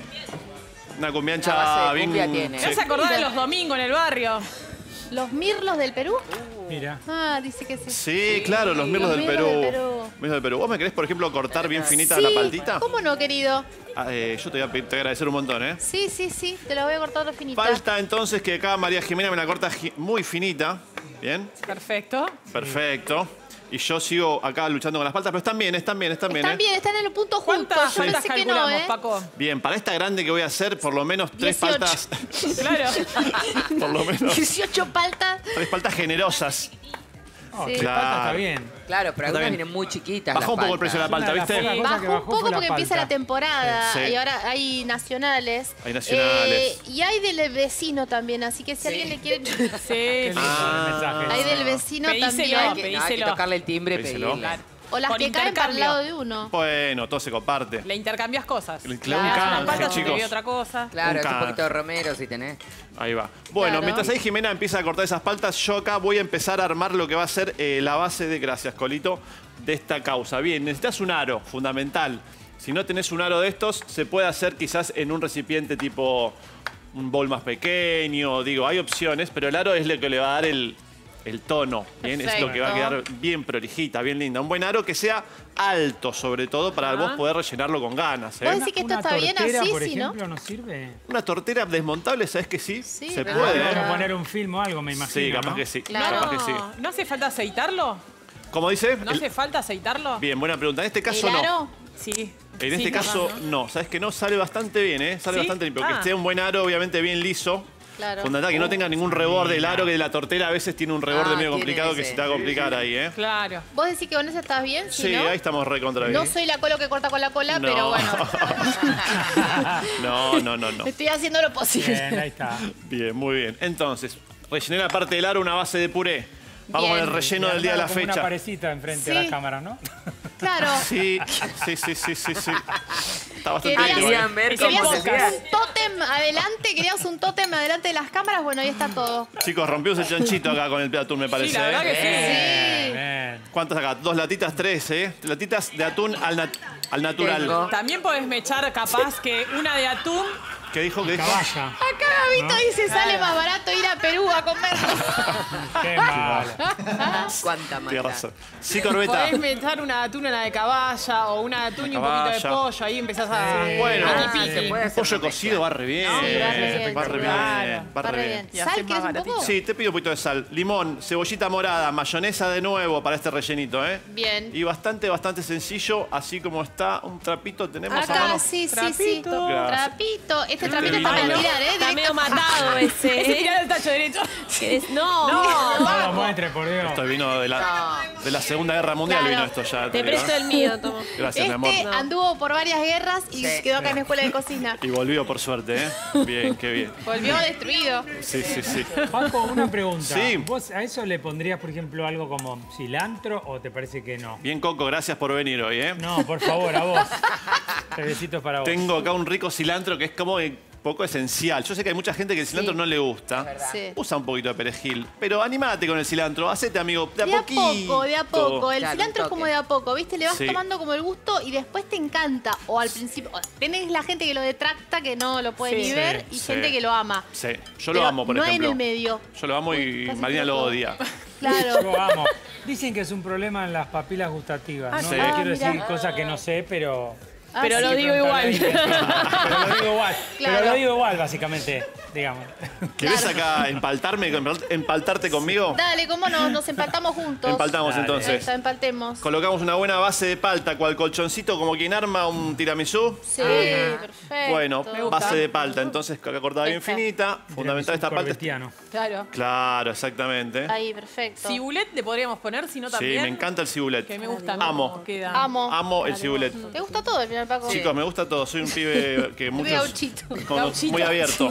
Una La cumbiancha base de bien. cumbia tiene. ¿Me sí. hace acordar de los domingos en el barrio? ¿Los mirlos del Perú? Mira. Ah, dice que sí. Sí, claro, los mirlos Los del mirlos Perú. del Perú. Mirlos del Perú. ¿Vos me querés, por ejemplo, cortar bien finita Sí, la paltita? ¿cómo no, querido? Ah, eh, yo te voy, a, pedir- te voy a agradecer un montón, ¿eh? Sí, sí, sí, te lo voy a cortar todo finita. Falta entonces que acá María Jimena me la corta gi- muy finita. Bien, Perfecto. perfecto. Y yo sigo acá luchando con las paltas, pero están bien, están bien, están bien, Están ¿eh? bien, están en el punto justo. ¿Cuántas, Yo cuántas pensé que no, calculamos, ¿eh? Paco? Bien, para esta grande que voy a hacer, por lo menos tres dieciocho. paltas. Claro. Por lo menos dieciocho paltas. tres paltas generosas. Oh, Sí. tres paltas está Claro. bien. Claro, pero Está algunas bien. vienen muy chiquitas. Bajó las un poco el precio de la paltas. palta, Una de ¿viste? las pocas cosas que Bajó un bajó fue poco la porque empieza palta. la temporada Sí. y ahora hay nacionales. Hay nacionales. Eh, y hay del vecino también, así que si alguien le quiere... Sí, Qué sí. lindo Ah. el mensaje. Hay del vecino Pedíselo, también. Hay que, no, hay que Pedíselo. tocarle el timbre y Pedíselo. pedirle. O las Por que caen para el intercambio. lado de uno. Bueno, todo se comparte. Le intercambias cosas. Le- Le claro, das un una canje, palta, yo te chicos. doy otra cosa. Claro, es un Nunca. poquito de romero si tenés. Ahí va. Bueno, Claro. mientras ahí Jimena empieza a cortar esas paltas, yo acá voy a empezar a armar lo que va a ser eh, la base de, gracias Colito, de esta causa. Bien, necesitas un aro, fundamental. Si no tenés un aro de estos, se puede hacer quizás en un recipiente tipo un bol más pequeño. Digo, hay opciones, pero el aro es lo que le va a dar el, el tono. Bien, es lo que va a quedar bien prolijita, bien linda. Un buen aro que sea alto, sobre todo, para vos poder rellenarlo con ganas. ¿eh? ¿Vos decís que esto Una está bien tortera, así, por sí, no? ejemplo, ¿no sirve? Una tortera desmontable, ¿sabes que sí? Sí, se pero- puede. Podemos ¿eh? poner un film o algo, me imagino. Sí, capaz ¿no? que sí. Claro. Capaz que sí. No, ¿no hace falta aceitarlo? ¿Cómo dice? ¿No El- hace falta aceitarlo? Bien, buena pregunta. En este caso ¿El no. aro? Sí. En Sí, este capaz, caso, ¿no? no. Sabes que no sale bastante bien, ¿eh? Sale ¿Sí? bastante bien. Porque Ah. esté un buen aro, obviamente bien liso. Claro. Fundamental que no tenga ningún reborde. El aro que de la tortera a veces tiene un reborde Ah, medio tiene complicado que ese. se te va a complicar ahí, ¿eh? Claro. ¿Vos decís que con eso estás bien? Sí, Sí, ¿no? ahí estamos recontra bien. No soy la colo que corta con la cola, No. pero bueno. No, no, no, no. Estoy haciendo lo posible. Bien, ahí está. Bien, muy bien. Entonces, rellené la parte del aro una base de puré. Vamos Bien. con el relleno del día de la Como una fecha. parecita enfrente de Sí. la cámara, ¿no? Claro. Sí, sí, sí, sí, sí, sí. Está bastante Querías, rico, ¿eh? Querían ver querías cómo se hacía. un tótem adelante, querías un tótem adelante de las cámaras, bueno, ahí está todo. Chicos, rompimos el chanchito acá con el de atún, me parece. la verdad ¿eh? que sí. Sí. Bien. ¿Cuántas acá? Dos latitas, tres, ¿eh? Latitas de atún al, nat- al natural. Tengo. También podés mechar capaz que una de atún. ¿Qué dijo? ¿Qué dijo? Caballa. Acá Gabito dice, sale más barato ir a Perú a comer. Qué mal. Cuánta Tienes maldad. razón. Sí, Corbeta. Podés mechar una de atún en la de caballa o una de atún y un poquito de Caballa. pollo. Ahí empezás a. Bueno, a Ah, piqui. se puede un hacer pollo una cocido va re bien. Sí, va re bien, Va re bien. claro. Va re bien. Y ¿Sal hace querés más un poco? baratito. Sí, te pido un poquito de sal. Limón, cebollita morada, mayonesa de nuevo para este rellenito, ¿eh? Bien. Y bastante, bastante sencillo, así como está. Un trapito tenemos a Acá, mano. sí, sí, sí. Trapito. Gracias. Trapito. Este Este trapito vino. está para tirar, ¿eh? Está Directo. medio matado ese. Ese tira del tacho derecho. ¿Querés? No. No, No lo muestre, por Dios. Esto vino de la, de la Segunda Guerra Mundial, Claro. vino esto ya. Te digo, presto ¿eh? el mío, toma. Gracias, mi amor. Este anduvo por varias guerras y Sí. quedó acá en la escuela de cocina. Y volvió por suerte, ¿eh? Bien, qué bien. Volvió destruido. Sí, sí, sí. Paco, una pregunta. Sí. ¿Vos a eso le pondrías, por ejemplo, algo como cilantro o te parece que no? Bien, Coco, gracias por venir hoy, ¿eh? No, por favor, a vos. Tres besitos para vos. Tengo acá un rico cilantro que es como eh, poco esencial. Yo sé que hay mucha gente que el cilantro Sí. no le gusta. Sí. Usa un poquito de perejil. Pero animate con el cilantro. Hacete, amigo, de a De a poquito. poco, de a poco. El Claro, cilantro un es como toque. de a poco, ¿viste? Le vas Sí. tomando como el gusto y después te encanta. O al principio. o tenés la gente que lo detracta, que no lo puede Sí. ni ver, y Sí. gente que lo ama. Sí, yo Pero lo amo, por no ejemplo. en el medio. Yo lo amo y Casi Marina todo. lo odia. Claro. Yo amo. Dicen que es un problema en las papilas gustativas. Ah, no sí. no Ah, quiero mirá. decir cosas que no sé, pero... Ah, Pero sí. lo digo igual. Pero lo digo igual. Claro. Pero lo digo igual, básicamente, digamos. ¿Querés acá empaltarme, empaltarte conmigo? Dale, ¿cómo no? Nos empaltamos juntos. Empaltamos Dale. entonces. Esta, empaltemos. Colocamos una buena base de palta, cual colchoncito, como quien arma un tiramisú. Sí, perfecto. Bueno, Me gusta. base de palta, entonces acá cortada bien Esta. finita. Fundamental esta palta. Corbetiano. Claro. Claro, exactamente. Ahí, perfecto. Cibulet le podríamos poner, si no Sí, también. me encanta el cibulet. Que me gusta. Amo. cómo queda. Amo. Amo el cibulet. ¿Te gusta todo al final, Paco? Chicos, me gusta todo. Soy un pibe que muchos... gauchito. con- Gauchito. Muy abierto.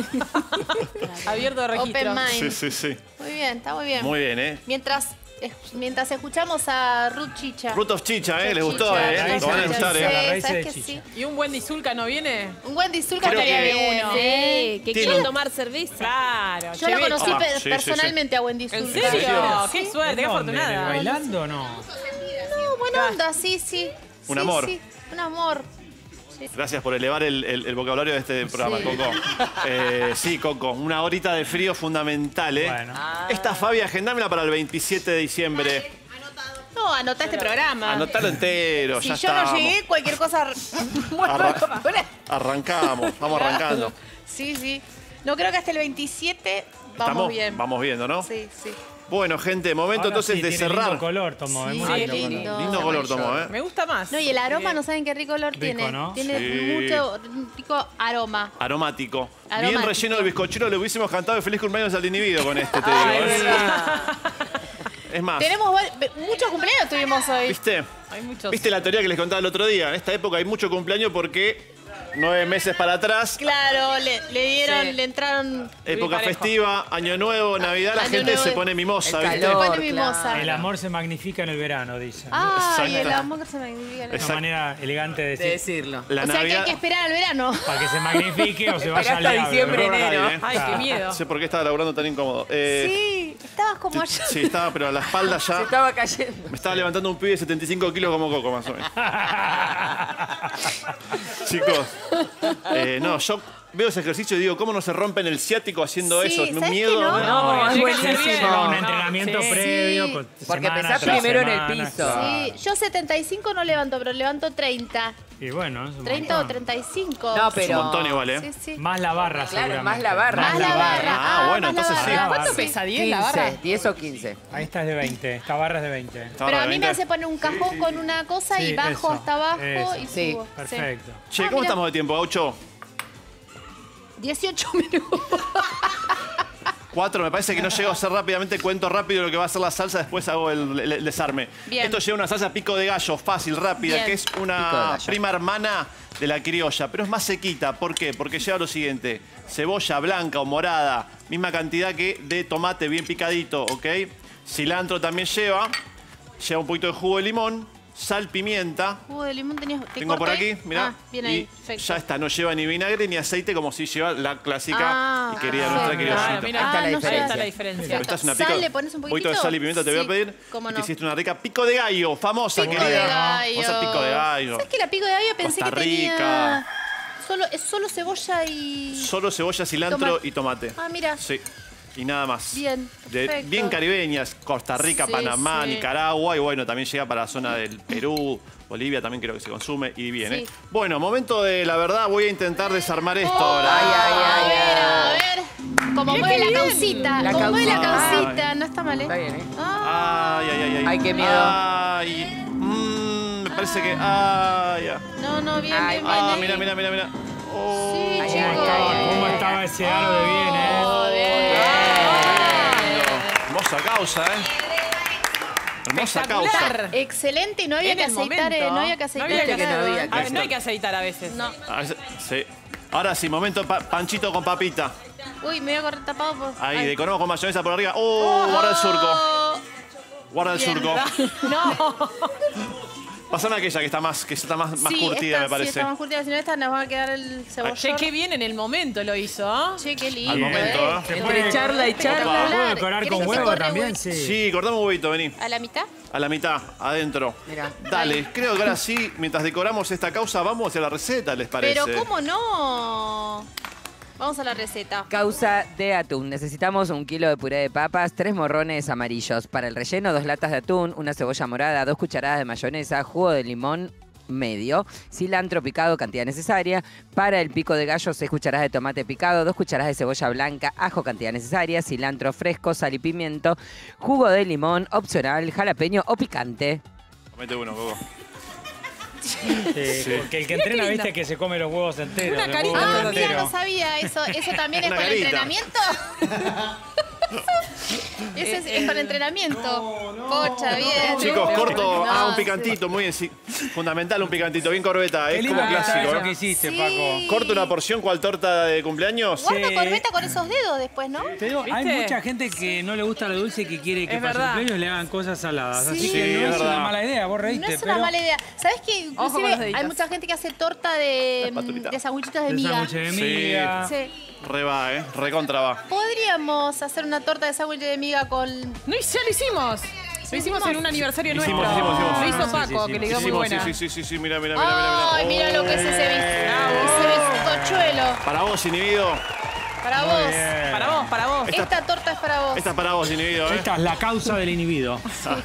Abierto de registro. Open mind. Sí, sí, sí. Muy bien, está muy bien. Muy bien, ¿eh? Mientras, es- mientras escuchamos a Ruth Chicha. Root of Chicha, ¿eh? Ruth Les gustó, Chicha, ¿eh? Ruth Lo van a Chicha, gustar, sí, ¿eh? La raíz ¿sabes de que chicha. sí? ¿Y un buen disulca no viene? Un buen disculpa Creo estaría que- bien. Sí, que Tiene quieren un- tomar cerveza. Claro. Yo lo Chevecho. conocí Ah, pe- sí, sí, personalmente a Wendy ¿En Zulka. serio? Sí. Qué suerte, qué ¿En dónde? ¿En el afortunada. bailando o no? No, buena onda, sí, sí. Un Sí, amor. sí, un amor. Gracias por elevar el, el- el vocabulario de este programa, Coco. Eh, sí, Coco, una horita de frío fundamental, ¿eh? Bueno. Esta, Fabi, agendámela para el veintisiete de diciembre. No, anotá este programa. Anotalo entero, Si ya yo estamos. no llegué, cualquier cosa... Arra- Arrancamos, vamos arrancando. Sí, sí. No creo que hasta el veintisiete vamos ¿Estamos? bien. Vamos viendo, ¿no? Sí, sí. Bueno, gente, momento Ahora entonces sí, de tiene cerrar. lindo color tomó, es Sí, muy qué lindo. lindo. color. Lindo color tomó, ¿eh? Me gusta más. No, y el aroma, no saben qué rico olor tiene. ¿no? Tiene Sí. mucho rico aroma. Aromático. Bien Aromático. relleno el bizcochuelo, le hubiésemos cantado el feliz cumpleaños al inhibido con este, te digo. Ay, ¿eh? verdad. Es más, Tenemos va- muchos cumpleaños tuvimos hoy. ¿viste? Hay muchos. ¿Viste la teoría que les contaba el otro día? En esta época hay mucho cumpleaños porque nueve meses para atrás, Claro, le, le dieron, Sí. le entraron... época parejo. festiva, año nuevo, Navidad, la Año gente nuevo. se pone mimosa, El ¿viste? Se calor. pone mimosa. El amor se magnifica en el verano, dicen. Ay, el Exacto. amor se magnifica. en el- Una Exacto. manera elegante de De decir. decirlo. La O sea que hay Navidad... que esperar al verano. Para que se magnifique o se vaya al hasta diablo. diciembre, Pero enero. acá, ¿eh? Ay, qué miedo. No sé por qué estaba laburando tan incómodo. Eh, Sí, estabas como allá. Sí, estaba, pero a la espalda Se ya estaba cayendo. me estaba levantando un pibe de setenta y cinco kilos como Coco, más o menos. Chicos, eh, no, yo veo ese ejercicio y digo, ¿cómo no se rompen el ciático haciendo Sí, eso? Es un ¿sabes miedo. que no? ¿no? No, es Llega a ser buenísimo. bien. Lleva un No, entrenamiento sí. previo. Sí. con- Porque semana empezás tras primero en el semana, piso. claro. Sí, yo setenta y cinco no levanto, pero levanto treinta. Y bueno, es un treinta o montón. treinta y cinco. No, Es pero... un montón igual, ¿eh? Sí, sí. Más la barra, Claro, seguramente. más la barra. Más la barra. Ah, bueno, más la entonces sí. barra. ¿Cuánto Sí. pesa? ¿diez la barra? quince, diez o quince. Ahí esta es de veinte. Esta barra es de veinte. Estaba Pero a mí realmente- me hace poner un cajón con una cosa y Sí, bajo eso, hasta abajo eso. y Sí, subo. Perfecto. Che, Ah, ¿cómo mira. estamos de tiempo, Gaucho? dieciocho minutos. Cuatro, me parece que no llego a hacer rápidamente, cuento rápido lo que va a ser la salsa, después hago el, el- el desarme. Bien. Esto lleva una salsa pico de gallo, fácil, rápida, Bien. que es Pico de una gallo. prima hermana de la criolla, pero es más sequita. ¿Por qué? Porque lleva lo siguiente, cebolla blanca o morada, misma cantidad que de tomate bien picadito, ¿ok? Cilantro también lleva, lleva un poquito de jugo de limón, sal, pimienta. Jugo de limón tenías. ¿te Tengo por corto ahí? aquí, mirá. Ah, bien ahí, y perfecto. ya está, no lleva ni vinagre ni aceite como si lleva la clásica Ah, y querida ah, nuestra mira, criollita. mira, Ahí está la no diferencia. Ahí está la diferencia. Pero esta es una ¿Sal pico- le pones un poquito de poquitito? sal y pimienta te voy a Sí, pedir. cómo Y no. te hiciste una rica pico de gallo, famosa, Pico querida. de gallo. Vamos a pico de gallo. ¿Sabes que la pico de gallo pensé Costa que tenía Rica. solo, es solo cebolla y... Solo cebolla, cilantro Tomate. y tomate. Ah, mira. Sí. Y nada más. Bien, De- perfecto. bien caribeñas, Costa Rica, Sí, Panamá, sí. Nicaragua y bueno, también llega para la zona del Perú, Bolivia también creo que se consume y bien, Sí. ¿eh? Bueno, momento de la verdad, voy a intentar desarmar esto Oh, ahora. Ay, ay, a ay, ver, a ay. ver. Como Mirá mueve qué la bien. caucita. La Como mueve la caucita. caucita. No está mal, ¿eh? Está bien, ¿eh? Ah, Ay, ay, ay, ay. Ay, qué miedo. Ay, mm, me parece que. Ay, ay. no, no, bien, Ay, bien, bien. Ah, ahí. mira, mira, mira, mira. Oh. Sí, Ay, chicos. ay, ay, ¿Cómo estaba ese aro de bien, eh? Oh, bien. Hermosa causa, ¿eh? Hermosa causa. Espectacular. Excelente y no había En que el aceitar, eh, momento. no había que aceitar. No había que, que no había que A ver, no hay que aceitar a veces. No. Ah, sí. Ahora sí, momento pa- panchito con papita. Uy, me voy a correr tapado por... Ahí, Ay. decoramos con mayonesa por arriba. ¡Oh! Guarda el surco. Oh, Guarda el bien. surco. No. Pasame aquella que está más, que está más, más Sí, curtida, esta me sí parece. está más curtida, si no esta nos va a quedar el cebollón. Che, qué bien en el momento lo hizo. ¿eh? Che, qué lindo, Al momento, eh. ¿eh? Se Entre puede- charla y charla. ¿Puedo decorar ¿Querés con que se huevo corre también? huevo? Sí. Sí, cortame un huevito, vení. ¿A la mitad? A la mitad, adentro. Mirá. Dale, creo que ahora sí, mientras decoramos esta causa, vamos hacia la receta, ¿les parece? Pero ¿cómo no? Vamos a la receta. Causa de atún. Necesitamos un kilo de puré de papas, tres morrones amarillos. Para el relleno, dos latas de atún, una cebolla morada, dos cucharadas de mayonesa, jugo de limón medio, cilantro picado, cantidad necesaria. Para el pico de gallo, seis cucharadas de tomate picado, dos cucharadas de cebolla blanca, ajo, cantidad necesaria, cilantro fresco, sal y pimiento, jugo de limón, opcional, jalapeño o picante. Comete uno, Coco. Sí, porque el que entrena, viste, que se come los huevos enteros. Una los carita. huevos Ah, mira, enteros. no sabía. ¿Eso, eso también es Una con carita. entrenamiento? Ese es, es con entrenamiento. Pocha, bien. Chicos, corto. No, Ah, un sí. picantito, muy bien. Sí. Fundamental, un picantito. Bien corbeta, Qué es linda como clásico. eso ¿eh? que hiciste, Sí. Paco. Corto una porción, ¿cuál torta de cumpleaños? Guarda Sí. corbeta con esos dedos después, ¿no? Te digo, hay ¿Viste? mucha gente que no le gusta lo dulce y que quiere que Es para su verdad. cumpleaños le hagan cosas saladas. Así Sí. que Sí, no es es una verdad. mala idea, vos reíste, No es pero una mala idea. ¿Sabes qué? Ojo con Inclusive los deditos. hay mucha gente que hace torta de, La patulita. de sanguchitos de de miga. sándwich de Sí. miga. Sí. Re va, ¿eh? Re contra va. Podríamos hacer una torta de sándwich de miga con... No, ya lo hicimos. Lo hicimos en un aniversario Hicimos, nuestro. hicimos, hicimos. Lo hizo Sí, Paco, sí, sí, que le sí, quedó Sí, muy buena. sí, sí, sí, sí, mira, mira, mira, mira. Ay, mira lo que es ese bis- ese bizcochuelo. Para vos, inhibido. Para Muy vos. bien. Para vos, para vos. Esta- Esta torta es para vos. Esta es para vos, inhibido, ¿eh? Esta es la causa del inhibido.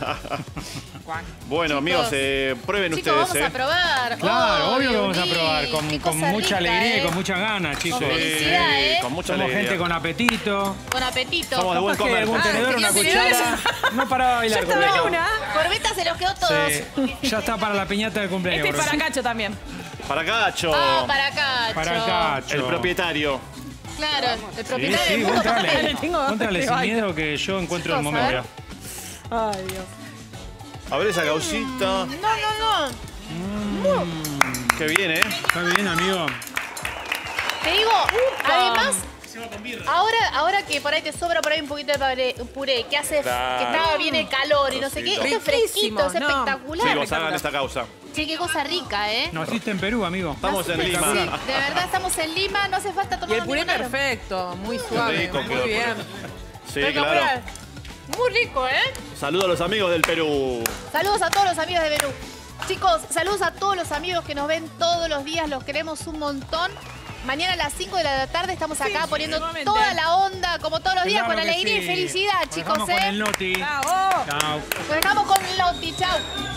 Bueno, amigos, eh, prueben Chicos, ustedes, vamos a ¿eh? probar. Claro, obvio que vamos a Uli, probar. Con, qué con cosa mucha rica, alegría ¿eh? y con muchas ganas, chicos. Con felicidad, ¿eh? Con mucha Somos alegría. gente con apetito. Con apetito. Somos de buen Capaz que comer. algún Ah, tenedor, tenía una tenedores. cuchara. No paraba a bailar Ya con está esto. una. Corbeta se los quedó todos. Sí, ya está para la piñata del cumpleaños. Este es para Rosy. Cacho también. Para Cacho. Ah, para Cacho. Para Cacho. El propietario. Claro, el Sí, propietario sí, del mundo vos entrale. también. Tengo dos Entrale de sin baile. miedo que yo encuentro el Chicos, a momento. ver. Ay, Dios. A ver esa causita. No, no, no. Qué bien, ¿eh? Está bien, amigo. Te digo, además, ahora, ahora que por ahí te sobra por ahí un poquito de pare- puré, que hace Claro. que estaba bien el calor y no sé qué, esto es Riquísimo, fresquito, es no. espectacular. Chicos, hagan esta causa. Che, qué cosa rica, ¿eh? Naciste en Perú, amigo. Estamos en Sí, Lima. de verdad estamos en Lima, no hace falta Y tomar el puré ningún aro. perfecto, muy suave, rico quedó muy el bien. Sí, Espectacular. claro. Muy rico, ¿eh? Saludos a los amigos del Perú. Saludos a todos los amigos de Perú. Chicos, saludos a todos los amigos que nos ven todos los días, los queremos un montón. Mañana a las cinco de la tarde estamos acá Sí, poniendo nuevamente. toda la onda, como todos los días, Claro con que alegría sí. y felicidad, Nos chicos, dejamos con ¿eh? el noti. Bravo. Chao. Nos dejamos con el Loti, chau.